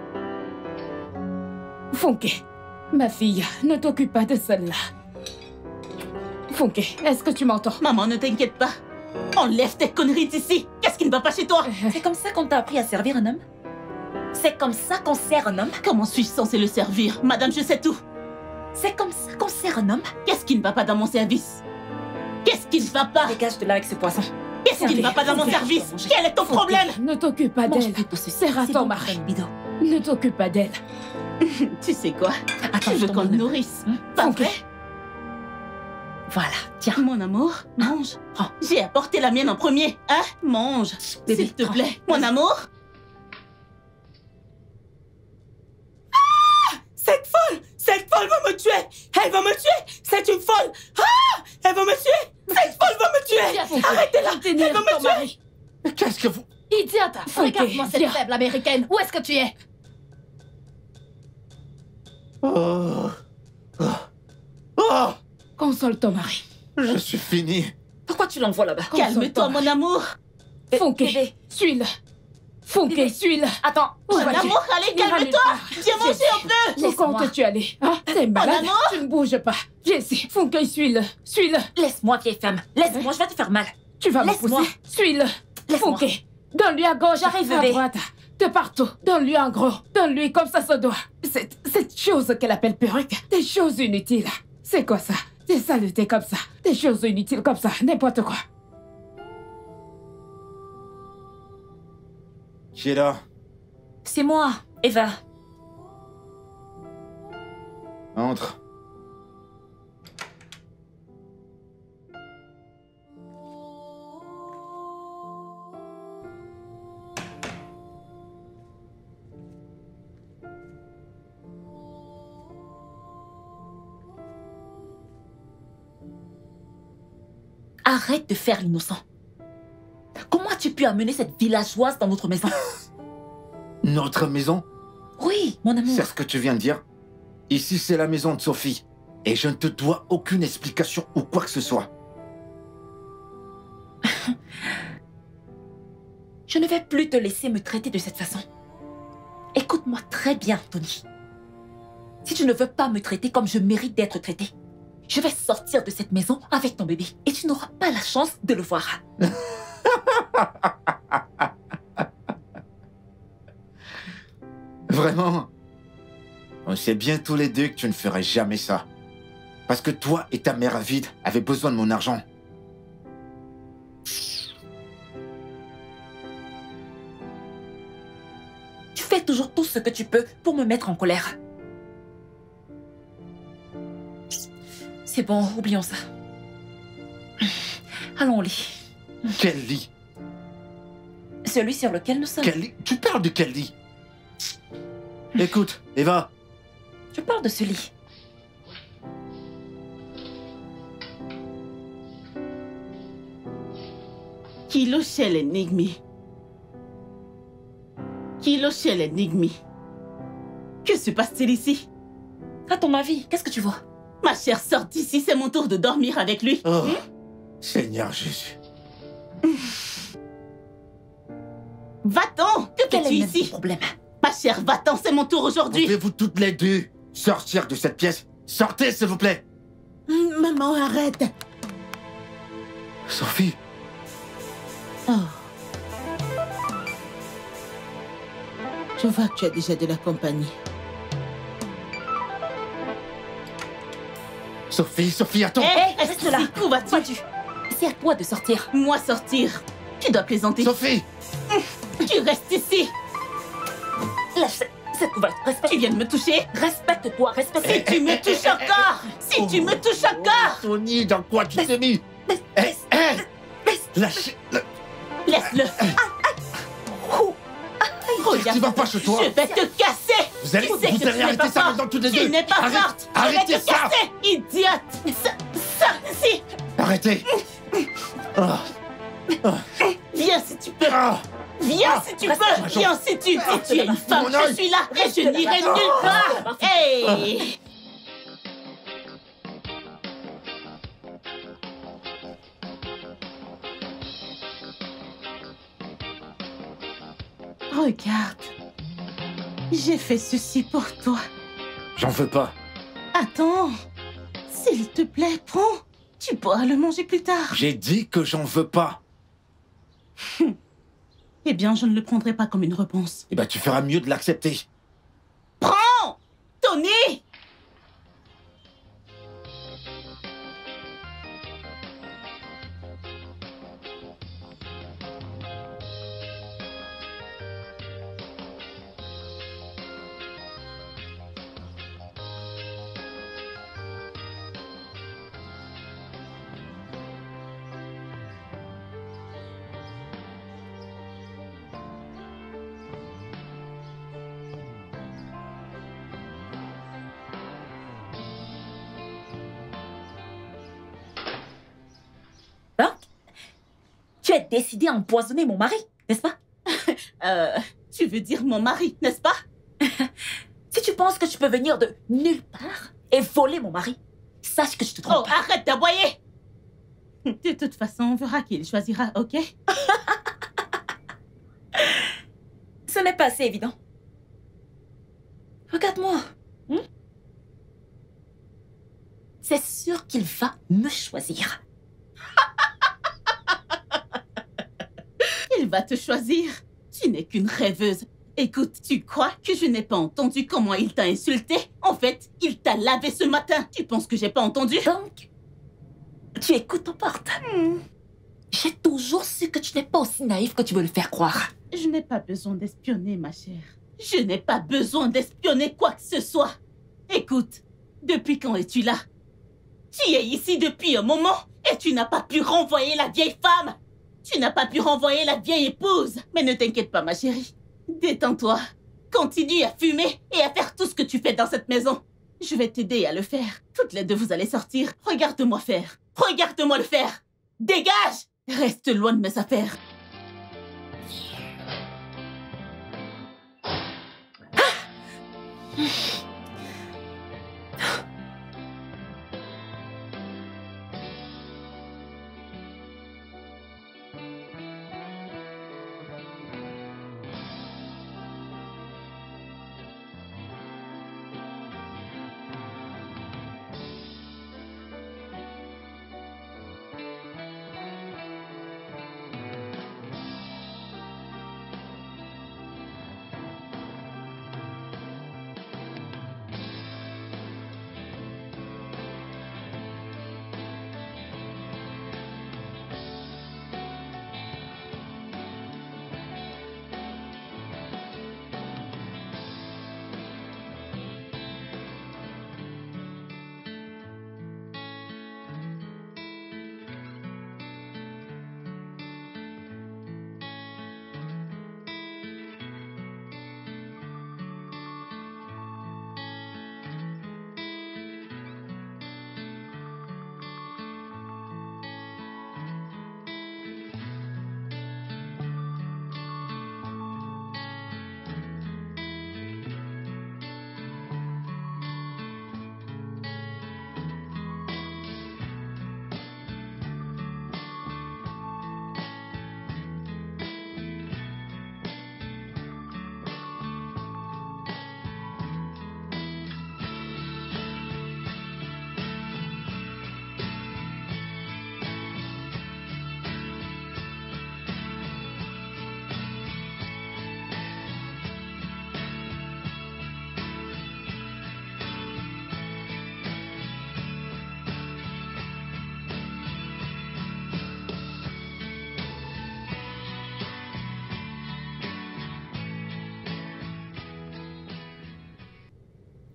Funke, ma fille, ne t'occupe pas de celle-là. Funke, est-ce que tu m'entends?
Maman, ne t'inquiète pas. Enlève tes conneries d'ici. Qu'est-ce qui ne va pas chez toi?
C'est comme ça qu'on t'a appris à servir un homme? C'est comme ça qu'on sert un homme?
Comment suis-je censée le servir? Madame, je sais tout.
C'est comme ça qu'on sert un homme?
Qu'est-ce qui ne va pas dans mon service? Qu'est-ce qui ne va pas?
Dégage de là avec ce poison.
Qu'est-ce qui ne va pas dans mon service? Quel est ton problème?
Ne t'occupe pas d'elle. Sers à ton mari. Ne t'occupe pas d'elle.
Tu sais quoi?
Attends,
tu veux qu'on le nourrisse? Parfait.
Voilà, tiens.
Mon amour, mange.
Prends.
J'ai apporté la mienne en premier. Hein? Mange.
Bébé,
s'il te
prends.
plaît. Mon amour.
Cette folle va me tuer! Elle va me tuer! C'est une folle! Ah! Elle va me tuer! Cette folle va me tuer! Arrêtez-la! Elle va me tuer!
Mais qu'est-ce que vous...
Idiote! Regarde-moi cette faible américaine! Où est-ce que tu es?
Console ton mari.
Je suis fini.
Pourquoi tu l'envoies là-bas?
Calme-toi, mon amour.
Funke, suis-le. Funke, suis-le.
Attends,
mon amour, allez, calme-toi. Viens manger un peu.
Où comptes-tu aller? Hein? T'es malade?
amour.
Tu ne bouges pas. Jessie, Funke, suis-le. Suis-le.
Laisse-moi, vieille femme. Laisse-moi, je vais te faire mal.
Tu vas me
Laisse-moi.
pousser. Suis-le.
Laisse-moi.
Funke, donne-lui à gauche,
J'arrive,
à
bébé.
droite. De partout. Donne-lui en gros. Donne-lui comme ça se doit. Cette chose qu'elle appelle perruque. Des choses inutiles. C'est quoi ça? Des saletés comme ça. Des choses inutiles comme ça. N'importe quoi.
Qui est là?
C'est moi, Eva.
Entre.
Arrête de faire l'innocent. Comment as-tu pu amener cette villageoise dans notre maison?
Notre maison?
Oui, mon amour.
C'est ce que tu viens de dire? Ici, c'est la maison de Sophie. Et je ne te dois aucune explication ou quoi que ce soit.
Je ne vais plus te laisser me traiter de cette façon. Écoute-moi très bien, Tony. Si tu ne veux pas me traiter comme je mérite d'être traitée, je vais sortir de cette maison avec ton bébé et tu n'auras pas la chance de le voir.
Vraiment? On sait bien tous les deux que tu ne ferais jamais ça. Parce que toi et ta mère avide avaient besoin de mon argent.
Tu fais toujours tout ce que tu peux pour me mettre en colère. C'est bon, oublions ça. Allons au lit.
Quel lit?
Celui sur lequel nous sommes.
Quel lit? Tu parles de quel lit? Écoute, Eva.
Je parle de ce lit.
Kilo Shell Enigmi. Kilo Shell Enigmi. Que se passe-t-il ici?
À ton avis, qu'est-ce que tu vois?
Ma chère, sors d'ici, c'est mon tour de dormir avec lui.
Oh, Seigneur Jésus.
Va-t'en! Que
Quel
fais-tu
est
ici?
le problème?
Ma chère, va-t'en, c'est mon tour aujourd'hui.
Pouvez-vous toutes les deux sortir de cette pièce? Sortez, s'il vous plaît.
Maman, arrête.
Sophie.
Oh. Je vois que tu as déjà de la compagnie.
Sophie, attends.
Hé,
reste là.
Où vas-tu?
C'est à toi de sortir.
Moi sortir? Tu dois plaisanter.
Sophie!
Tu restes ici.
Lâche cette nouvelle. Respecte.
Tu viens de me toucher?
Respecte-toi, respecte.
Si tu me touches encore! Si tu me touches encore!
Tony, dans quoi tu t'es mis? Lâchez...
Laisse-le. Regarde,
Tu vas pas chez toi.
je vais te casser.
Vous allez,
Tu sais que
vous allez
tu n'es
arrêter
pas
ça
fort.
maintenant tous les deux.
Tu n'es pas
Arrête-
forte.
arrêtez
Je vais te
ça.
casser, idiote. Sors d'ici.
Arrêtez.
Viens si tu peux. Viens si tu
reste
peux.
ma jambe.
Viens si tu es une femme.
Mon
Je
œil.
suis là et je n'irai nulle part. Hey. Regarde. J'ai fait ceci pour toi.
J'en veux pas.
Attends. S'il te plaît, prends. Tu pourras le manger plus tard.
J'ai dit que j'en veux pas.
Eh bien, je ne le prendrai pas comme une réponse.
Eh ben, tu feras mieux de l'accepter.
Prends, Tony!
Donc, tu as décidé à empoisonner mon mari, n'est-ce pas?
Tu veux dire mon mari, n'est-ce pas?
Si tu penses que tu peux venir de nulle part et voler mon mari, sache que tu te trompes.
Oh, arrête d'aboyer! De toute façon, on verra qui il choisira, ok?
Ce n'est pas assez évident. Regarde-moi. C'est sûr qu'il va me choisir.
Il va te choisir. Tu n'es qu'une rêveuse. Écoute, tu crois que je n'ai pas entendu comment il t'a insulté? En fait, il t'a lavé ce matin. Tu penses que j'ai pas entendu?
Donc, tu écoutes ton porte. J'ai toujours su que tu n'es pas aussi naïf que tu veux le faire croire.
Je n'ai pas besoin d'espionner, ma chère. Je n'ai pas besoin d'espionner quoi que ce soit. Écoute, depuis quand es-tu là? Tu es ici depuis un moment et tu n'as pas pu renvoyer la vieille femme. Tu n'as pas pu renvoyer la vieille épouse. Mais ne t'inquiète pas, ma chérie. Détends-toi. Continue à fumer et à faire tout ce que tu fais dans cette maison. Je vais t'aider à le faire. Toutes les deux, vous allez sortir. Regarde-moi faire. Regarde-moi le faire. Dégage! Reste loin de mes affaires.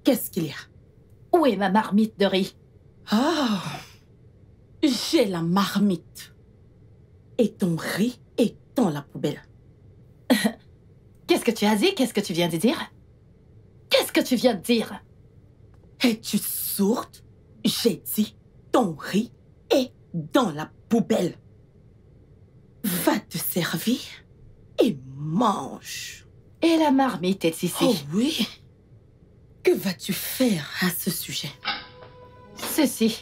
Qu'est-ce qu'il y a?
Où est ma marmite de riz?
Ah, j'ai la marmite. Et ton riz est dans la poubelle.
Qu'est-ce que tu as dit? Qu'est-ce que tu viens de dire? Qu'est-ce que tu viens de dire?
Es-tu sourde? J'ai dit, ton riz est dans la poubelle. Va te servir et mange.
Et la marmite est ici.
Oh oui. Que vas-tu faire à ce sujet?
Ceci.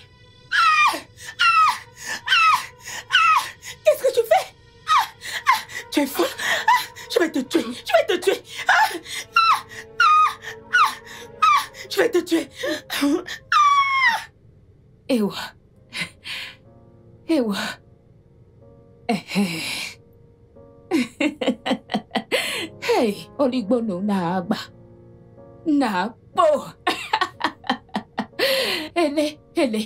Qu'est-ce que tu fais? Tu es folle? Je vais te tuer. Je vais te tuer. Je vais te tuer.
Ewa. Ewa. Hey, oligbono na agba. Na po. Ele.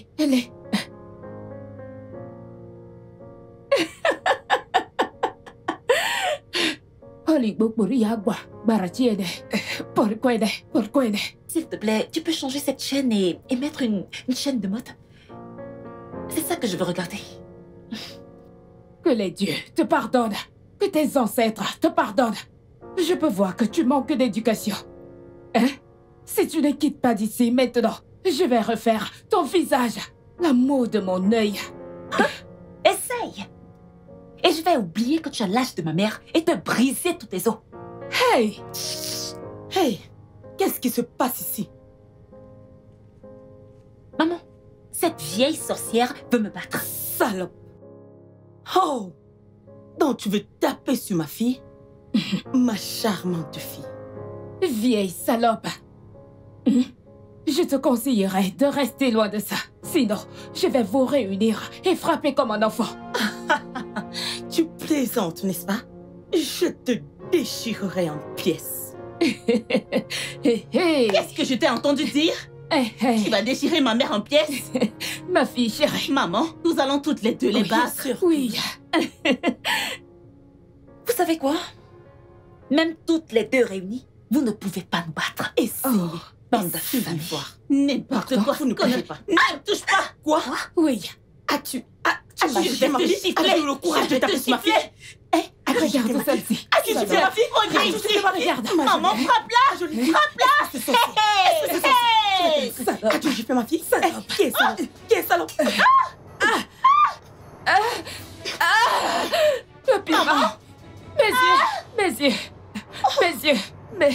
Oligbo pori agba. Barachiede. Porquede.
S'il te plaît, tu peux changer cette chaîne et mettre une chaîne de mode? C'est ça que je veux regarder.
Que les dieux te pardonnent. Que tes ancêtres te pardonnent. Je peux voir que tu manques d'éducation. Hein? Si tu ne quittes pas d'ici maintenant, je vais refaire ton visage, la mot de mon œil.
Essaye. Et je vais oublier que tu as l'âge de ma mère et te briser tous tes os.
Hey!
Hey! Qu'est-ce qui se passe ici?
Maman, cette vieille sorcière veut me battre.
Salope! Oh! Donc tu veux taper sur ma fille? Ma charmante fille.
Vieille salope. Je te conseillerais de rester loin de ça. Sinon, je vais vous réunir et frapper comme un enfant.
Tu plaisantes, n'est-ce pas? Je te déchirerai en pièces.
Qu'est-ce que je t'ai entendu dire? Tu vas déchirer ma mère en pièces?
Ma fille chérie.
Maman, nous allons toutes les deux les battre.
Oui.
Vous savez quoi? Même toutes les deux réunies, vous ne pouvez pas nous battre.
Essayez.
Bande de famille.
N'importe quoi.
Vous ne pouvez pas.
Ne me touche pas.
Quoi?
Oui.
As-tu
Je vais te siffler.
As-tu le courage de taper sur ma fille?
Regarde celle-ci.
As-tu sifflé ma fille? Regarde ici.
Regarde.
Maman, frappe-la. Frappe-la.
As-tu giflé ma fille? Qui est salope? Qui est salope?
Le piment. Mes yeux. Le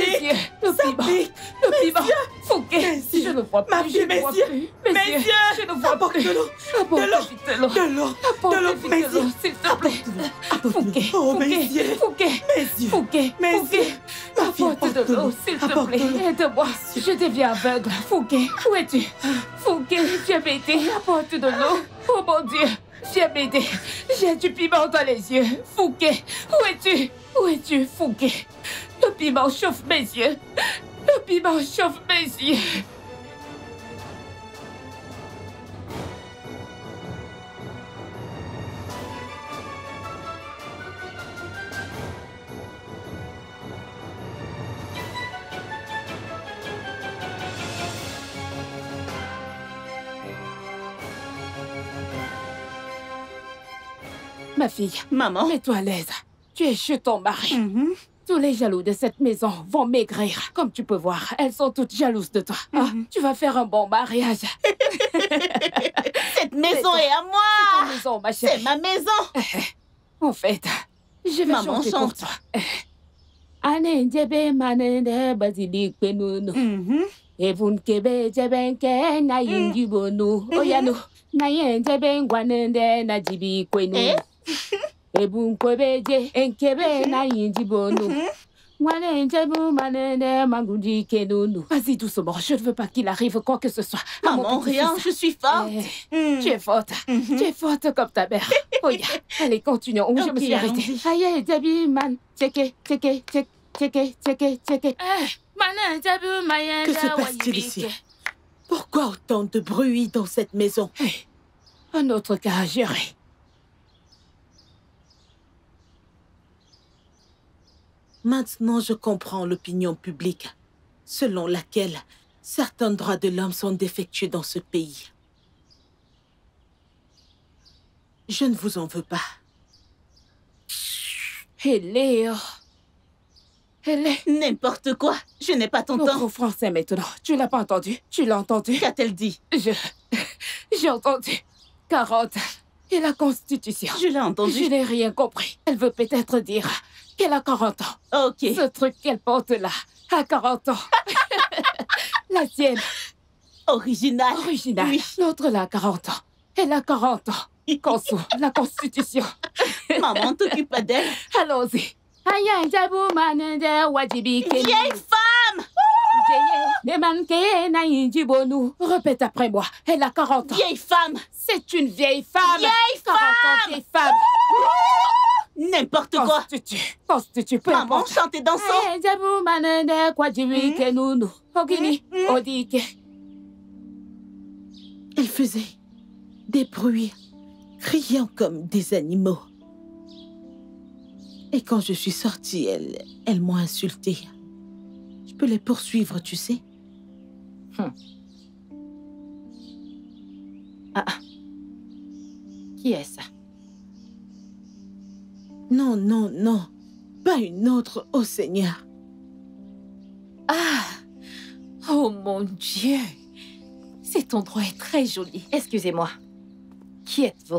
piment. Fouquet. Je ne vois plus.
Mes yeux.
Je ne vois plus. Apporte vite de l'eau. Apporte vite de l'eau, s'il te plaît. Fouquet.
Oh, mes yeux.
Fouquet. Apporte de l'eau, s'il te plaît. Aide-moi. Je deviens aveugle. Fouquet, où es-tu? Fouquet, viens m'aider. Apporte de l'eau. Oh mon Dieu. Viens m'aider. J'ai du piment dans les yeux. Fouquet, où es-tu, Fouquet? Le piment chauffe mes yeux. Ma fille,
maman,
mets-toi à l'aise. Tu es chez ton mari. Tous les jaloux de cette maison vont maigrir. Comme tu peux voir, elles sont toutes jalouses de toi. Tu vas faire un bon mariage.
Cette maison est à moi.
C'est ta maison, ma chérie.
C'est ma maison.
En fait, je vais
Maman,
chanter pour toi. Anendebe manende basilic penunu. Evun kebe jebenke na yingi bonu. Oyano na yendebe ngwanende na jibi kwenu. Ebun kwebeje enkebe na yingi bonu. Ngwanende manende mangundi kenunu. Vas-y doucement, je ne veux pas qu'il arrive quoi que ce soit.
Maman, rien, je suis forte.
Tu es forte. Tu es forte comme ta mère. Oh, yeah. Allez, continuons. Je me suis arrêtée. Aïe, Debbie, man. Tcheke.
Que se passe-t-il ici? Pourquoi autant de bruit dans cette maison?
Un autre cas à gérer.
Maintenant, je comprends l'opinion publique, selon laquelle
Certains droits de l'homme sont défectueux dans ce pays. Je ne vous en veux pas.
Léo.
N'importe quoi. Je n'ai pas ton temps.
Au français maintenant. Tu l'as pas entendu? Tu l'as entendu?
Qu'a-t-elle dit?
J'ai entendu. 40. Et la Constitution.
Je l'ai entendu.
Je n'ai rien compris. Elle veut peut-être dire qu'elle a 40 ans.
Ok.
Ce truc qu'elle porte là, à 40 ans. La sienne.
Originale.
Originale.
Oui.
L'autre là, 40 ans. Elle a 40 ans. Conso, la Constitution.
Maman, t'occupe d'elle.
Allons-y.
Vieille femme!
Répète après moi. Elle a 40 ans.
Vieille femme!
C'est une vieille femme.
Vieille
40 ans,
femme!
vieille femme.
N'importe quoi.
Constitue, peu
Maman,
importe.
chantez, dansons.
Elle faisait des bruits, criant comme des animaux. Et quand je suis sortie, elles m'ont insultée. Je peux les poursuivre, tu sais.
Ah. Qui est ça?
Non, non, non. Pas une autre, oh Seigneur.
Ah! Oh mon Dieu! Cet endroit est très joli.
Excusez-moi. Qui êtes-vous?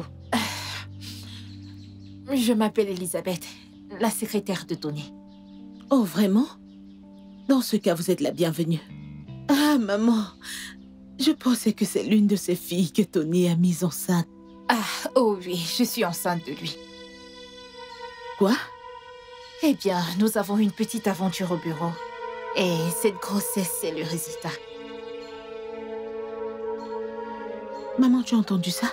Je m'appelle Elisabeth, la secrétaire de Tony.
Oh, vraiment? Dans ce cas, vous êtes la bienvenue. Ah, maman, je pensais que c'est l'une de ces filles que Tony a mise enceinte.
Ah, oh oui, je suis enceinte de lui.
Quoi?
Eh bien, nous avons une petite aventure au bureau. Et cette grossesse, c'est le résultat.
Maman, tu as entendu ça?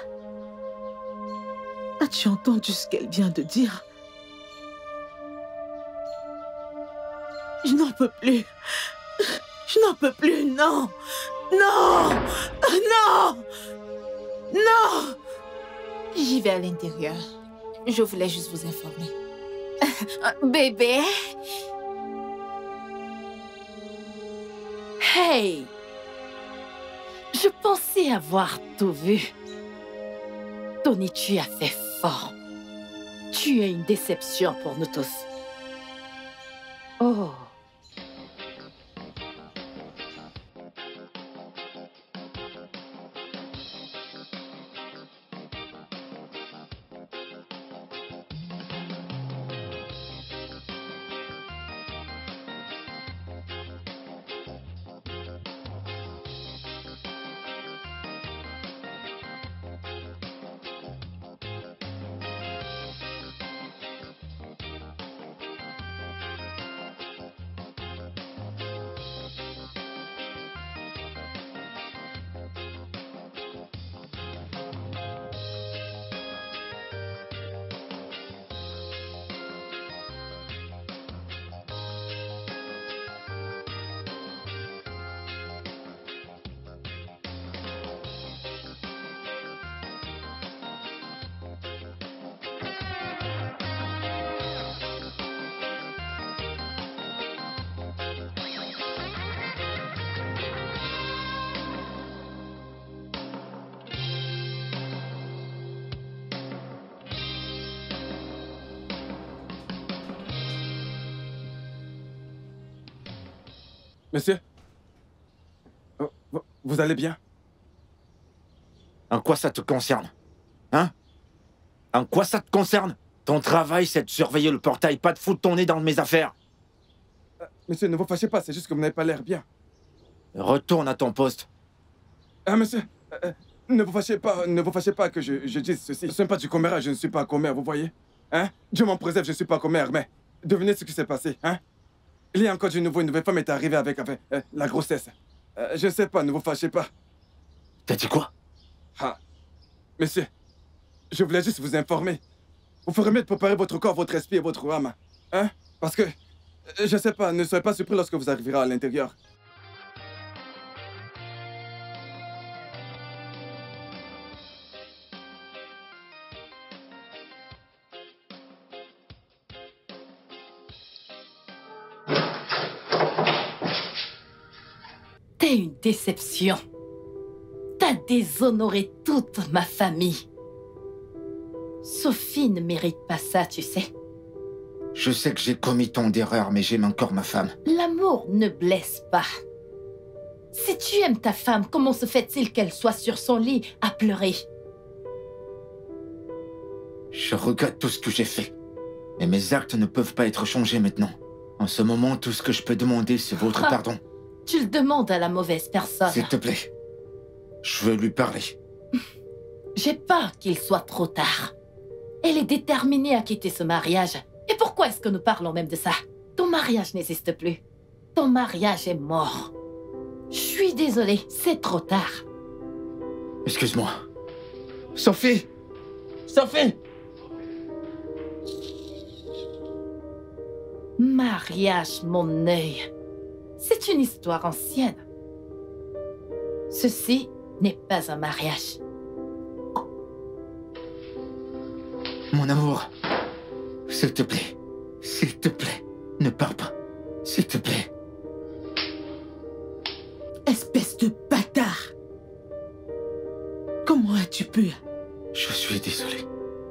As-tu entendu ce qu'elle vient de dire? Je n'en peux plus. Je n'en peux plus, non. Non. Non. Non.
J'y vais à l'intérieur. Je voulais juste vous informer. Bébé?
Hey! Je pensais avoir tout vu. Tony, tu as fait fort. Tu es une déception pour nous tous. Oh!
Monsieur? Vous allez bien?
En quoi ça te concerne? Hein? En quoi ça te concerne? Ton travail, c'est de surveiller le portail, pas de foutre ton nez dans mes affaires.
Monsieur, ne vous fâchez pas, c'est juste que vous n'avez pas l'air bien.
Retourne à ton poste.
Ah, monsieur, ne vous fâchez pas que je dise ceci. Ce n'est pas du commérage, je ne suis pas commère, vous voyez? Hein? Dieu m'en préserve, je ne suis pas commère, mais devinez ce qui s'est passé, hein? Il y a encore une nouvelle femme est arrivée avec la grossesse. Je ne sais pas, ne vous fâchez pas.
T'as dit quoi?
Ah, monsieur, je voulais juste vous informer. Vous ferez mieux de préparer votre corps, votre esprit et votre âme. Hein? Parce que, je ne sais pas, ne soyez pas surpris lorsque vous arriverez à l'intérieur.
es une déception. T'as déshonoré toute ma famille. Sophie ne mérite pas ça, tu sais.
Je sais que j'ai commis tant d'erreurs, mais j'aime encore ma femme.
L'amour ne blesse pas. Si tu aimes ta femme, comment se fait-il qu'elle soit sur son lit à pleurer?
Je regrette tout ce que j'ai fait. Mais mes actes ne peuvent pas être changés maintenant. En ce moment, tout ce que je peux demander, c'est votre pardon.
Tu le demandes à la mauvaise personne.
S'il te plaît. Je veux lui parler.
J'ai peur qu'il soit trop tard. Elle est déterminée à quitter ce mariage. Et pourquoi est-ce que nous parlons même de ça? Ton mariage n'existe plus. Ton mariage est mort. Je suis désolée, c'est trop tard.
Excuse-moi. Sophie!
Sophie!
Mariage, mon œil. C'est une histoire ancienne. Ceci n'est pas un mariage.
Mon amour, s'il te plaît, ne pars pas, s'il te plaît.
Espèce de bâtard! Comment as-tu pu?
Je suis désolé.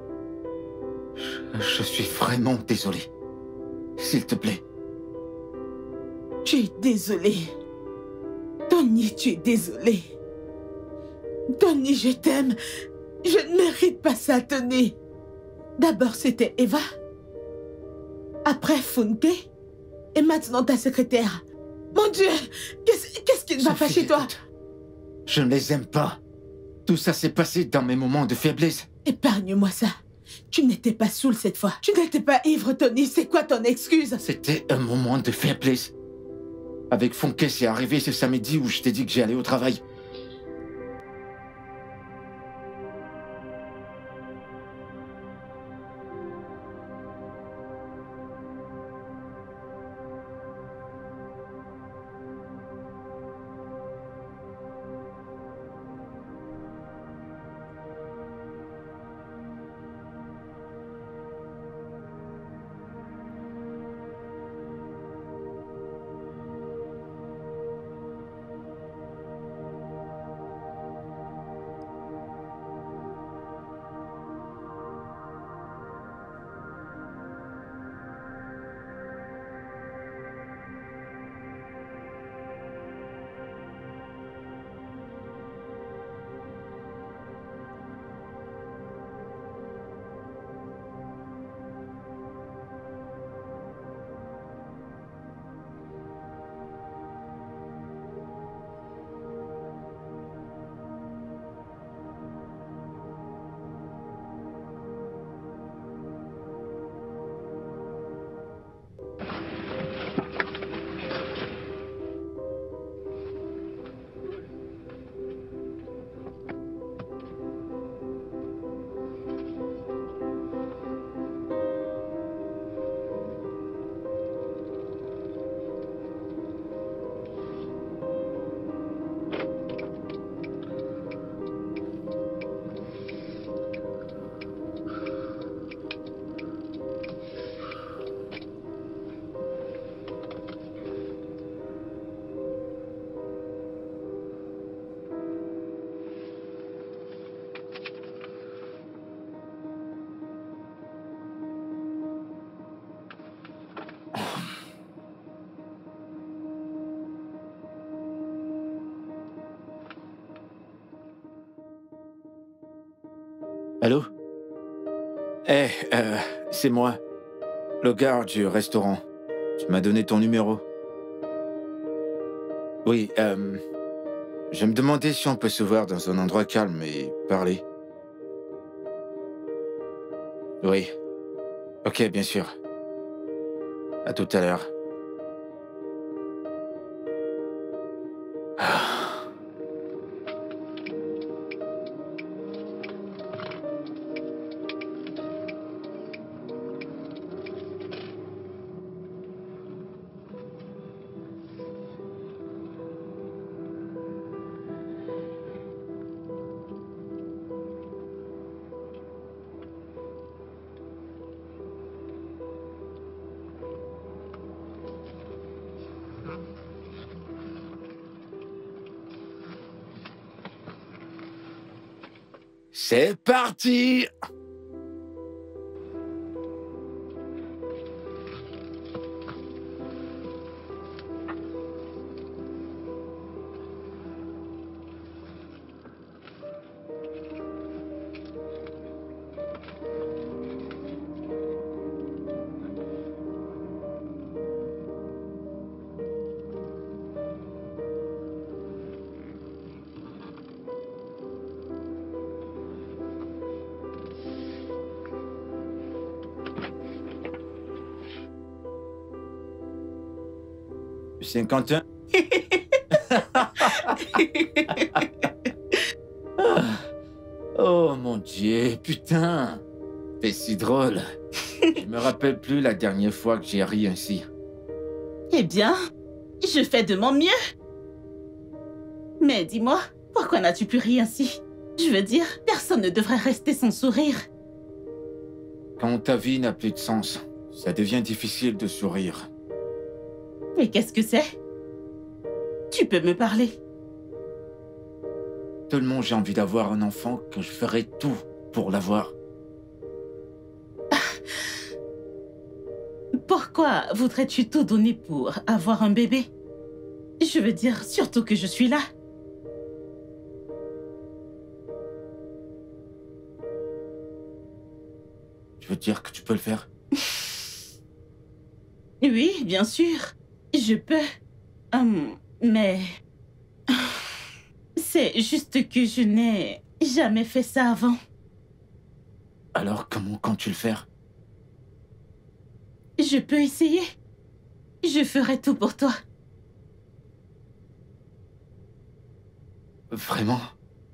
Je suis vraiment désolé. S'il te plaît.
Tu es désolé. Tony, tu es désolé. Tony, je t'aime. Je ne mérite pas ça, Tony. D'abord, c'était Eva. Après, Funke. Et maintenant, ta secrétaire. Mon Dieu, qu'est-ce qui ne va pas chez toi?
Je ne les aime pas. Tout ça s'est passé dans mes moments de faiblesse.
Épargne-moi ça. Tu n'étais pas saoul cette fois. Tu n'étais pas ivre, Tony. C'est quoi ton excuse?
C'était un moment de faiblesse. Avec Funke, c'est arrivé ce samedi où je t'ai dit que j'allais au travail. Allô? C'est moi, le gars du restaurant. Tu m'as donné ton numéro. Oui, je me demandais si on peut se voir dans un endroit calme et parler. Oui. Ok, bien sûr. À tout à l'heure.
C'est parti! Quentin. Oh mon Dieu, putain. C'est si drôle. Je me rappelle plus la dernière fois que j'ai ri ainsi.
Eh bien, je fais de mon mieux. Mais dis-moi, pourquoi n'as-tu plus ri ainsi? Je veux dire, personne ne devrait rester sans sourire.
Quand ta vie n'a plus de sens, ça devient difficile de sourire.
Et qu'est-ce que c'est? Tu peux me parler.
Tellement j'ai envie d'avoir un enfant que je ferai tout pour l'avoir.
Pourquoi voudrais-tu tout donner pour avoir un bébé? Je veux dire, surtout que je suis là.
Tu veux dire que tu peux le faire?
Oui, bien sûr. Je peux. Mais... C'est juste que je n'ai jamais fait ça avant.
Alors comment comptes-tu le faire?
Je peux essayer. Je ferai tout pour toi.
Vraiment?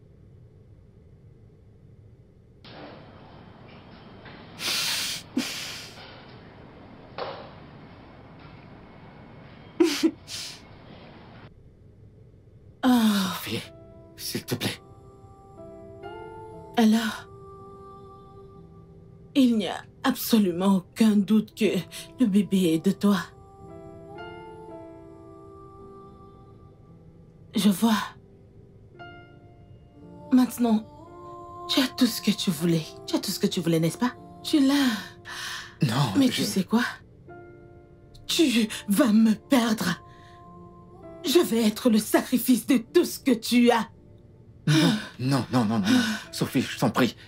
Sophie, s'il te plaît.
Alors, il n'y a absolument aucun doute que le bébé est de toi. Je vois. Maintenant, tu as tout ce que tu voulais. Tu as tout ce que tu voulais, n'est-ce pas? Tu l'as.
Non,
mais tu sais quoi? Tu vas me perdre. Je vais être le sacrifice de tout ce que tu as.
Non. Sophie, je t'en prie.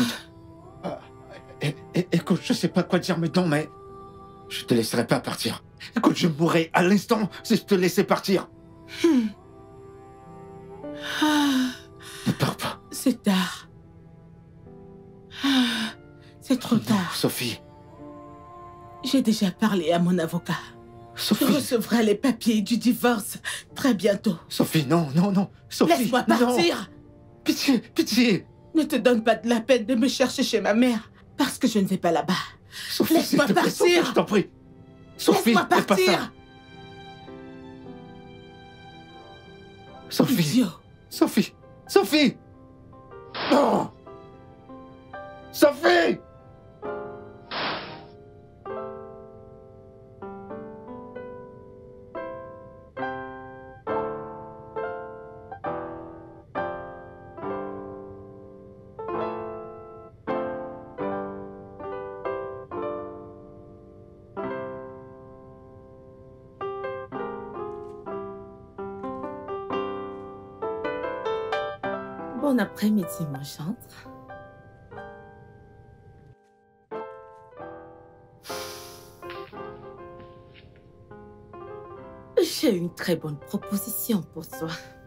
Écoute, je sais pas quoi dire maintenant, mais je te laisserai pas partir. Écoute, je mourrai à l'instant si je te laissais partir. Ne pars pas.
C'est tard. C'est trop tard.
Sophie.
J'ai déjà parlé à mon avocat.
Sophie.
Je recevrai les papiers du divorce très bientôt.
Sophie, non. Sophie,
laisse-moi partir.
Non. Pitié.
Ne te donne pas de la peine de me chercher chez ma mère, parce que je ne vais pas là-bas.
Sophie,
laisse-moi partir.
Sophie, je t'en prie. Sophie,
laisse-moi
fais pas ça.
partir.
Sophie.
Idiot.
Sophie. Non. Sophie.
Bon après-midi, mon gendre. J'ai une très bonne proposition pour toi.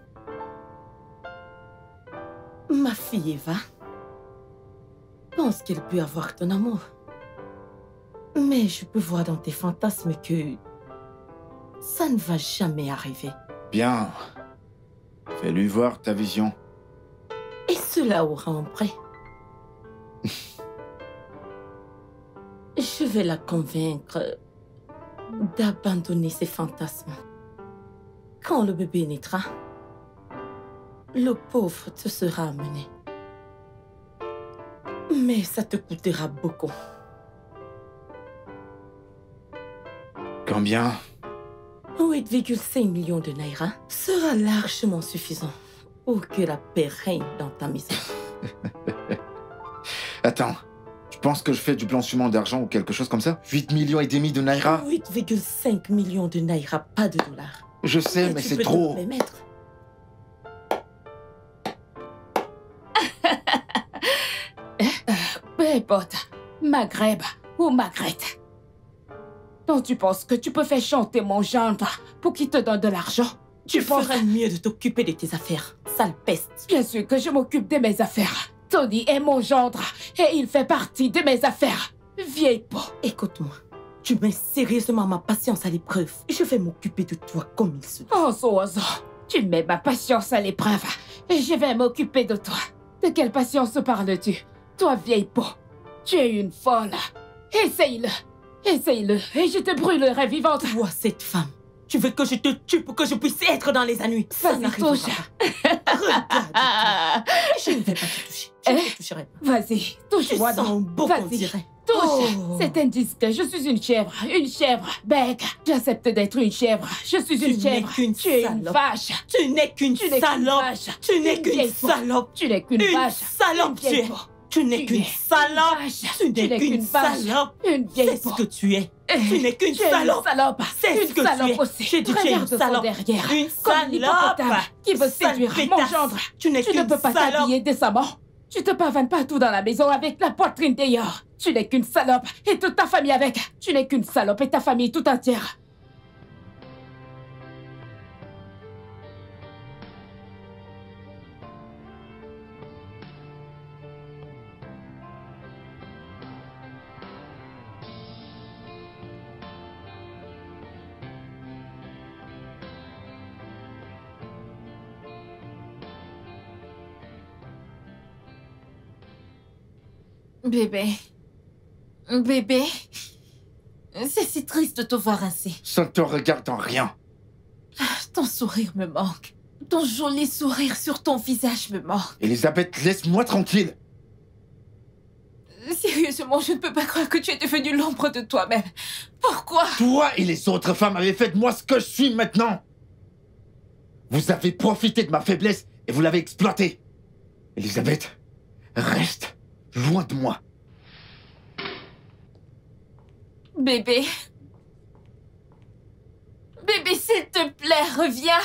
Ma fille Eva pense qu'elle peut avoir ton amour. Mais je peux voir dans tes fantasmes que ça ne va jamais arriver.
Bien. Fais-lui voir ta vision.
Et cela aura un prix. Je vais la convaincre d'abandonner ses fantasmes. Quand le bébé naîtra, le pauvre te sera amené. Mais ça te coûtera beaucoup.
Combien?
8,5 millions de naira sera largement suffisant pour que la paix règne dans ta maison.
Attends, tu penses que je fais du blanchiment d'argent ou quelque chose comme ça? 8,5 millions de naira?
8,5 millions de naira, pas de dollars.
Je sais, mais
tu
c'est
peux
trop.
te permettre.
Peu importe, Maghreb ou Maghreb. Donc tu penses que tu peux faire chanter mon gendre pour qu'il te donne de l'argent?
Tu ferais mieux de t'occuper de tes affaires, sale peste.
Bien sûr que je m'occupe de mes affaires. Tony est mon gendre et il fait partie de mes affaires. Vieille peau.
Écoute-moi, tu mets sérieusement ma patience à l'épreuve. Je vais m'occuper de toi comme il se doit.
Oh, Zozo, tu mets ma patience à l'épreuve et je vais m'occuper de toi. De quelle patience parles-tu? Toi, vieille peau, tu es une folle. Essaye-le. Essaye-le et je te brûlerai vivante.
Toi, cette femme, tu veux que je te tue pour que je puisse être dans les ennuis? Ça n'arrivera pas. Regarde, je ne vais pas te toucher. Je ne te toucherai pas.
Vas-y, touche-moi donc.
Beau qu'on dirait.
Touche. C'est indiscret. Je suis une chèvre. Une chèvre. Bec. J'accepte d'être une chèvre. Je suis une chèvre. Tu es une vache.
Tu n'es qu'une salope. Tu n'es qu'une salope.
Tu n'es qu'une vache.
Salope, tu es. Tu n'es qu'une salope. Tu n'es qu'une salope.
Une vieille.
C'est ce que tu es. Tu n'es qu'une salope. C'est ce que tu es.
Aussi.
J'ai dit tu es une salope.
Derrière.
Une
salope. Qui veut séduire mon gendre.
Tu n'es qu'une
salope. Tu ne peux pas t'habiller décemment. Tu te pavanes partout dans la maison avec la poitrine dehors. Tu n'es qu'une salope et toute ta famille avec. Tu n'es qu'une salope et ta famille tout entière.
Bébé. Bébé. C'est si triste de te voir ainsi.
Ça ne te regarde en rien.
Ton sourire me manque. Ton joli sourire sur ton visage me manque.
Elisabeth, laisse-moi tranquille.
Sérieusement, je ne peux pas croire que tu es devenue l'ombre de toi-même. Pourquoi?
Toi et les autres femmes avez fait de moi ce que je suis maintenant. Vous avez profité de ma faiblesse et vous l'avez exploitée. Elisabeth, reste loin de moi.
Bébé. Bébé, s'il te plaît, reviens.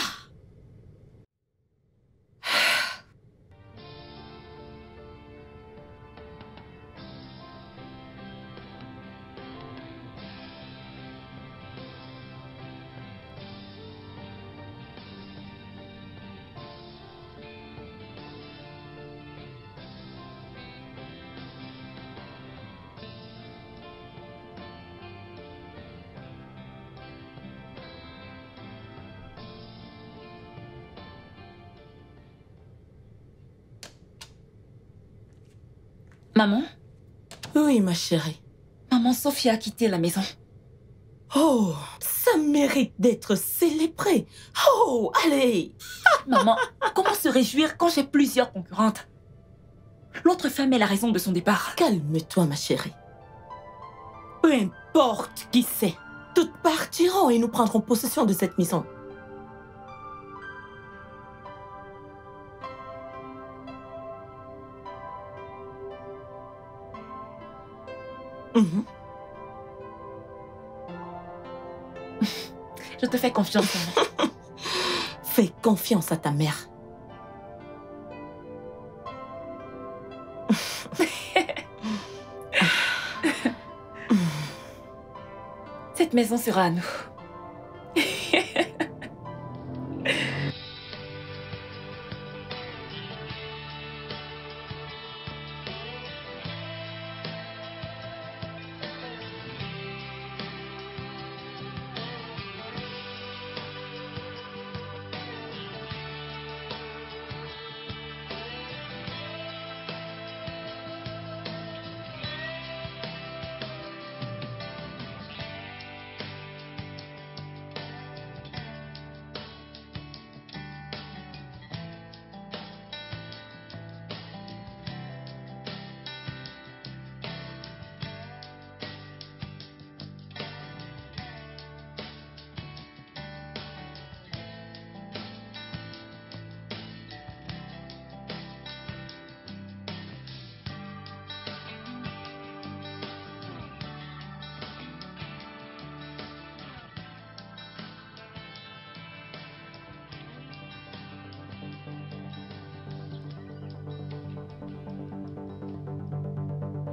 Maman?
Oui, ma chérie.
Maman, Sophie a quitté la maison.
Oh, ça mérite d'être célébré. Oh, allez.
Maman, comment se réjouir quand j'ai plusieurs concurrentes? L'autre femme est la raison de son départ.
Calme-toi, ma chérie. Peu importe qui c'est, toutes partiront et nous prendrons possession de cette maison.
Je te fais confiance, maman.
Fais confiance à ta mère.
Cette maison sera à nous.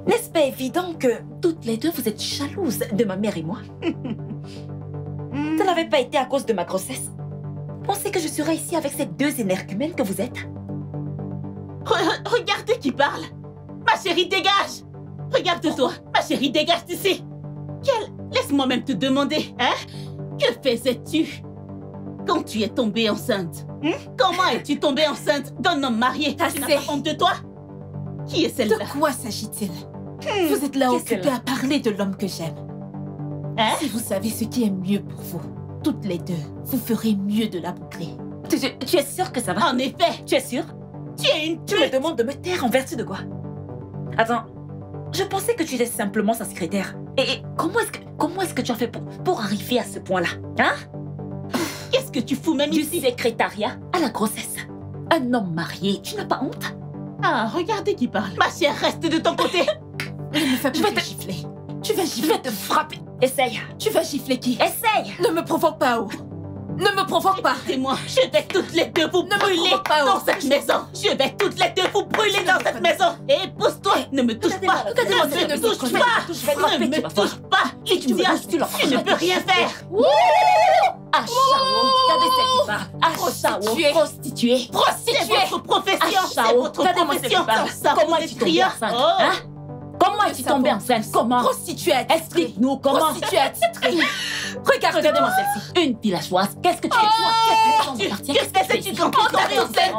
N'est-ce pas évident que toutes les deux vous êtes jalouses de ma mère et moi? Ça n'avait pas été à cause de ma grossesse. Pensez que je serais ici avec ces deux énergumènes que vous êtes?
Regardez qui parle. Ma chérie, dégage. Regarde-toi. Ma chérie, dégage d'ici. Laisse-moi même te demander, hein? Que faisais-tu quand tu es tombée enceinte? Comment es-tu tombée enceinte d'un homme marié? Tu n'as pas honte de toi? Qui est celle-là?
De quoi s'agit-il? Vous êtes là occupés à parler de l'homme que j'aime.
Hein?
Si vous savez ce qui est mieux pour vous, toutes les deux, vous ferez mieux de la boucler.
Tu es sûre que ça va?
En effet.
Tu es sûre?
Tu es une
Tu me demandes de me taire en vertu de quoi? Attends, je pensais que tu étais simplement sa secrétaire. Et comment est-ce que tu as fait pour arriver à ce point-là? Hein?
Qu'est-ce que tu fous même
Du
ici?
secrétariat à la grossesse. Un homme marié, tu n'as pas honte?
Ah, regardez qui parle. Ma chère, reste de ton côté.
Ne me fais pas te gifler. Tu vas gifler.
Je vais te frapper. Essaye.
Tu vas gifler qui?
Essaye.
Ne me provoque pas, Oh. Ne me provoque pas.
Écoutez-moi, je vais toutes les deux vous brûler dans cette maison. Je vais toutes les deux vous brûler dans cette maison. Et pousse-toi. Ne me touche pas. Ne me touche pas. Ne me touche pas.
Si tu me touches, tu
Je ne peux rien faire.
Achao, regardez celle qui parle. Achao, prostituée.
C'est votre profession. C'est votre profession.
Comment es-tu tombée enceinte? Hein? Comment es-tu tombée enceinte? Comment?
Prostituée attitrée.
Explique-nous comment.
Prostituée attitrée.
Regardez-moi celle-ci. Une villageoise. Qu'est-ce que tu es?
Qu'est-ce que c'est? Tu t'en
tombée enceinte?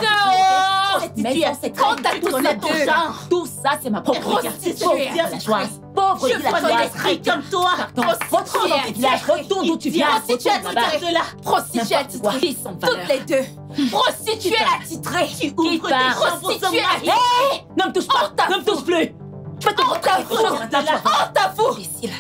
Tout ça, c'est ma propre
prostituée
villageoise. Pauvre
villageoise comme toi.
Retourne dans tes villages. Retourne d'où tu viens.
Prostituée attitrée.
Prostituée attitrée. Toutes les deux. Prostituée attitrée.
Tu ouvres tes
prostituée attitrée.
Ne me touche pas. Ne me touche plus. Je vais te montrer quelque chose maintenant.
Honte à vous.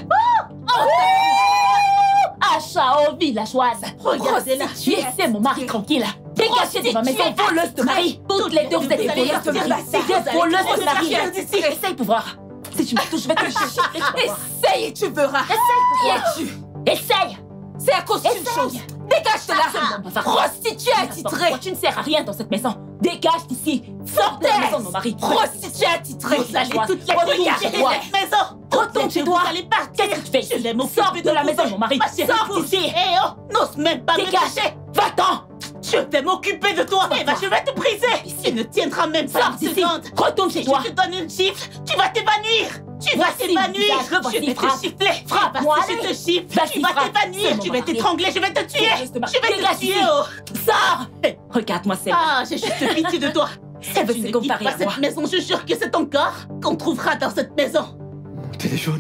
Achao, villageoise.
Regardez-la.
Laissez mon mari tranquille. Dégagez de ma maison, voleuse de mari. Toutes les deux, vous êtes des voleuses de mari. Des voleuses de mari. Essaye pour voir. Si tu me touches, je vais te toucher.
Essaye et tu verras.
Essaye.
Qui es-tu?
Essaye.
C'est à cause d'une chose. Dégage de là. Prostituée attitrée.
Tu ne sers à rien dans cette maison. Dégage d'ici. Sors de la maison, mon mari.
Prostituée attitrée.
Vous allez toutes les deux quitter cette maison.
Retourne chez toi.
Vous allez partir.
Qu'est-ce que tu fais?
Je vais
Sors de la maison, mon mari.
Sors d'ici. Eh oh, n'ose même pas me toucher.
Va-t'en.
Je vais m'occuper de toi. Eva, je vais te briser. Tu ne tiendras même pas une seconde.
Retourne chez toi.
Si je te donne une gifle, tu vas t'évanouir. Tu vas t'évanouir. Je vais te gifler.
Frappe-moi.
Je te gifle. Tu vas t'évanouir. Je vais t'étrangler. Je vais te tuer. Je vais te tuer.
Sors. Regarde-moi celle-là.
Ah, j'ai juste pitié de toi.
Elle veut
Tu
se
ne
comparer
quittes
à
pas
moi.
cette maison. Je jure que c'est ton corps qu'on trouvera dans cette maison.
Mon téléphone.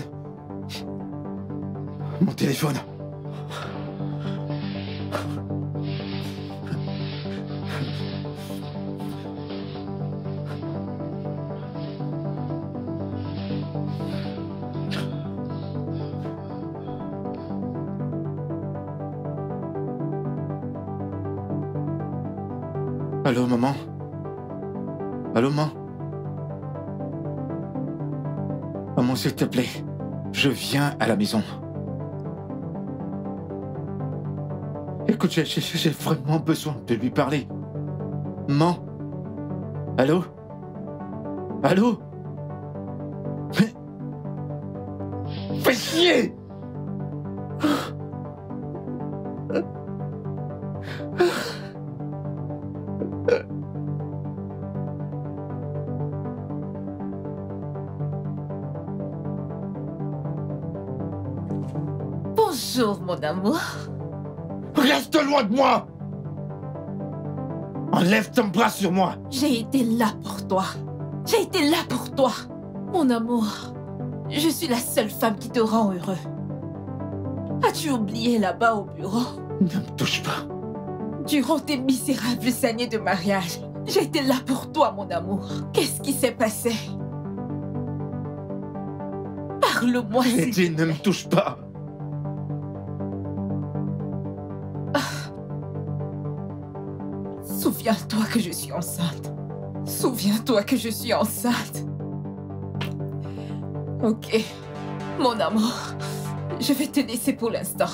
Mon téléphone.
Allô, maman? Allô, maman? Maman, s'il te plaît, je viens à la maison. Écoute, j'ai vraiment besoin de lui parler. Maman? Allô? Allô? Mais... Fais chier!
Bonjour, mon amour.
Reste loin de moi! Enlève ton bras sur moi!
J'ai été là pour toi. J'ai été là pour toi. Mon amour, je suis la seule femme qui te rend heureux. As-tu oublié là-bas au bureau?
Ne me touche pas.
Durant tes misérables années de mariage, j'ai été là pour toi, mon amour. Qu'est-ce qui s'est passé? Parle-moi.
J'ai dit ne me touche pas.
Souviens-toi que je suis enceinte. Souviens-toi que je suis enceinte. Ok, mon amour, je vais te laisser pour l'instant.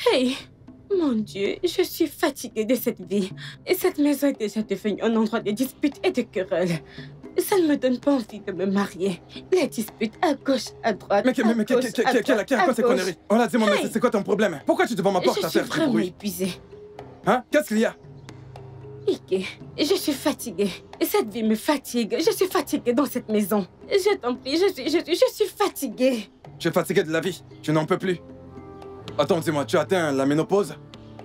Hey, mon Dieu, je suis fatiguée de cette vie. Et cette maison est déjà devenue un endroit de disputes et de querelles. Ça ne me donne pas envie de me marier. Les disputes à gauche, à droite.
Mais quoi ces conneries? Oh là, dis-moi, mais c'est quoi ton problème? Pourquoi tu es devant ma porte à faire du bruit?
Je suis vraiment épuisée.
Hein? Qu'est-ce qu'il y a?
Ike, je suis fatiguée. Cette vie me fatigue. Je suis fatiguée dans cette maison. Je t'en prie, je suis fatiguée.
Tu es fatiguée de la vie. Tu n'en peux plus. Attends, dis-moi, tu as atteint la ménopause?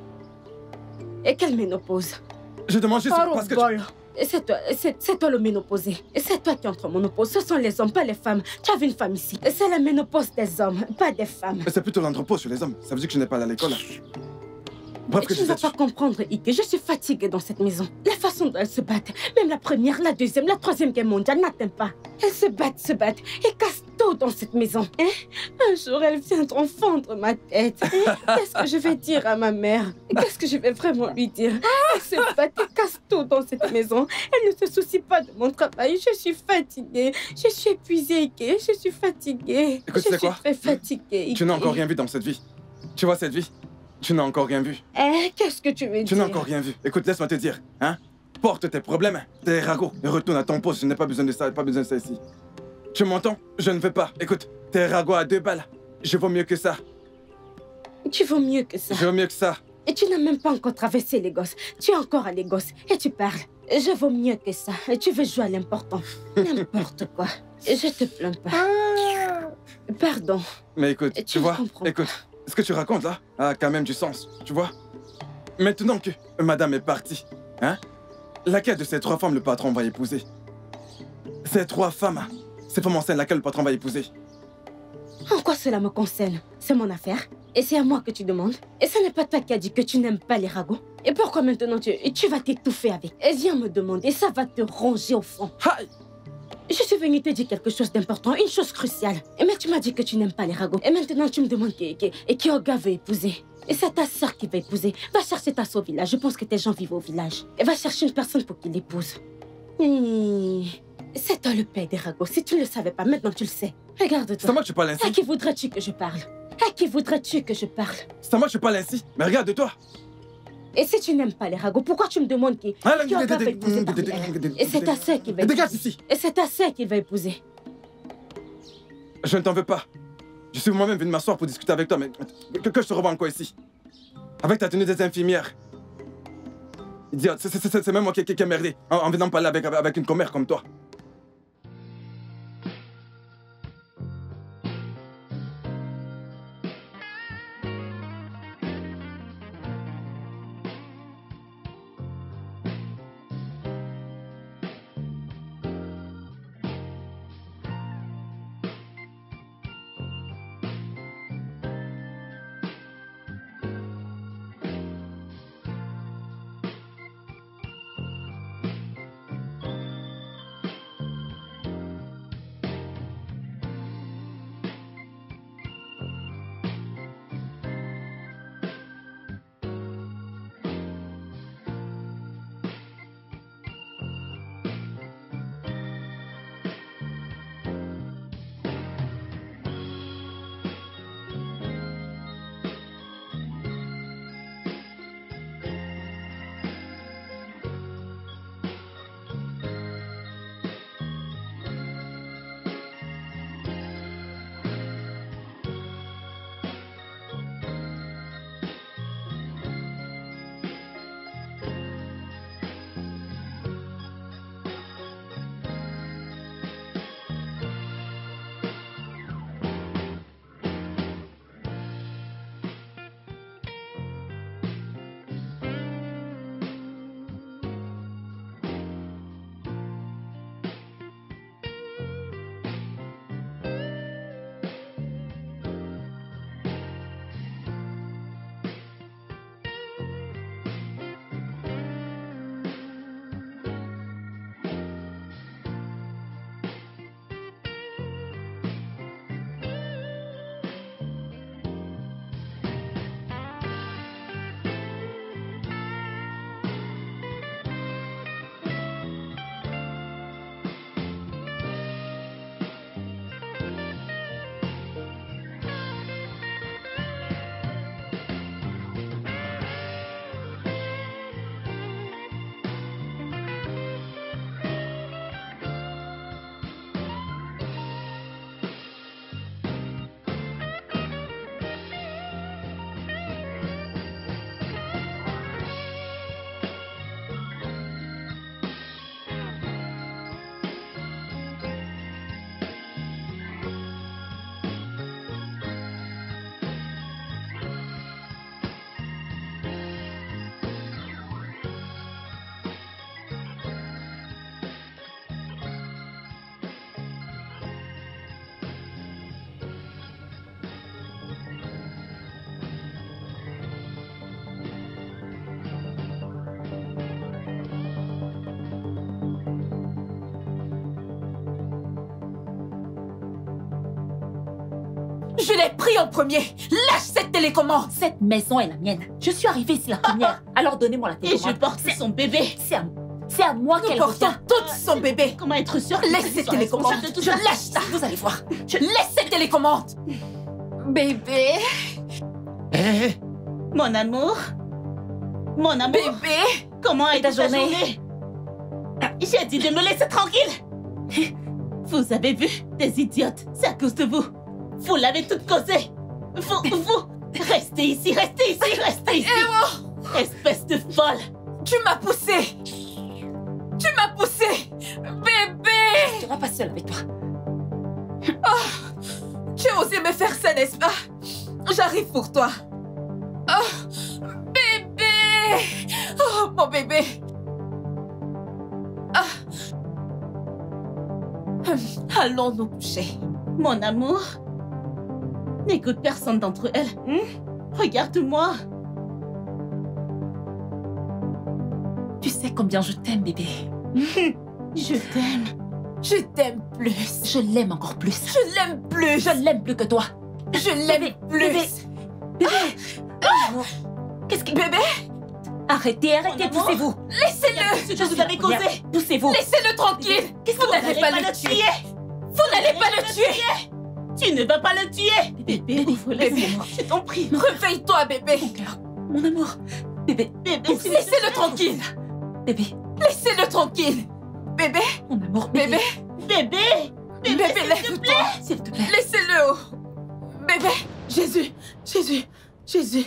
Et quelle ménopause?
Je demande juste parce que
c'est toi le ménopausé. C'est toi qui entres en ménopause. Ce sont les hommes, pas les femmes. Tu as vu une femme ici. C'est la ménopause des hommes, pas des femmes.
Mais c'est plutôt l'andropause chez les hommes. Ça veut dire que je n'ai pas allé à l'école.
Bref, tu ne vas pas comprendre, Ike. Je suis fatiguée dans cette maison. La façon dont elles se battent, même la première, la deuxième, la troisième guerre mondiale n'atteint pas. Elles se battent et cassent tout dans cette maison. Hein? Un jour, elles viendront fendre ma tête. Hein? Qu'est-ce que je vais dire à ma mère? Qu'est-ce que je vais vraiment lui dire? Elles se battent et cassent tout dans cette maison. Elles ne se soucient pas de mon travail. Je suis fatiguée. Je suis épuisée, Ike. Je suis fatiguée.
Écoute,
je suis très fatiguée, Ike.
Tu n'as encore rien vu dans cette vie. Tu vois cette vie? Tu n'as encore rien vu.
Qu'est-ce que tu veux dire?
Tu n'as encore rien vu. Écoute, laisse-moi te dire. Hein? Porte tes problèmes, tes ragots, et retourne à ton poste. Je n'ai pas besoin de ça, pas besoin de ça ici. Tu m'entends? Je ne veux pas. Écoute, tes ragots à 2 balles. Je vaux mieux que ça.
Tu vaux mieux que ça.
Je vaux mieux que ça.
Et tu n'as même pas encore traversé les gosses. Tu es encore à les gosses et tu parles. Je vaux mieux que ça. Et tu veux jouer à l'important. N'importe quoi. Je te plains pas. Pardon.
Mais écoute, tu vois, écoute. Ce que tu racontes là a quand même du sens, tu vois. Maintenant que madame est partie, hein, laquelle de ces 3 femmes le patron va épouser? Ces 3 femmes enceintes, laquelle le patron va épouser?
En quoi cela me concerne? C'est mon affaire. Et c'est à moi que tu demandes. Et ce n'est pas toi qui as dit que tu n'aimes pas les ragots. Et pourquoi maintenant tu vas t'étouffer avec? Et viens me demander, ça va te ronger au fond.
Aïe!
Je suis venue te dire quelque chose d'important, une chose cruciale. Mais tu m'as dit que tu n'aimes pas les ragots. Et maintenant, tu me demandes qui Olga veut épouser. Et c'est ta sœur qui va épouser. Va chercher ta sœur au village. Je pense que tes gens vivent au village. Et va chercher une personne pour qu'il l'épouse. C'est toi le père des ragots. Si tu ne le savais pas, maintenant tu le sais. Regarde-toi.
C'est à moi que tu parles ainsi.
À qui voudrais-tu que je parle? À qui voudrais-tu que je parle?
C'est à moi que tu parles ainsi. Mais regarde-toi.
Et si tu n'aimes pas les ragots, pourquoi tu me demandes qui Olga va épouser parmi elles? Et c'est ta sœur qui va épouser.
Dégage ici.
Et c'est ta sœur qui va épouser.
Je ne t'en veux pas. Je suis moi-même venu m'asseoir pour discuter avec toi, mais que je te revois encore ici. Avec ta tenue des infirmières. Idiote, c'est même moi qui ai merdé en venant parler avec une commère comme toi.
Je l'ai pris en premier. Lâche cette télécommande.
Cette maison est la mienne. Je suis arrivée ici la première. Alors donnez-moi la télécommande.
Et je porte son bébé.
C'est à moi qu'elle revient.
Nous portons toutes son bébé.
Comment être sûr que
Laisse cette télécommande. Je lâche ça.
Vous allez voir.
Laisse cette télécommande. Bébé.
Mon amour. Mon amour.
Bébé.
Comment est
ta
ta journée? J'ai dit de me laisser tranquille. Vous avez vu? Des idiotes. C'est à cause de vous. Vous l'avez toute causé. Vous. Restez ici, restez ici, restez ici. Espèce de folle.
Tu m'as poussé. Tu m'as poussé. Bébé.
Tu seras pas seule avec toi.
Oh, tu as osé me faire ça, n'est-ce pas? J'arrive pour toi. Oh, bébé. Oh, mon bébé. Allons nous coucher.
Mon amour. N'écoute personne d'entre elles. Regarde-moi.
Tu sais combien je t'aime, bébé.
Je t'aime.
Je t'aime plus.
Je l'aime encore plus.
Je l'aime plus.
Je l'aime plus que toi.
Je l'aime plus.
Bébé. Qu'est-ce que...
Bébé.
Arrêtez, poussez-vous.
Laissez-le.
Je vous avais causé.
Poussez-vous.
Laissez-le tranquille. Vous n'allez pas le tuer. Vous n'allez pas le tuer.
Tu ne vas pas le tuer. Bébé, laissez-moi. Je t'en prie.
Réveille-toi, bébé.
Mon cœur, mon amour. Bébé.
Laissez-le tranquille.
Bébé.
Laissez-le tranquille. Bébé.
Mon amour.
Bébé.
Bébé.
Bébé, lève-toi.
S'il te plaît.
Laissez-le haut. Bébé. Jésus. Jésus. Jésus.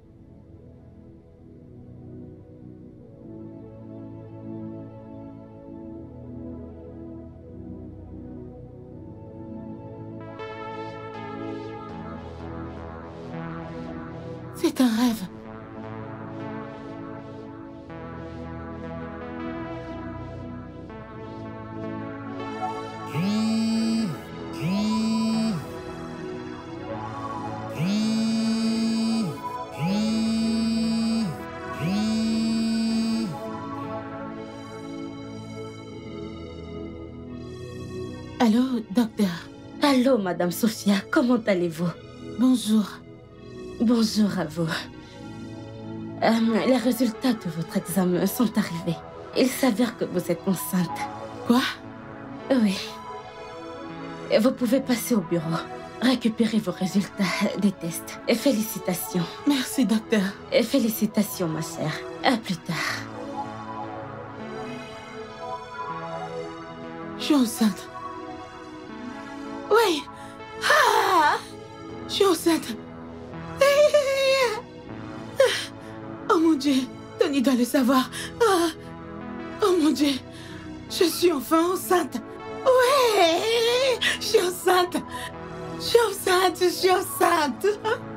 C'est un rêve. Allô, docteur.
Allô, Madame Sophia, comment allez-vous?
Bonjour.
Bonjour à vous. Les résultats de votre examen sont arrivés. Il s'avère que vous êtes enceinte.
Quoi?
Oui. Et vous pouvez passer au bureau, récupérer vos résultats des tests. Et félicitations.
Merci, docteur.
Et félicitations, ma chère. À plus tard.
Je suis enceinte. Oui. Ah! Je suis enceinte. Oh mon Dieu, Tony doit le savoir. Ah. Oh mon Dieu, je suis enfin enceinte. Ouais, je suis enceinte. Je suis enceinte, je suis enceinte.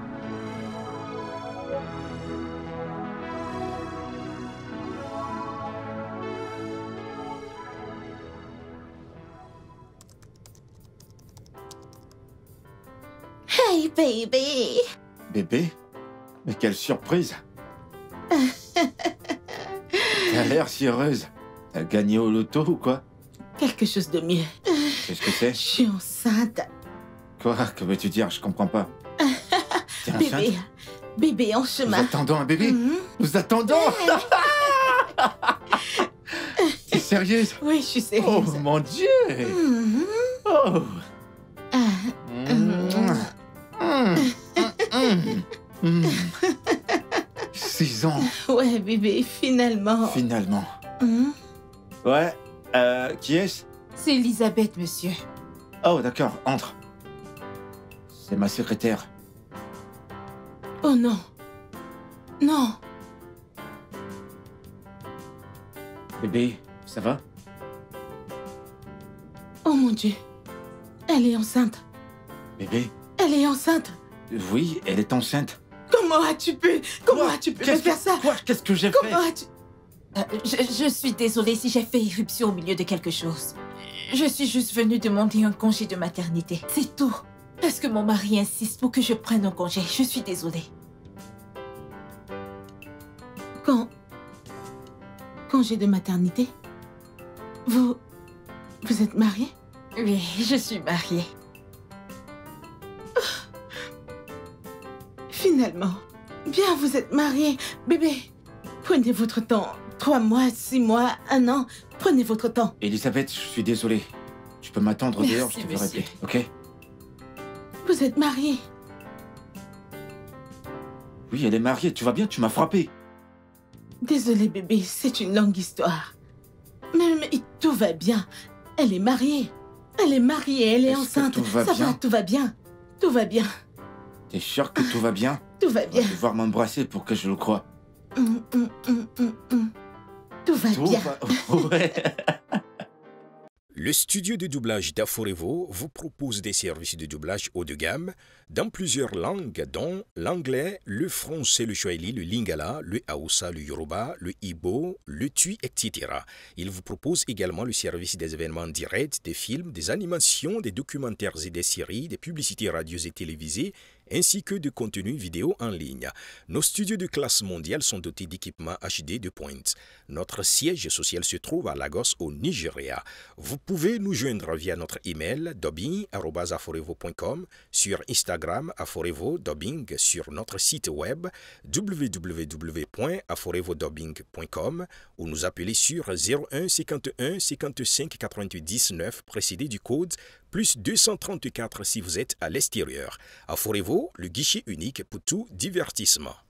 Hey, baby.
Bébé? Mais quelle surprise! T'as l'air si heureuse. T'as gagné au loto ou quoi?
Quelque chose de mieux.
Qu'est-ce que c'est?
Je suis enceinte.
Quoi? Que veux-tu dire? Je comprends pas. T'es enceinte?
Bébé. Bébé en chemin.
Nous attendons un bébé? Nous attendons! T'es sérieuse?
Oui, je suis sérieuse.
Oh mon Dieu! Oh! 6 ans.
Ouais, bébé, finalement.
Finalement. Ouais, qui est-ce?
C'est Elisabeth, monsieur.
Oh, d'accord, entre. C'est ma secrétaire.
Oh non. Non.
Bébé, ça va?
Oh mon Dieu. Elle est enceinte.
Bébé?
Elle est enceinte.
Oui, elle est enceinte.
Comment as-tu pu me faire ça?
Qu'est-ce que j'ai fait?
Comment as-tu... Je suis désolée si j'ai fait irruption au milieu de quelque chose. Je suis juste venue demander un congé de maternité. C'est tout. Parce que mon mari insiste pour que je prenne un congé. Je suis désolée. Congé de maternité? Vous êtes mariée? Oui, je suis mariée. Finalement. Bien, vous êtes mariés. Bébé, prenez votre temps. 3 mois, 6 mois, 1 an. Prenez votre temps.
Elisabeth, je suis désolé. Tu peux m'attendre
Merci,
dehors, je te ferai
monsieur.
appeler, ok?
Vous êtes mariés.
Oui, elle est mariée, tu vas bien, tu m'as frappé.
Désolé, bébé, c'est une longue histoire. Mais tout va bien. Elle est mariée. Elle est mariée, elle est
Est-ce que
enceinte.
tout va
Ça
bien?
va, tout va bien. Tout va bien.
T'es sûr que tout va bien?
Tout va
Tu
bien.
vas devoir m'embrasser pour que je le croie.
Tout va
Tout
bien.
Ouais.
Le studio de doublage d'Aforevo vous propose des services de doublage haut de gamme dans plusieurs langues, dont l'anglais, le français, le swahili, le lingala, le hausa, le yoruba, le igbo, le tui, etc. Il vous propose également le service des événements directs, des films, des animations, des documentaires et des séries, des publicités radios et télévisées, ainsi que de contenus vidéo en ligne. Nos studios de classe mondiale sont dotés d'équipements HD de pointe. Notre siège social se trouve à Lagos, au Nigeria. Vous pouvez nous joindre via notre email dubbing@aforevo.com, sur Instagram Aforevo Dubbing, sur notre site web www.aforevodubbing.com ou nous appeler sur 01 51 55 88 19 précédé du code plus 234 si vous êtes à l'extérieur. Aforevo, le guichet unique pour tout divertissement.